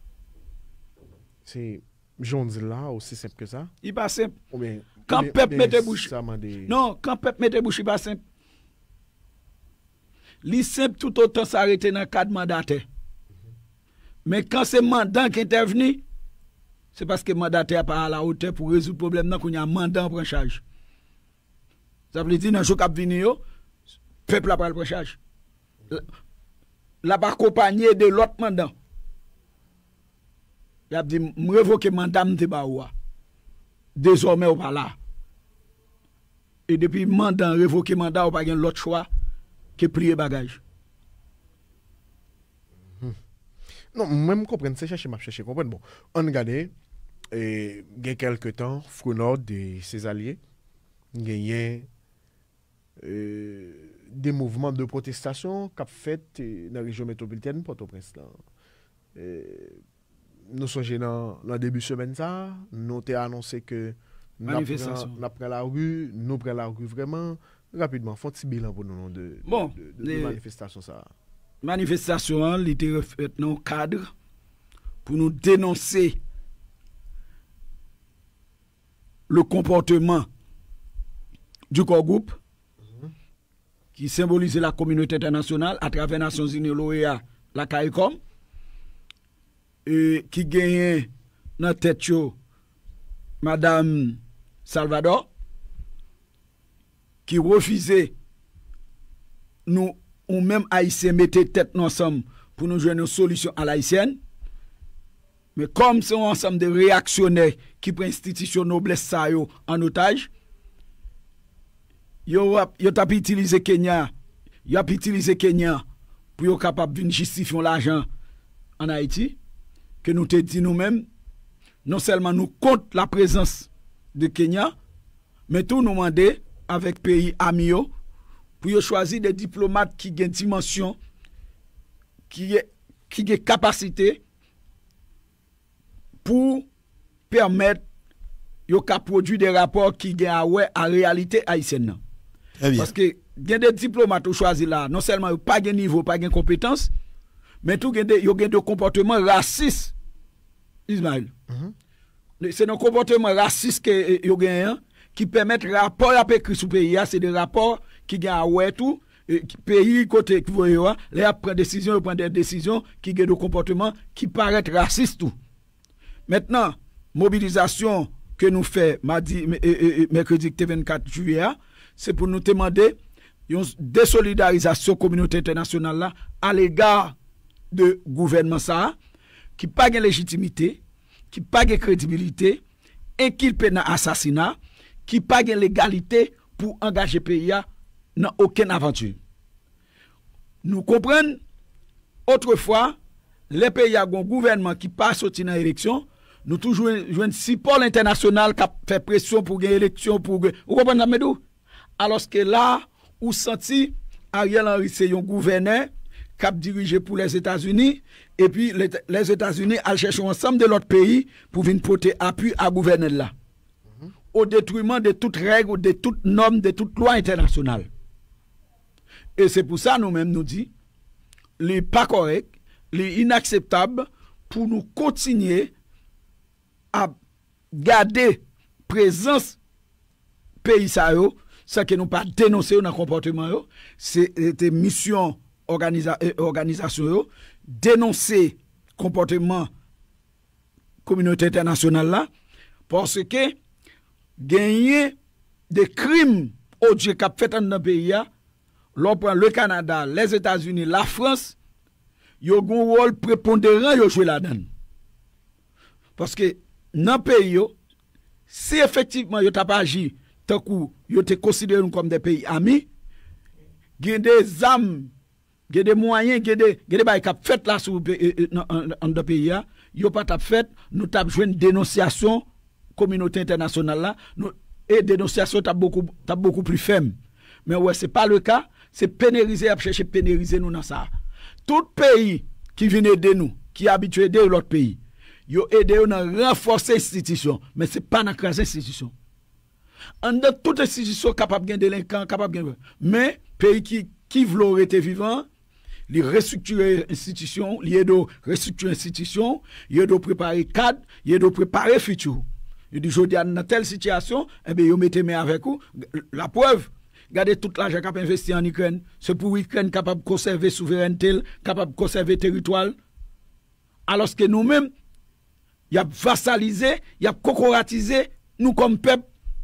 C'est j'en dis là aussi simple que ça. Il pas simple. Bien, quand peuple mette bouche. Des... Non, quand peuple mette bouche, il pas simple. Li simple tout autant s'arrêter dans le cadre mandataire. Mais quand c'est mandat qui intervenu, c'est parce que mandataire pas à la hauteur pour résoudre le problème là qu'on y a mandat en prend charge. Ça veut dire dans jour cap venir peuple a pas le prendre charge. La pas accompagné de l'autre mandat. Il a dit, je révoque le mandat de Baoua. Désormais, on pas là. Et depuis le mandat, révoquer le mandat, on pas l'autre choix que plier bagage. Non, même comprendre, c'est chercher, chercher, comprendre. Bon, on regarde, il y a quelques temps, Frounord et ses alliés, il y a des mouvements de protestation qu'a fait dans la région métropolitaine Port-au-Prince. Nous sommes dans le début de semaine, nous avons annoncé que nous prenons la rue, nous prenons la rue vraiment rapidement. Faut un petit bilan pour nous de manifestation. Manifestation, elle était refaite dans le cadre pour nous dénoncer le comportement du corps groupe qui symbolisait la communauté internationale à travers les Nations Unies, l'OEA, la CARICOM, et qui gagnait dans la tête Madame Salvador, qui refusait nous, ou même Haïtiens, mettre tête ensemble pour nous jouer une solution à l'haïtienne. Mais comme c'est un ensemble de réactionnaires qui prennent l'institution noblesse en otage, yo a utilisé Kenya, pour être capable de justifier l'argent en Haïti, que nous te dit nous-mêmes, non seulement nous contre la présence de Kenya, mais tout nous demander avec pays amis pour choisir des diplomates qui ont une dimension, qui ont capacité pour permettre de produire des rapports qui ont à réalité haïtienne. Parce que il y a des diplomates qui choisissent là, non seulement pas de niveau, pas de compétences, mais tout il y a des comportements racistes, Ismaël. c'est un comportement raciste que yo gagne qui permet rapport à écrit sous pays, c'est des rapports qui gagne ouais tout pays côté qui voyez les prend décision, prend des décisions qui gagne des comportements qui paraissent racistes tout. Maintenant, mobilisation que nous fait mardi mercredi 24 juillet, c'est pour nous demander une désolidarisation communauté internationale là à l'égard de gouvernement ça qui pas de légitimité, qui pas de crédibilité, et qui peut dans assassinat, qui pas de légalité pour engager pays dans aucune aventure. Nous comprenons autrefois les pays ont un gouvernement qui pas sorti dans l'élection, nous toujours jouons support international qui fait pression pour gagner élection pour vous comprenez Medou? Alors que là où senti Ariel Henry c'est un gouverneur qui a dirigé pour les États-Unis et puis les États-Unis ont cherché ensemble de l'autre pays pour venir porter appui à gouverner là au détriment de toutes règles, de toutes normes, de toutes lois internationales. Et c'est pour ça nous-mêmes nous dit les pas correct, les inacceptables pour nous continuer à garder présence pays ça yo, ça que nous pas dénoncer dans comportement yo, c'est des missions organisation dénoncer comportement communauté internationale là parce que gagner des crimes odieux qu'a fait dans le pays l'on prend le Canada, les États-Unis, la France, yo gon rôle prépondérant yo jouer là-dedans. Parce que dans le pays si effectivement yo t'a pas agi tant que yo te considéré comme des pays amis, gen des armes, gen des moyens, gen des bail qu'a fait là sur dans pays yo pas t'a fait, nous t'a joué une dénonciation communauté internationale là, et dénonciation t'a beaucoup plus ferme. Mais ouais, c'est pas le cas, c'est pénaliser, à chercher pénaliser nous dans ça. Tout pays qui vient aider nous, qui est habitué à aider l'autre pays, yo aider nous à renforcer l'institution, mais c'est pas dans craser l'institution. En de toute institution capable de délinquants, capable de mais pays qui veut être vivant, il restructurer l'institution, il doit restructurer l'institution, il doit préparer cadre, il doit préparer futur. Il dit aujourd'hui dans telle situation, eh bien yo mettez main avec vous, la preuve. Regardez tout l'argent qu'a investi en Ukraine, c'est pour l'Ukraine capable de conserver souveraineté, capable de conserver territoire. Alors que nous-mêmes, il y a vassalisé, il y a cocoratisé nous comme peuple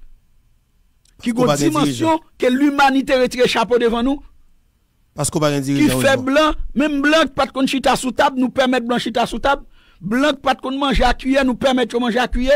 qui a une dimension que l'humanité retire chapeau devant nous. Parce qu'on va qui fait blanc, même blanc pas de qu'on chita sous table, nous permet blanc chita sous table. Blanc pas de qu'on manger à cuillère, nous permet de manger à cuillère.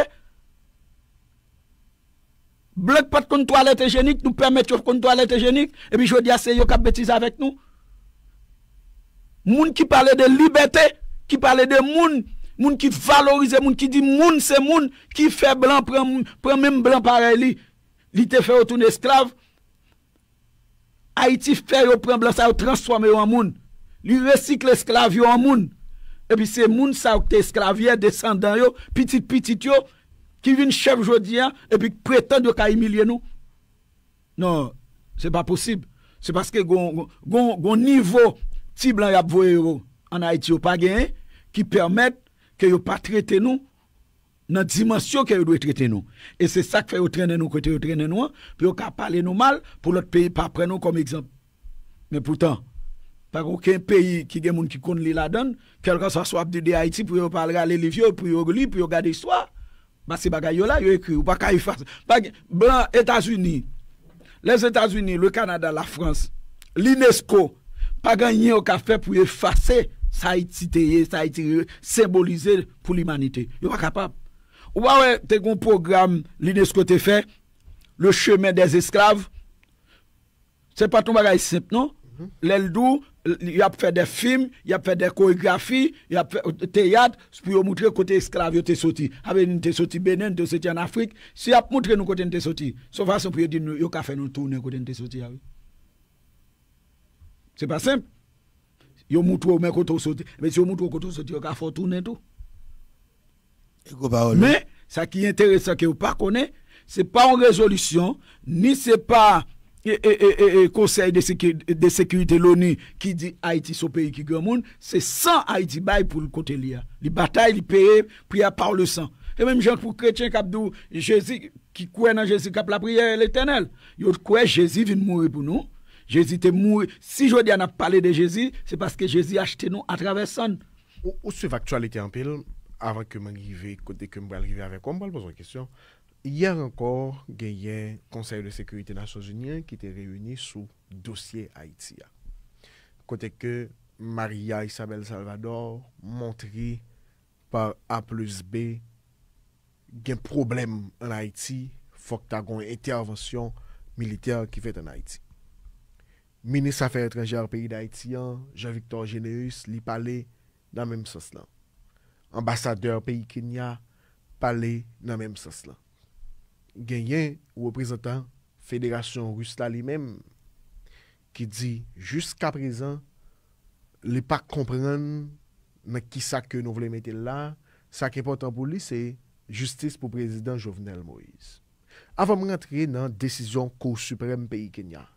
Blanc pas de qu'on toilette hygiénique, nous permet de qu'on toilette hygiénique. Et puis je dis à c'est yo qui bêtise avec nous. Moun qui parle de liberté, qui parle de moun qui valorise, moun qui dit moun c'est moun qui fait blanc, prend même blanc pareil, li te fait retourner esclave. Haïti fait yo prend blanc ça transformer en moun. Li recycle esclave yo en moun. Et puis c'est moun ça qui esclavier descendant yo, petit yo qui vient chef jodi et puis prétend de ka humilier nous. Non, c'est pas possible. C'est parce que gon niveau ti blanc y a voye en Haïti ou pas gagné qui permettent que yo pas traiter nous dans dimension que yo doit traiter nous. Et c'est ça qui fait yo traîner nous côté yo traîner nous puis yo ka parler nous mal pour l'autre pays pas prendre nous comme exemple. Mais pourtant pas aucun pays qui gen moun qui connaît la donne quelque soit de Haïti pour yo parler les livres pour yo lire pour yo garder histoire. Bah c'est bagay yo là yo écrit ou pas ka y faire. Blanc États-Unis, les États-Unis, le Canada, la France, l'UNESCO pas gagné au café pour effacer ça Haïti symboliser pour l'humanité. Yo pas capable. Ou ouais, te gon programme l'UNESCO te fait le chemin des esclaves. C'est pas ton bagay simple non? L'eldou, il a fait des films, il a fait des chorégraphies, il a fait théâtre pour montrer côté esclave yo te sorti. Avec te sorti Bénin, te sorti en Afrique, si a montrer nous côté te sorti. Sauf façon pour dire yo ka fait nous tourner côté te sorti. C'est pas simple. Yo montre au côté sorti, mais si yo montre côté sorti, yo ka faut tourner tout. Mais ça qui est intéressant que vous pas connaît, c'est pas une résolution, ni c'est pas Conseil de sécurité l'ONU qui dit Haïti c'est pays qui grand monde, c'est sans Haïti bail pour le côté lié. Les batailles, les payer, prier par le sang. Et même gens pour chrétiens qui dit Jésus, qui croient dans Jésus, qui la prière l'éternel. Ils croient Jésus vient mourir pour nous. Jésus est mort. Si je dis on a parlé de Jésus, c'est parce que Jésus a acheté nous à travers ça. Ou suivre l'actualité en pile, avant que m'arrive, côté que m'arrive avec quoi, on va poser une question. Hier encore, il y a un Conseil de sécurité des Nations Unies qui était réuni sous dossier Haïti. Côté que Maria Isabel Salvador montré par A plus B qu'il y a un problème en Haïti, il faut que tu aies une intervention militaire qui fait en Haïti. Ministre des Affaires étrangères pays d'Haïti, Jean-Victor Généus, lui parlait dans le même sens là. Ambassadeur pays Kenya parlait dans le même sens là. Gagné représentant Fédération russe là lui-même qui dit jusqu'à présent les pas comprendre qui ça que nous voulons mettre là, ça qui est important pour lui c'est justice pour président Jovenel Moïse. Avant de rentrer dans décision Cour suprême pays Kenya.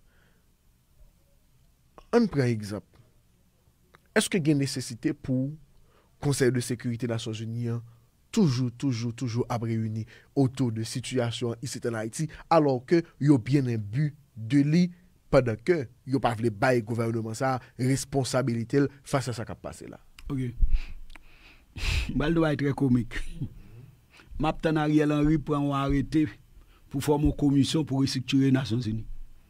On prend exemple. Est-ce que il y a une nécessité pour Conseil de sécurité des Nations Unies toujours à réunir autour de situation ici en Haïti, alors que y a bien un but de lui pendant que y a pas voulu bailler gouvernement ça responsabilité face à ça qui a passé là. OK. Mal doit être très comique. M'attend Ariel Henry prend arrêté pour former une commission pour restructurer les Nations Unies.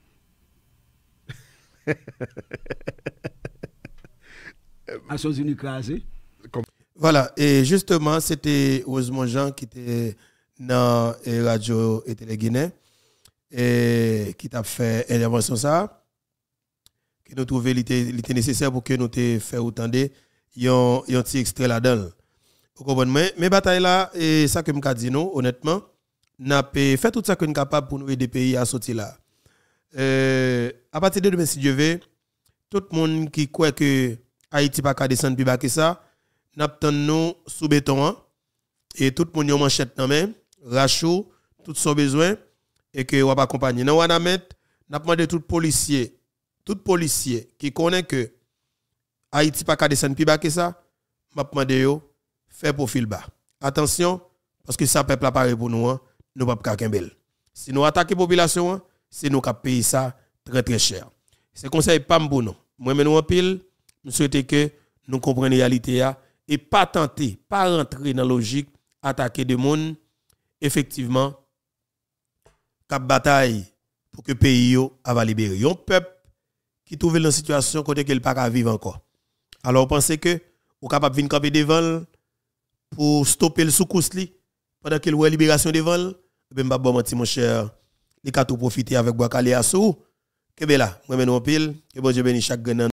Nations Unies crasées. Voilà, et justement, c'était Osmond Jean qui était dans la radio et télé Guinée et qui t'a fait intervention ça, qui nous trouvait l'été nécessaire pour que nous te fait autant de un petit extrait là-dedans. Vous comprenez? Mais bataille là, et ça que je dit nous, honnêtement, n'a pas fait tout ça que nous sommes capables pour nous aider pays à sortir là. À partir de demain, si Dieu veut, tout le monde qui croit que Haïti pas qu'à descendre plus bas que ça, n'attend nous sous béton et tout le monde en manchette dans main, rachou, tout son besoin et que on va accompagner. Dans Wanamet, n'a demandé tout policier qui connaît que Haïti pas qu'à descendre plus bas que ça, m'a demandé yo faire profil bas. Attention parce que ça peuple a paré pour nous, nous pas kembel. Si nous attaquer population, c'est nous qui payer ça très très cher. C'est conseil pas pour nous. Moi mais nous en pile, nous souhaitons que nous comprenions la réalité et pas tenter, pas rentrer dans la logique, attaquer des monde, effectivement, cap bataille pour que le pays va libérer. Un peuple qui trouve dans une situation côté qu'il pas à vivre encore. Alors, pensez que vous capable de venir camper devant pour stopper le soukous pendant qu'il y a la libération devant, ben pas bon mon cher, les cas tout profiter avec Boakali Assou, que ben là, moi men pile, que bon Dieu bénisse chaque gagnant.